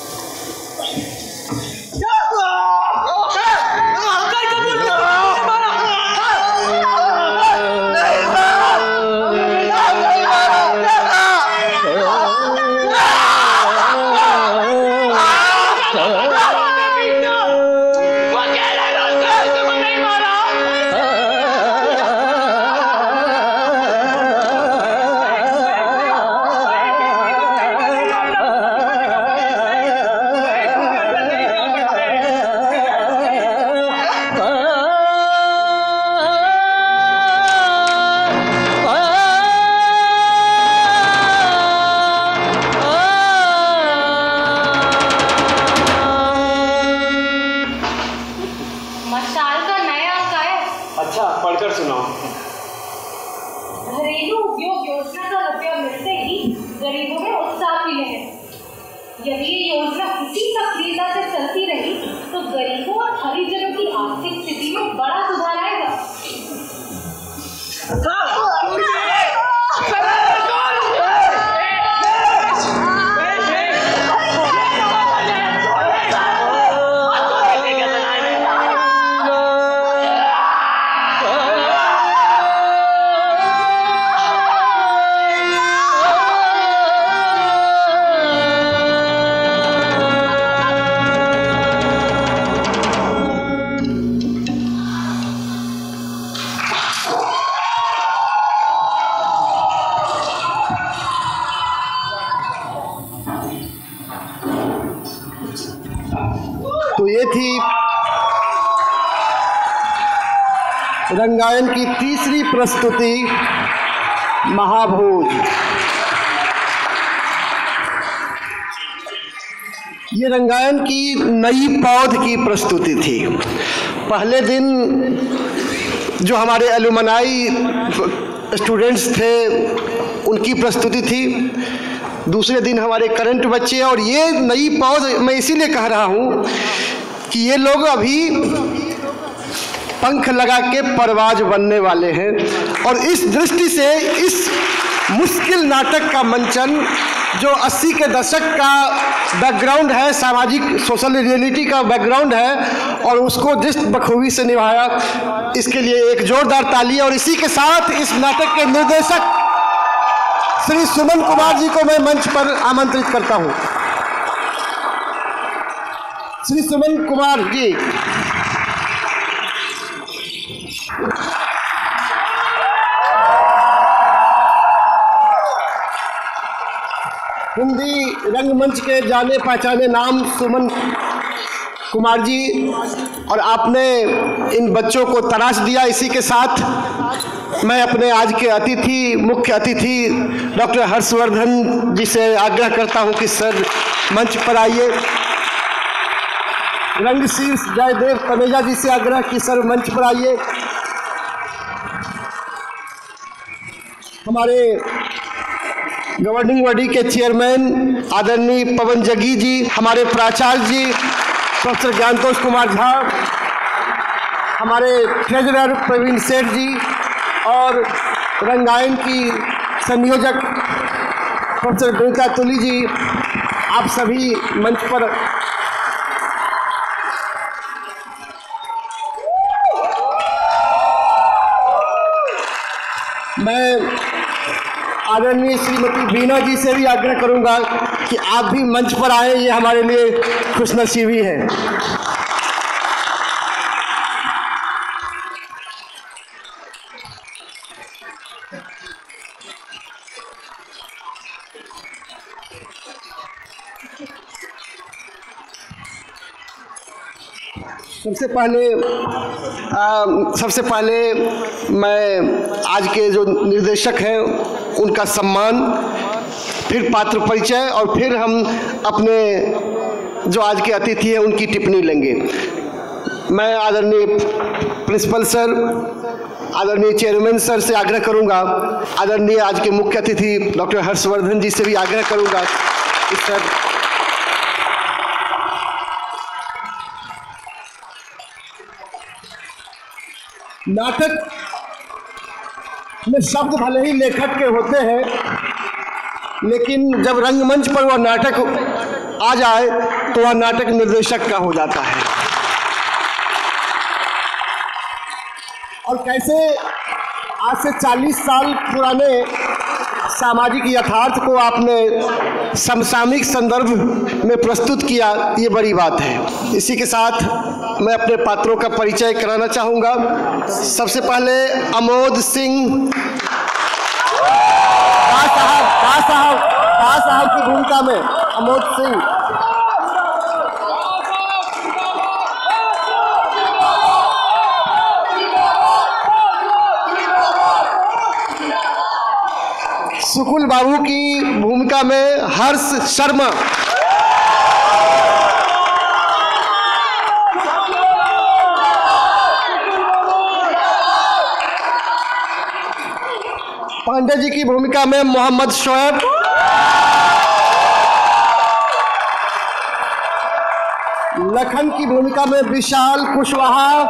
घरेलू उद्योग योजना का रुपया मिलते ही गरीबों में उत्साह की लहर। यदि ये योजना इसी सक्रियता से चलती रही तो गरीबों और हरिजनों की आर्थिक स्थिति में बड़ा सुधार आएगा। तो ये थी रंगायन की तीसरी प्रस्तुति महाभोज। ये रंगायन की नई पौध की प्रस्तुति थी। पहले दिन जो हमारे एलुमनाई स्टूडेंट्स थे उनकी प्रस्तुति थी, दूसरे दिन हमारे करंट बच्चे, और ये नई पौध मैं इसीलिए कह रहा हूँ कि ये लोग अभी पंख लगा के परवाज बनने वाले हैं। और इस दृष्टि से इस मुश्किल नाटक का मंचन जो 80 के दशक का बैकग्राउंड है, सामाजिक सोशल रियलिटी का बैकग्राउंड है, और उसको जिस बखूबी से निभाया, इसके लिए एक जोरदार ताली। और इसी के साथ इस नाटक के निर्देशक श्री सुमन कुमार जी को मैं मंच पर आमंत्रित करता हूं। श्री सुमन कुमार जी। हिंदी रंगमंच के जाने पहचाने नाम सुमन कुमार जी, और आपने इन बच्चों को तराश दिया। इसी के साथ मैं अपने आज के अतिथि, मुख्य अतिथि डॉक्टर हर्षवर्धन जी से आग्रह करता हूं कि सर मंच पर आइए। रंगशीर्ष जयदेव तनेजा जी से आग्रह कि सर मंच पर आइए। हमारे गवर्निंग बॉडी के चेयरमैन आदरणीय पवन जगी जी, हमारे प्राचार्य जी प्रोफेसर ज्ञानतोष कुमार झा, हमारे ट्रेजरर प्रवीण सेठ जी, और रंगायन की संयोजक प्रोफेसर गीता तुली जी, आप सभी मंच पर मैं आदरणीय श्रीमती बीना जी से भी आग्रह करूंगा कि आप भी मंच पर आए, ये हमारे लिए खुशनसीबी है। सबसे पहले मैं आज के जो निर्देशक हैं उनका सम्मान, फिर पात्र परिचय और फिर हम अपने जो आज के अतिथि हैं उनकी टिप्पणी लेंगे। मैं आदरणीय प्रिंसिपल सर, आदरणीय चेयरमैन सर से आग्रह करूंगा, आदरणीय आज के मुख्य अतिथि डॉक्टर हर्षवर्धन जी से भी आग्रह करूंगा कि सर नाटक में शब्द भले ही लेखक के होते हैं, लेकिन जब रंगमंच पर वह नाटक आ जाए तो वह नाटक निर्देशक का हो जाता है। और कैसे आज से 40 साल पुराने सामाजिक यथार्थ को आपने समसामयिक संदर्भ में प्रस्तुत किया, ये बड़ी बात है। इसी के साथ मैं अपने पात्रों का परिचय कराना चाहूँगा। सबसे पहले अमोद सिंह साहब की भूमिका में अमोद सिंह, सुकुल बाबू की भूमिका में हर्ष शर्मा, पांडे जी की भूमिका में मोहम्मद शोएब, लखन की भूमिका में विशाल कुशवाहा,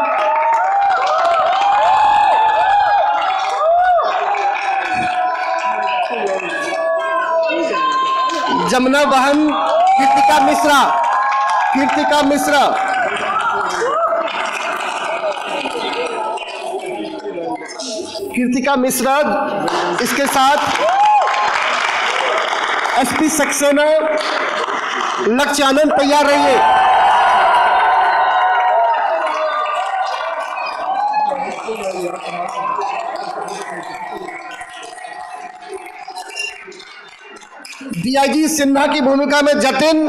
जमुना बहन कीर्तिका मिश्रा, इसके साथ एसपी सक्सेना लक्ष्य आनंद तैयार रहिए। डीआईजी सिन्हा की भूमिका में जतिन,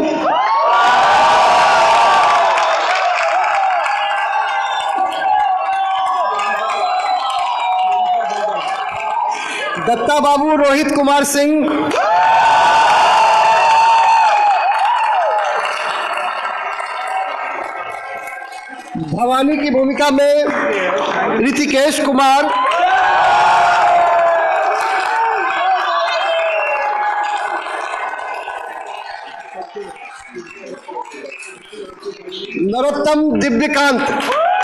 दत्ता बाबू रोहित कुमार सिंह, भवानी की भूमिका में ऋतिकेश कुमार, नरोत्तम दिव्यकांत,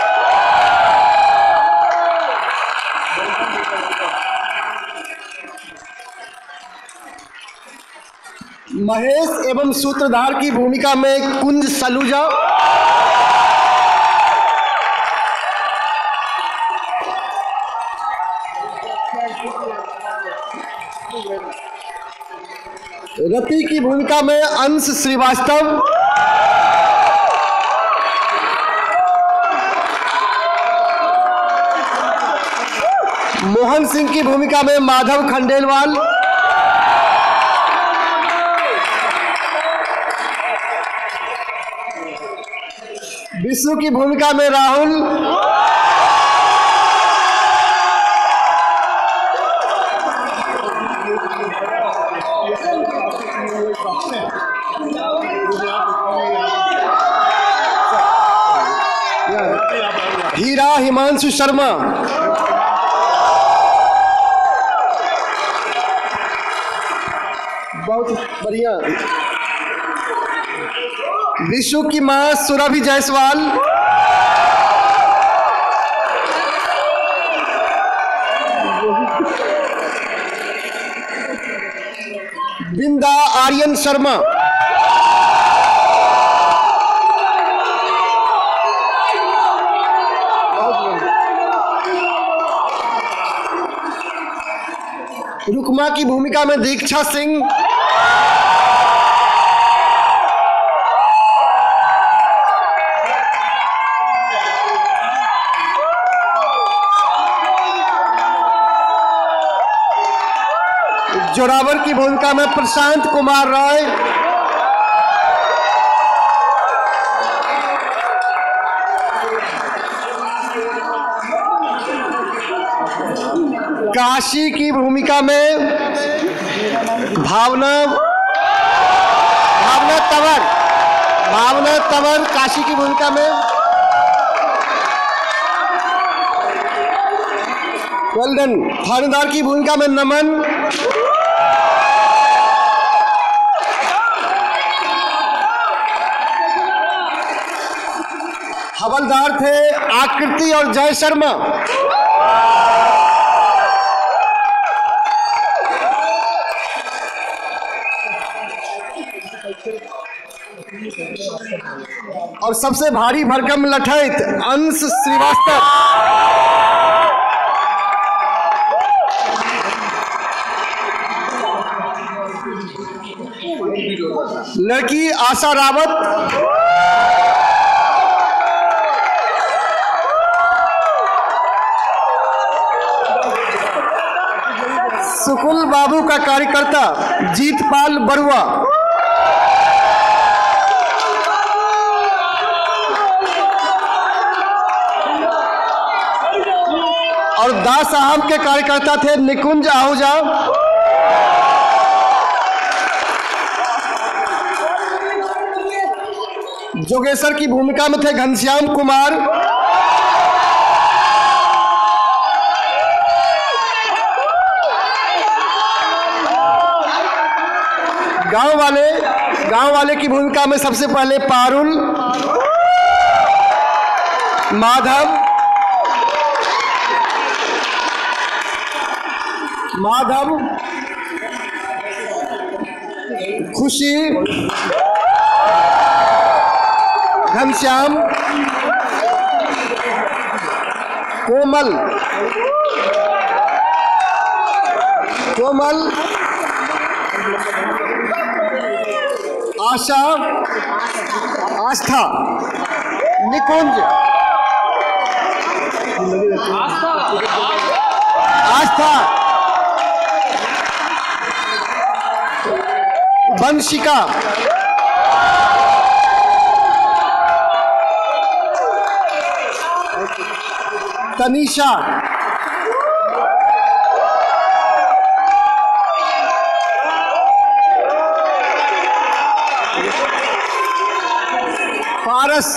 महेश एवं सूत्रधार की भूमिका में कुंज सलूजा, रति की भूमिका में अंश श्रीवास्तव, मोहन सिंह की भूमिका में माधव खंडेलवाल, विष्णु की भूमिका में राहुल, हीरा हिमांशु शर्मा, बहुत बढ़िया। विशु की मां सुरभि जायसवाल, बिंदा आर्यन शर्मा, रुकमा की भूमिका में दीक्षा सिंह, जोरावर की भूमिका में प्रशांत कुमार राय, काशी की भूमिका में भावना तंवर काशी की भूमिका में, वेल डन। थानेदार की भूमिका में नमन, हवलदार थे आकृति और जय शर्मा, और सबसे भारी भरकम लठैत अंश श्रीवास्तव। लड़की आशा रावत, सुकुल बाबू का कार्यकर्ता जीतपाल बरुआ, और दास साहब के कार्यकर्ता थे निकुंज आहूजा, जोगेश्वर की भूमिका में थे घनश्याम कुमार, गांव वाले की भूमिका में सबसे पहले पारुल, माधव, खुशी, घनश्याम, कोमल, आशा, आस्था, निकुंज, आस्था, वंशिका, तनीषा, पारस,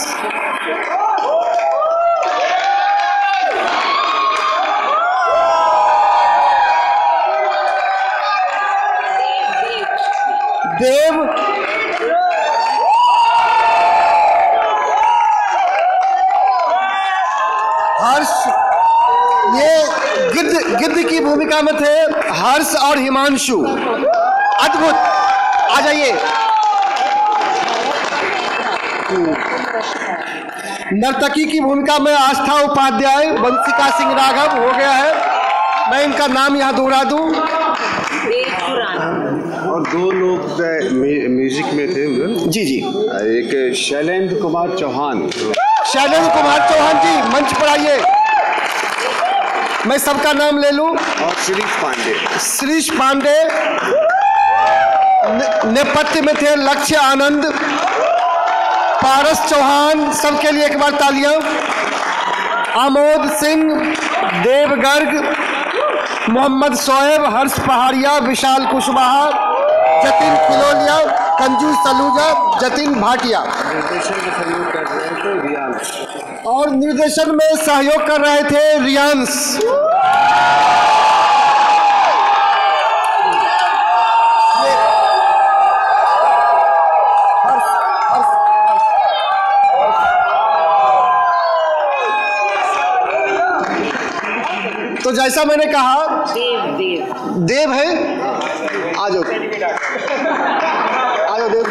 देव, हर्ष, ये गिद्ध की भूमिका में थे हर्ष और हिमांशु। अद्भुत, आ जाइए। नर्तकी की भूमिका में आस्था उपाध्याय, वंशिका सिंह राघव हो गया है, मैं इनका नाम यहाँ दोहरा दूं। और दो लोग म्यूजिक में थे। जी जी, एक शैलेंद्र कुमार चौहान जी मंच पर आइए, मैं सबका नाम ले लूं। और श्रीश पांडे, नेपथ्य में थे लक्ष्य आनंद, पारस चौहान, सबके लिए एक बार तालियां। आमोद सिंह, देव गर्ग, मोहम्मद शोएब, हर्ष पहाड़िया, विशाल कुशवाहा, जतिन किलोलिया, कंजू सलूजा, जतिन भाटिया। और निर्देशन में सहयोग कर रहे थे रियांश। तो जैसा मैंने कहा, देव है, आ जाओ देव।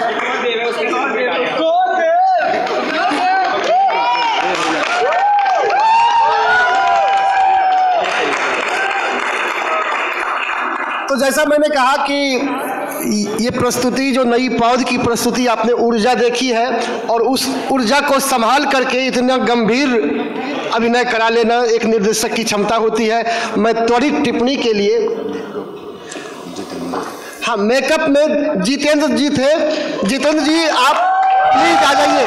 तो जैसा मैंने कहा कि ये प्रस्तुति जो नई पौध की प्रस्तुति आपने ऊर्जा देखी है, और उस ऊर्जा को संभाल करके इतना गंभीर अभिनय करा लेना एक निर्देशक की क्षमता होती है। मैं त्वरित टिप्पणी के लिए, हाँ, मेकअप में जितेंद्र जी थे। जितेंद्र जी आप प्लीज आ जाइए,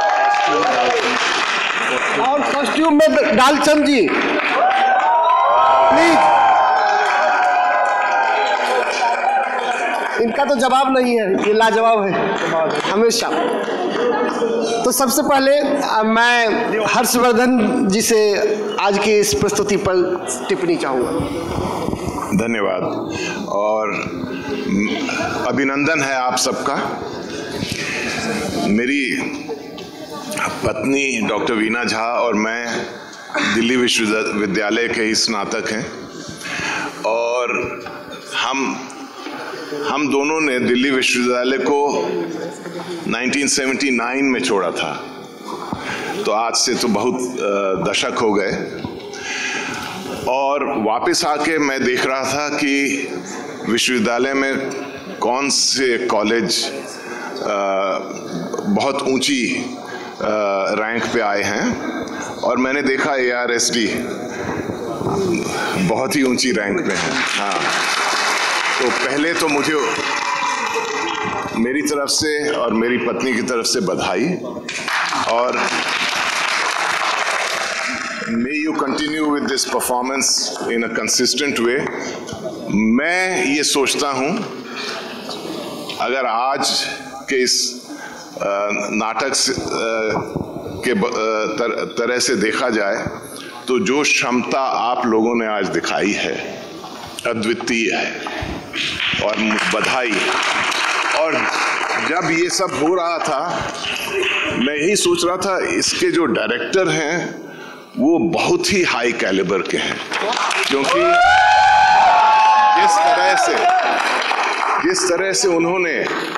और कॉस्ट्यूम में डालचंद जी प्लीज। इनका तो जवाब नहीं है, ये लाजवाब है हमेशा। तो सबसे पहले मैं हर्षवर्धन जी से आज की इस प्रस्तुति पर टिप्पणी चाहूँगा। धन्यवाद और अभिनंदन है आप सबका। मेरी पत्नी डॉक्टर वीना झा और मैं दिल्ली विश्वविद्यालय के ही स्नातक हैं, और हम दोनों ने दिल्ली विश्वविद्यालय को 1979 में छोड़ा था, तो आज से तो बहुत दशक हो गए। और वापस आके मैं देख रहा था कि विश्वविद्यालय में कौन से कॉलेज बहुत ऊंची रैंक पे आए हैं, और मैंने देखा ARSD बहुत ही ऊंची रैंक पे है। हाँ, तो पहले तो मुझे मेरी तरफ से और मेरी पत्नी की तरफ से बधाई, और may you continue with this performance in a consistent way। मैं ये सोचता हूँ अगर आज के इस नाटक के तरह से देखा जाए तो जो क्षमता आप लोगों ने आज दिखाई है अद्वितीय है, और बधाई। और जब ये सब हो रहा था मैं यही सोच रहा था इसके जो डायरेक्टर हैं वो बहुत ही हाई कैलिबर के हैं, क्योंकि जिस तरह से उन्होंने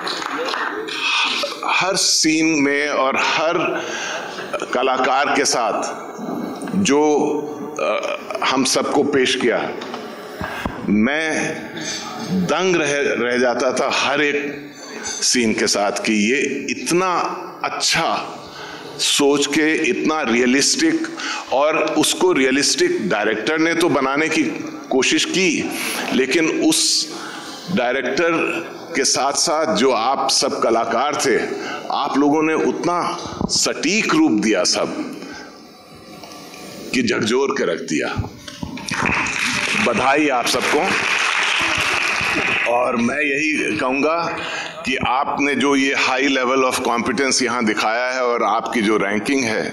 हर सीन में और हर कलाकार के साथ जो हम सबको पेश किया, मैं दंग रह जाता था हर एक सीन के साथ कि ये इतना अच्छा सोच के, इतना रियलिस्टिक, और उसको रियलिस्टिक डायरेक्टर ने तो बनाने की कोशिश की, लेकिन उस डायरेक्टर के साथ साथ जो आप सब कलाकार थे, आप लोगों ने उतना सटीक रूप दिया सब कि झकझोर के रख दिया। बधाई आप सबको। और मैं यही कहूँगा कि आपने जो ये हाई लेवल ऑफ कॉम्पिटेंस यहाँ दिखाया है और आपकी जो रैंकिंग है,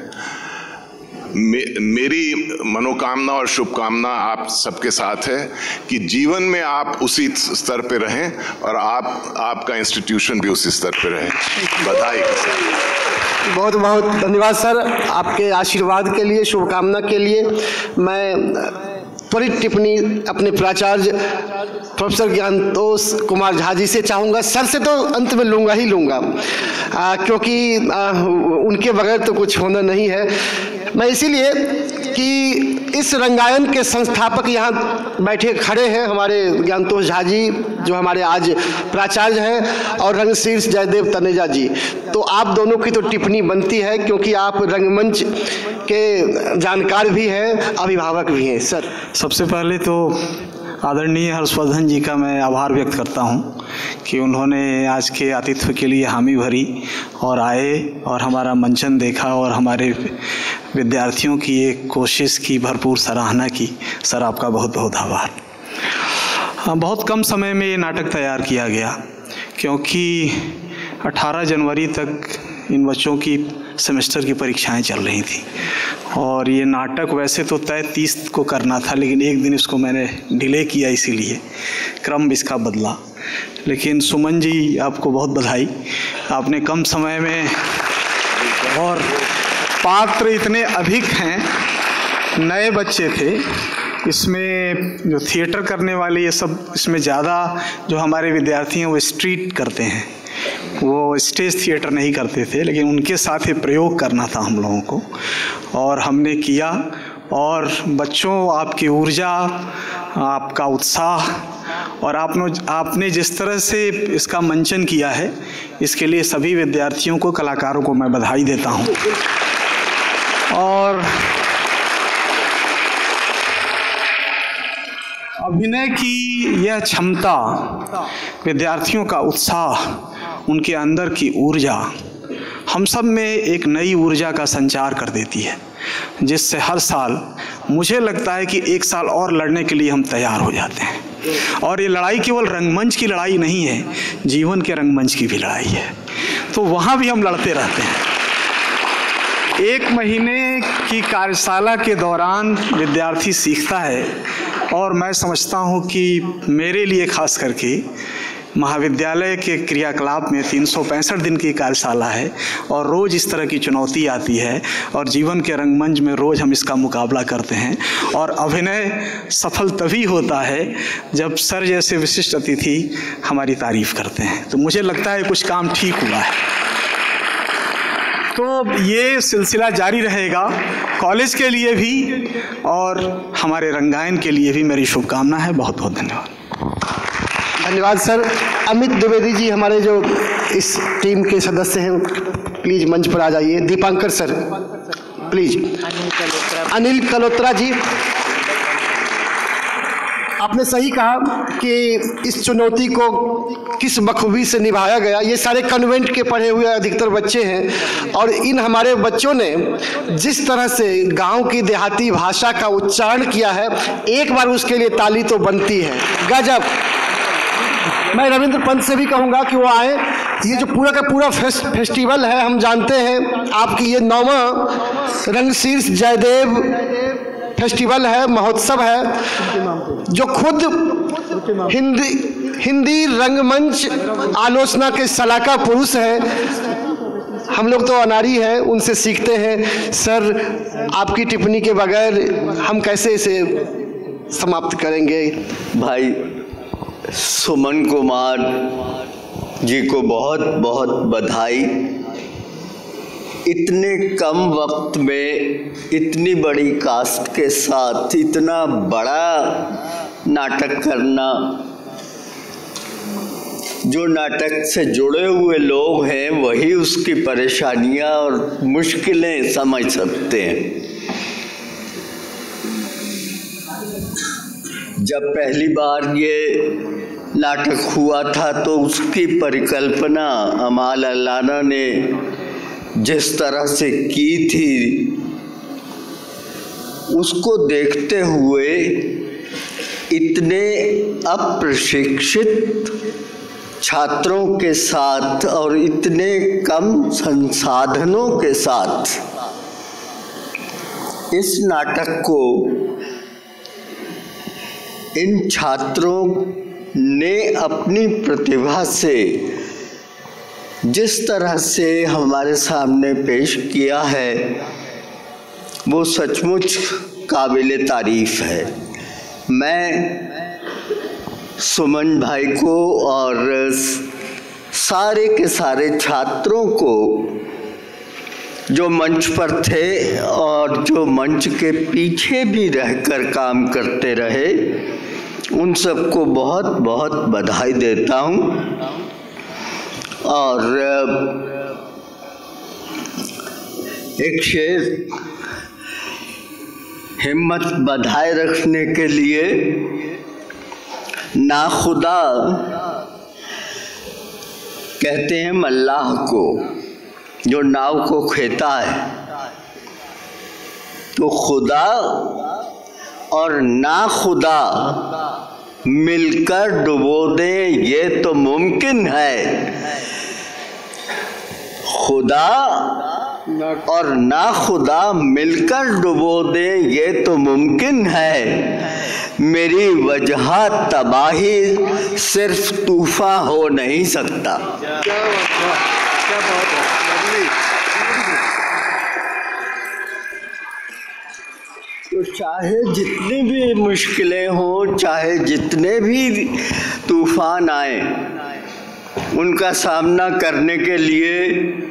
मेरी मनोकामना और शुभकामना आप सबके साथ है कि जीवन में आप उसी स्तर पे रहें और आपका इंस्टीट्यूशन भी उसी स्तर पे रहे। बधाई। बहुत बहुत धन्यवाद सर, आपके आशीर्वाद के लिए, शुभकामना के लिए। मैं त्वरित टिप्पणी अपने प्राचार्य प्रोफेसर ज्ञानतोष कुमार झा जी से चाहूँगा। सर से तो अंत में लूँगा ही लूँगा, क्योंकि उनके बगैर तो कुछ होना नहीं है। मैं इसीलिए कि इस रंगायन के संस्थापक यहाँ बैठे खड़े हैं, हमारे ज्ञानतोष झा जी जो हमारे आज प्राचार्य हैं, और रंगशीर्ष जयदेव तनेजा जी। तो आप दोनों की तो टिप्पणी बनती है, क्योंकि आप रंगमंच के जानकार भी हैं, अभिभावक भी हैं। सर, सबसे पहले तो आदरणीय हर्षवर्धन जी का मैं आभार व्यक्त करता हूं कि उन्होंने आज के आतिथ्य के लिए हामी भरी और आए और हमारा मंचन देखा और हमारे विद्यार्थियों की एक कोशिश की भरपूर सराहना की। सर, आपका बहुत बहुत आभार। बहुत कम समय में ये नाटक तैयार किया गया, क्योंकि 18 जनवरी तक इन बच्चों की सेमेस्टर की परीक्षाएं चल रही थी, और ये नाटक वैसे तो तय 30 को करना था, लेकिन एक दिन इसको मैंने डिले किया, इसीलिए क्रम इसका बदला। लेकिन सुमन जी, आपको बहुत बधाई, आपने कम समय में, और पात्र इतने अधिक हैं, नए बच्चे थे इसमें, जो थिएटर करने वाले ये सब, इसमें ज़्यादा जो हमारे विद्यार्थी हैं वो स्ट्रीट करते हैं, वो स्टेज थिएटर नहीं करते थे, लेकिन उनके साथ ये प्रयोग करना था हम लोगों को, और हमने किया। और बच्चों, आपकी ऊर्जा, आपका उत्साह और आपने जिस तरह से इसका मंचन किया है, इसके लिए सभी विद्यार्थियों को, कलाकारों को मैं बधाई देता हूँ। और अभिनय की यह क्षमता, विद्यार्थियों का उत्साह, उनके अंदर की ऊर्जा हम सब में एक नई ऊर्जा का संचार कर देती है, जिससे हर साल मुझे लगता है कि एक साल और लड़ने के लिए हम तैयार हो जाते हैं। और ये लड़ाई केवल रंगमंच की लड़ाई नहीं है, जीवन के रंगमंच की भी लड़ाई है। तो वहाँ भी हम लड़ते रहते हैं। 1 महीने की कार्यशाला के दौरान विद्यार्थी सीखता है, और मैं समझता हूँ कि मेरे लिए खास करके महाविद्यालय के क्रियाकलाप में 365 दिन की कार्यशाला है, और रोज़ इस तरह की चुनौती आती है, और जीवन के रंगमंच में रोज़ हम इसका मुकाबला करते हैं। और अभिनय सफल तभी होता है जब सर जैसे विशिष्ट अतिथि हमारी तारीफ़ करते हैं। तो मुझे लगता है कुछ काम ठीक हुआ है। तो ये सिलसिला जारी रहेगा, कॉलेज के लिए भी और हमारे रंगायन के लिए भी मेरी शुभकामना है। बहुत बहुत धन्यवाद। धन्यवाद सर। अमित द्विवेदी जी हमारे जो इस टीम के सदस्य हैं, प्लीज मंच पर आ जाइए। Dipankar sir please. अनिल कलोत्रा जी, आपने सही कहा कि इस चुनौती को किस बखूबी से निभाया गया। ये सारे कन्वेंट के पढ़े हुए अधिकतर बच्चे हैं, और इन हमारे बच्चों ने जिस तरह से गांव की देहाती भाषा का उच्चारण किया है, एक बार उसके लिए ताली तो बनती है। गजब। मैं रविंद्र पंत से भी कहूँगा कि वो आए। ये जो पूरा का पूरा फेस्टिवल है, हम जानते हैं आपकी ये 9वां रंगशीर्ष जयदेव फेस्टिवल है, महोत्सव है, जो खुद हिंदी रंगमंच आलोचना के सलाका पुरुष है। हम लोग तो अनारी हैं, उनसे सीखते हैं। सर, आपकी टिप्पणी के बगैर हम कैसे इसे समाप्त करेंगे? भाई सुमन कुमार जी को बहुत बहुत बधाई। इतने कम वक्त में इतनी बड़ी कास्ट के साथ इतना बड़ा नाटक करना, जो नाटक से जुड़े हुए लोग हैं वही उसकी परेशानियां और मुश्किलें समझ सकते हैं। जब पहली बार ये नाटक हुआ था तो उसकी परिकल्पना अमाल अल्लाना ने जिस तरह से की थी, उसको देखते हुए इतने अप्रशिक्षित छात्रों के साथ और इतने कम संसाधनों के साथ इस नाटक को इन छात्रों ने अपनी प्रतिभा से जिस तरह से हमारे सामने पेश किया है, वो सचमुच काबिल तारीफ है। मैं सुमन भाई को और सारे के सारे छात्रों को जो मंच पर थे और जो मंच के पीछे भी रहकर काम करते रहे, उन सबको बहुत बहुत बधाई देता हूँ। और एक शेर हिम्मत बधाए रखने के लिए, ना खुदा कहते हैं मल्लाह को जो नाव को खेता है, तो खुदा और ना खुदा मिलकर डुबो दें ये तो मुमकिन है। खुदा और ना खुदा मिलकर डुबो दें ये तो मुमकिन है। मेरी वजह तबाही सिर्फ तूफान हो नहीं सकता। तो चाहे जितनी भी मुश्किलें हों, चाहे जितने भी तूफान आए, उनका सामना करने के लिए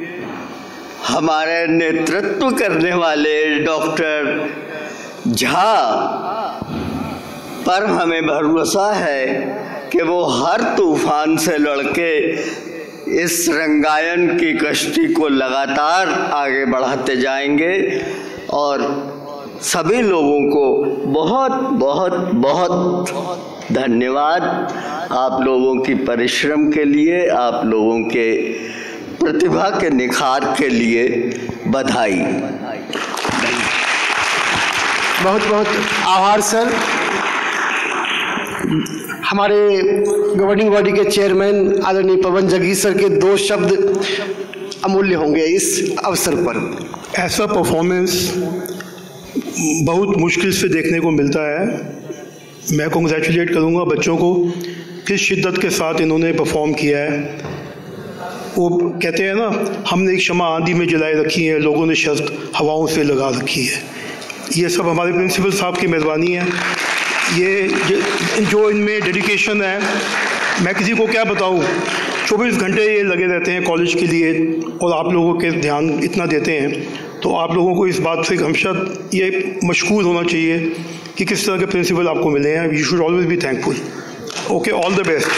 हमारे नेतृत्व करने वाले डॉक्टर झा पर हमें भरोसा है कि वो हर तूफान से लड़के इस रंगायन की कश्ती को लगातार आगे बढ़ाते जाएंगे और सभी लोगों को बहुत बहुत बहुत धन्यवाद। आप लोगों की परिश्रम के लिए, आप लोगों के प्रतिभा के निखार के लिए बधाई। बहुत बहुत आभार सर। हमारे गवर्निंग बॉडी के चेयरमैन आदरणीय पवन जगी सर के 2 शब्द अमूल्य होंगे इस अवसर पर। ऐसा परफॉर्मेंस बहुत मुश्किल से देखने को मिलता है। मैं कॉन्ग्रेचुलेट करूंगा बच्चों को, किस शिद्दत के साथ इन्होंने परफॉर्म किया है। वो कहते हैं ना, हमने एक शमा आंधी में जलाए रखी है, लोगों ने शर्त हवाओं से लगा रखी है। ये सब हमारे प्रिंसिपल साहब की मेहरबानी है। ये जो इनमें डेडिकेशन है, मैं किसी को क्या बताऊं। 24 घंटे ये लगे रहते हैं कॉलेज के लिए और आप लोगों के ध्यान इतना देते हैं, तो आप लोगों को इस बात से हमेशा ये मशकूर होना चाहिए कि किस तरह के प्रिंसिपल आपको मिले हैं। You should always be thankful. Okay, all the best.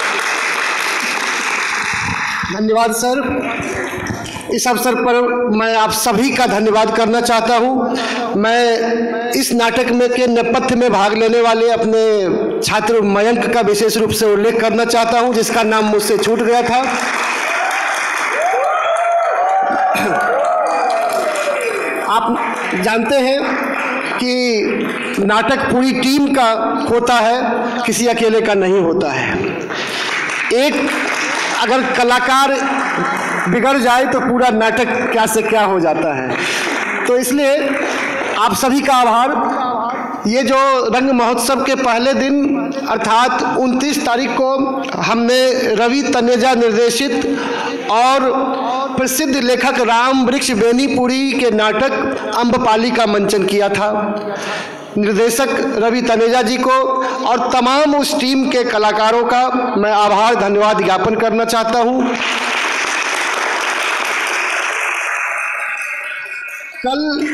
धन्यवाद सर। इस अवसर पर मैं आप सभी का धन्यवाद करना चाहता हूं। मैं इस नाटक में के नेपथ्य में भाग लेने वाले अपने छात्र मयंक का विशेष रूप से उल्लेख करना चाहता हूं, जिसका नाम मुझसे छूट गया था। आप जानते हैं कि नाटक पूरी टीम का होता है, किसी अकेले का नहीं होता है। एक अगर कलाकार बिगड़ जाए तो पूरा नाटक क्या से क्या हो जाता है। तो इसलिए आप सभी का आभार। ये जो रंग महोत्सव के पहले दिन अर्थात 29 तारीख को हमने रवि तनेजा निर्देशित और प्रसिद्ध लेखक राम वृक्ष बेनीपुरी के नाटक अम्बपाली का मंचन किया था। निर्देशक रवि तनेजा जी को और तमाम उस टीम के कलाकारों का मैं आभार धन्यवाद ज्ञापन करना चाहता हूँ। कल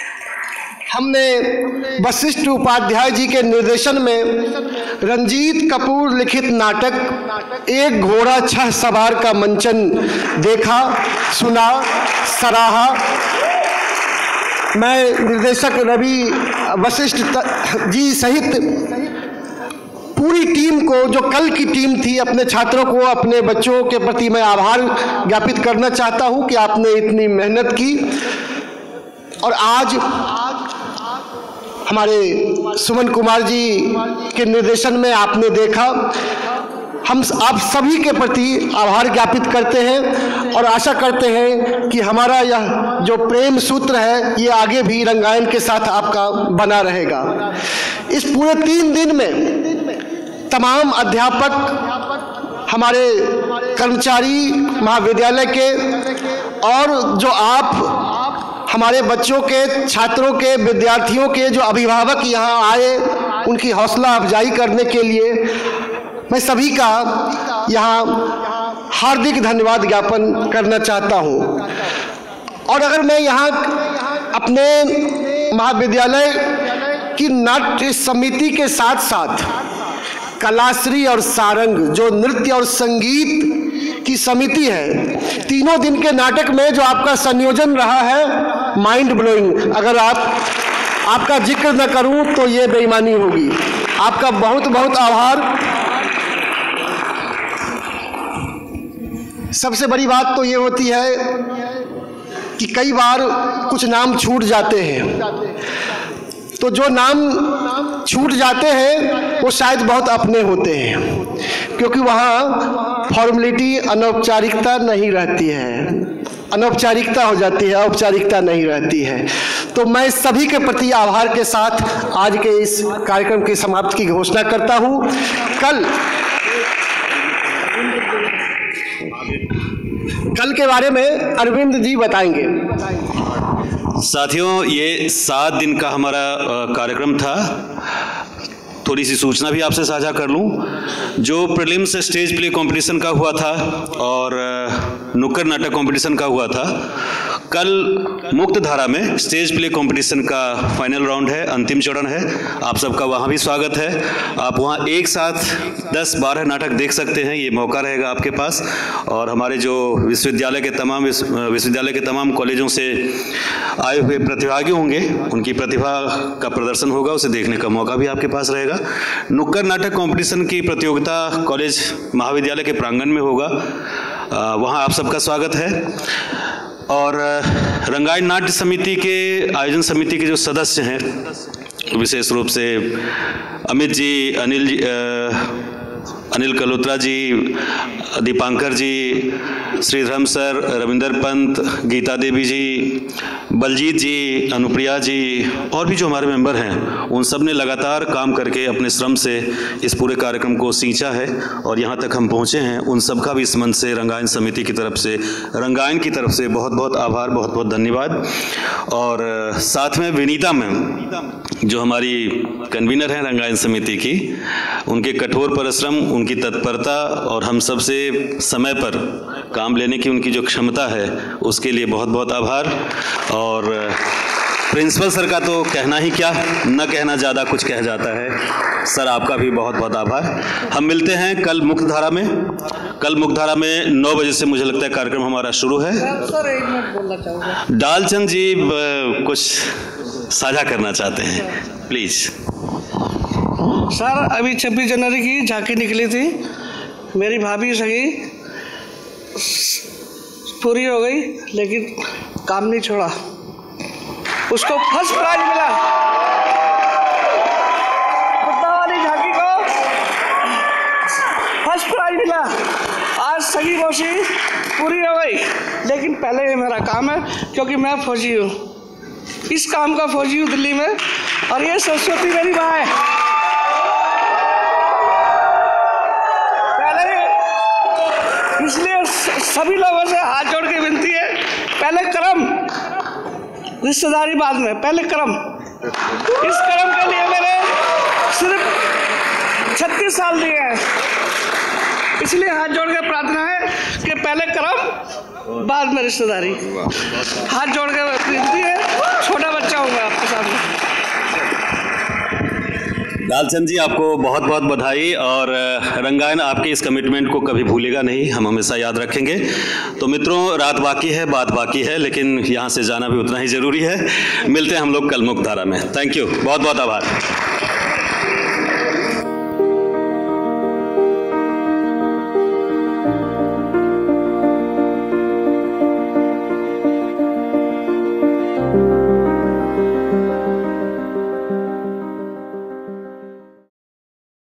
हमने वशिष्ठ उपाध्याय जी के निर्देशन में रंजीत कपूर लिखित नाटक एक घोड़ा 6 सवार का मंचन देखा, सुना, सराहा। मैं निर्देशक रवि वशिष्ठ जी सहित पूरी टीम को, जो कल की टीम थी, अपने छात्रों को, अपने बच्चों के प्रति मैं आभार ज्ञापित करना चाहता हूं कि आपने इतनी मेहनत की। और आज हमारे सुमन कुमार जी के निर्देशन में आपने देखा। हम आप सभी के प्रति आभार ज्ञापित करते हैं और आशा करते हैं कि हमारा यह जो प्रेम सूत्र है ये आगे भी रंगायन के साथ आपका बना रहेगा। इस पूरे 3 दिन में तमाम अध्यापक, हमारे कर्मचारी महाविद्यालय के और जो आप हमारे बच्चों के, छात्रों के, विद्यार्थियों के जो अभिभावक यहाँ आए, उनकी हौसला अफजाई करने के लिए मैं सभी का यहाँ हार्दिक धन्यवाद ज्ञापन करना चाहता हूँ। और अगर मैं यहाँ अपने महाविद्यालय की नाट्य समिति के साथ साथ कलाश्री और सारंग, जो नृत्य और संगीत की समिति है, तीनों दिन के नाटक में जो आपका संयोजन रहा है, माइंड ब्लोइंग। अगर आपका जिक्र न करूं तो ये बेईमानी होगी। आपका बहुत बहुत आभार। सबसे बड़ी बात तो ये होती है कि कई बार कुछ नाम छूट जाते हैं, तो जो नाम छूट जाते हैं वो शायद बहुत अपने होते हैं, क्योंकि वहाँ फॉर्मेलिटी, अनौपचारिकता नहीं रहती है, अनौपचारिकता हो जाती है, औपचारिकता नहीं रहती है। तो मैं सभी के प्रति आभार के साथ आज के इस कार्यक्रम की समाप्ति की घोषणा करता हूँ। कल के बारे में अरविंद जी बताएंगे। साथियों, ये 7 दिन का हमारा कार्यक्रम था। थोड़ी सी सूचना भी आपसे साझा कर लूं। जो प्रीलिम्स स्टेज प्ले कंपटीशन का हुआ था और नुक्कड़ नाटक कंपटीशन का हुआ था, कल मुक्त धारा में स्टेज प्ले कंपटीशन का फाइनल राउंड है, अंतिम चरण है। आप सबका वहाँ भी स्वागत है। आप वहाँ एक साथ 10-12 नाटक देख सकते हैं, ये मौका रहेगा आपके पास। और हमारे जो विश्वविद्यालय के तमाम कॉलेजों से आए हुए प्रतिभागी होंगे, उनकी प्रतिभा का प्रदर्शन होगा, उसे देखने का मौका भी आपके पास रहेगा। नुक्कड़ नाटक कंपटीशन की प्रतियोगिता कॉलेज महाविद्यालय के प्रांगण में होगा, वहाँ आप सबका स्वागत है। और रंगायन नाट्य समिति के आयोजन समिति के जो सदस्य हैं, विशेष रूप से अमित जी, अनिल कलोत्रा जी, दीपांकर जी, श्रीधरम सर, रविंदर पंत, गीता देवी जी, बलजीत जी, अनुप्रिया जी और भी जो हमारे मेंबर हैं, उन सब ने लगातार काम करके अपने श्रम से इस पूरे कार्यक्रम को सींचा है और यहाँ तक हम पहुँचे हैं। उन सब का भी इस मंच से, रंगायन समिति की तरफ से, रंगायन की तरफ से बहुत बहुत आभार, बहुत बहुत धन्यवाद। और साथ में विनीता मैम जो हमारी कन्वीनर हैं रंगायन समिति की, उनके कठोर परिश्रम, उनकी तत्परता और हम सब से समय पर काम लेने की उनकी जो क्षमता है, उसके लिए बहुत बहुत आभार। और प्रिंसिपल सर का तो कहना ही क्या, न कहना ज़्यादा कुछ कह जाता है। सर आपका भी बहुत बहुत आभार। हम मिलते हैं कल मुक्तधारा में। कल मुक्तधारा में 9 बजे से मुझे लगता है कार्यक्रम हमारा शुरू है। सर 1 मिनट बोलना चाहूँगा। डालचंद जी कुछ साझा करना चाहते हैं, प्लीज़। सर अभी 26 जनवरी की झांकी निकली थी, मेरी भाभी सही पूरी हो गई, लेकिन काम नहीं छोड़ा। उसको फर्स्ट प्राइज मिला, कुत्ता वाली झांकी को फर्स्ट प्राइज मिला। आज सगी मौसी पूरी हो गई, लेकिन पहले ये मेरा काम है, क्योंकि मैं फौजी हूँ, इस काम का फौजी हूँ दिल्ली में। और ये सरस्वती मेरी माँ है। पहले इसलिए सभी लोगों से हाथ जोड़ के विनती है, पहले कर्म, रिश्तेदारी बाद में, पहले कर्म। इस कर्म के लिए मैंने सिर्फ 36 साल दिए हैं, इसलिए हाथ जोड़ के प्रार्थना है कि पहले कर्म बाद में रिश्तेदारी। हाथ जोड़ के विनती है, छोटा बच्चा हूँ मैं आपके सामने। लालचंद जी आपको बहुत बहुत बधाई। और रंगायन आपके इस कमिटमेंट को कभी भूलेगा नहीं, हम हमेशा याद रखेंगे। तो मित्रों, रात बाकी है, बात बाकी है, लेकिन यहाँ से जाना भी उतना ही ज़रूरी है। मिलते हैं हम लोग कल मुक्तधारा में। थैंक यू, बहुत बहुत आभार।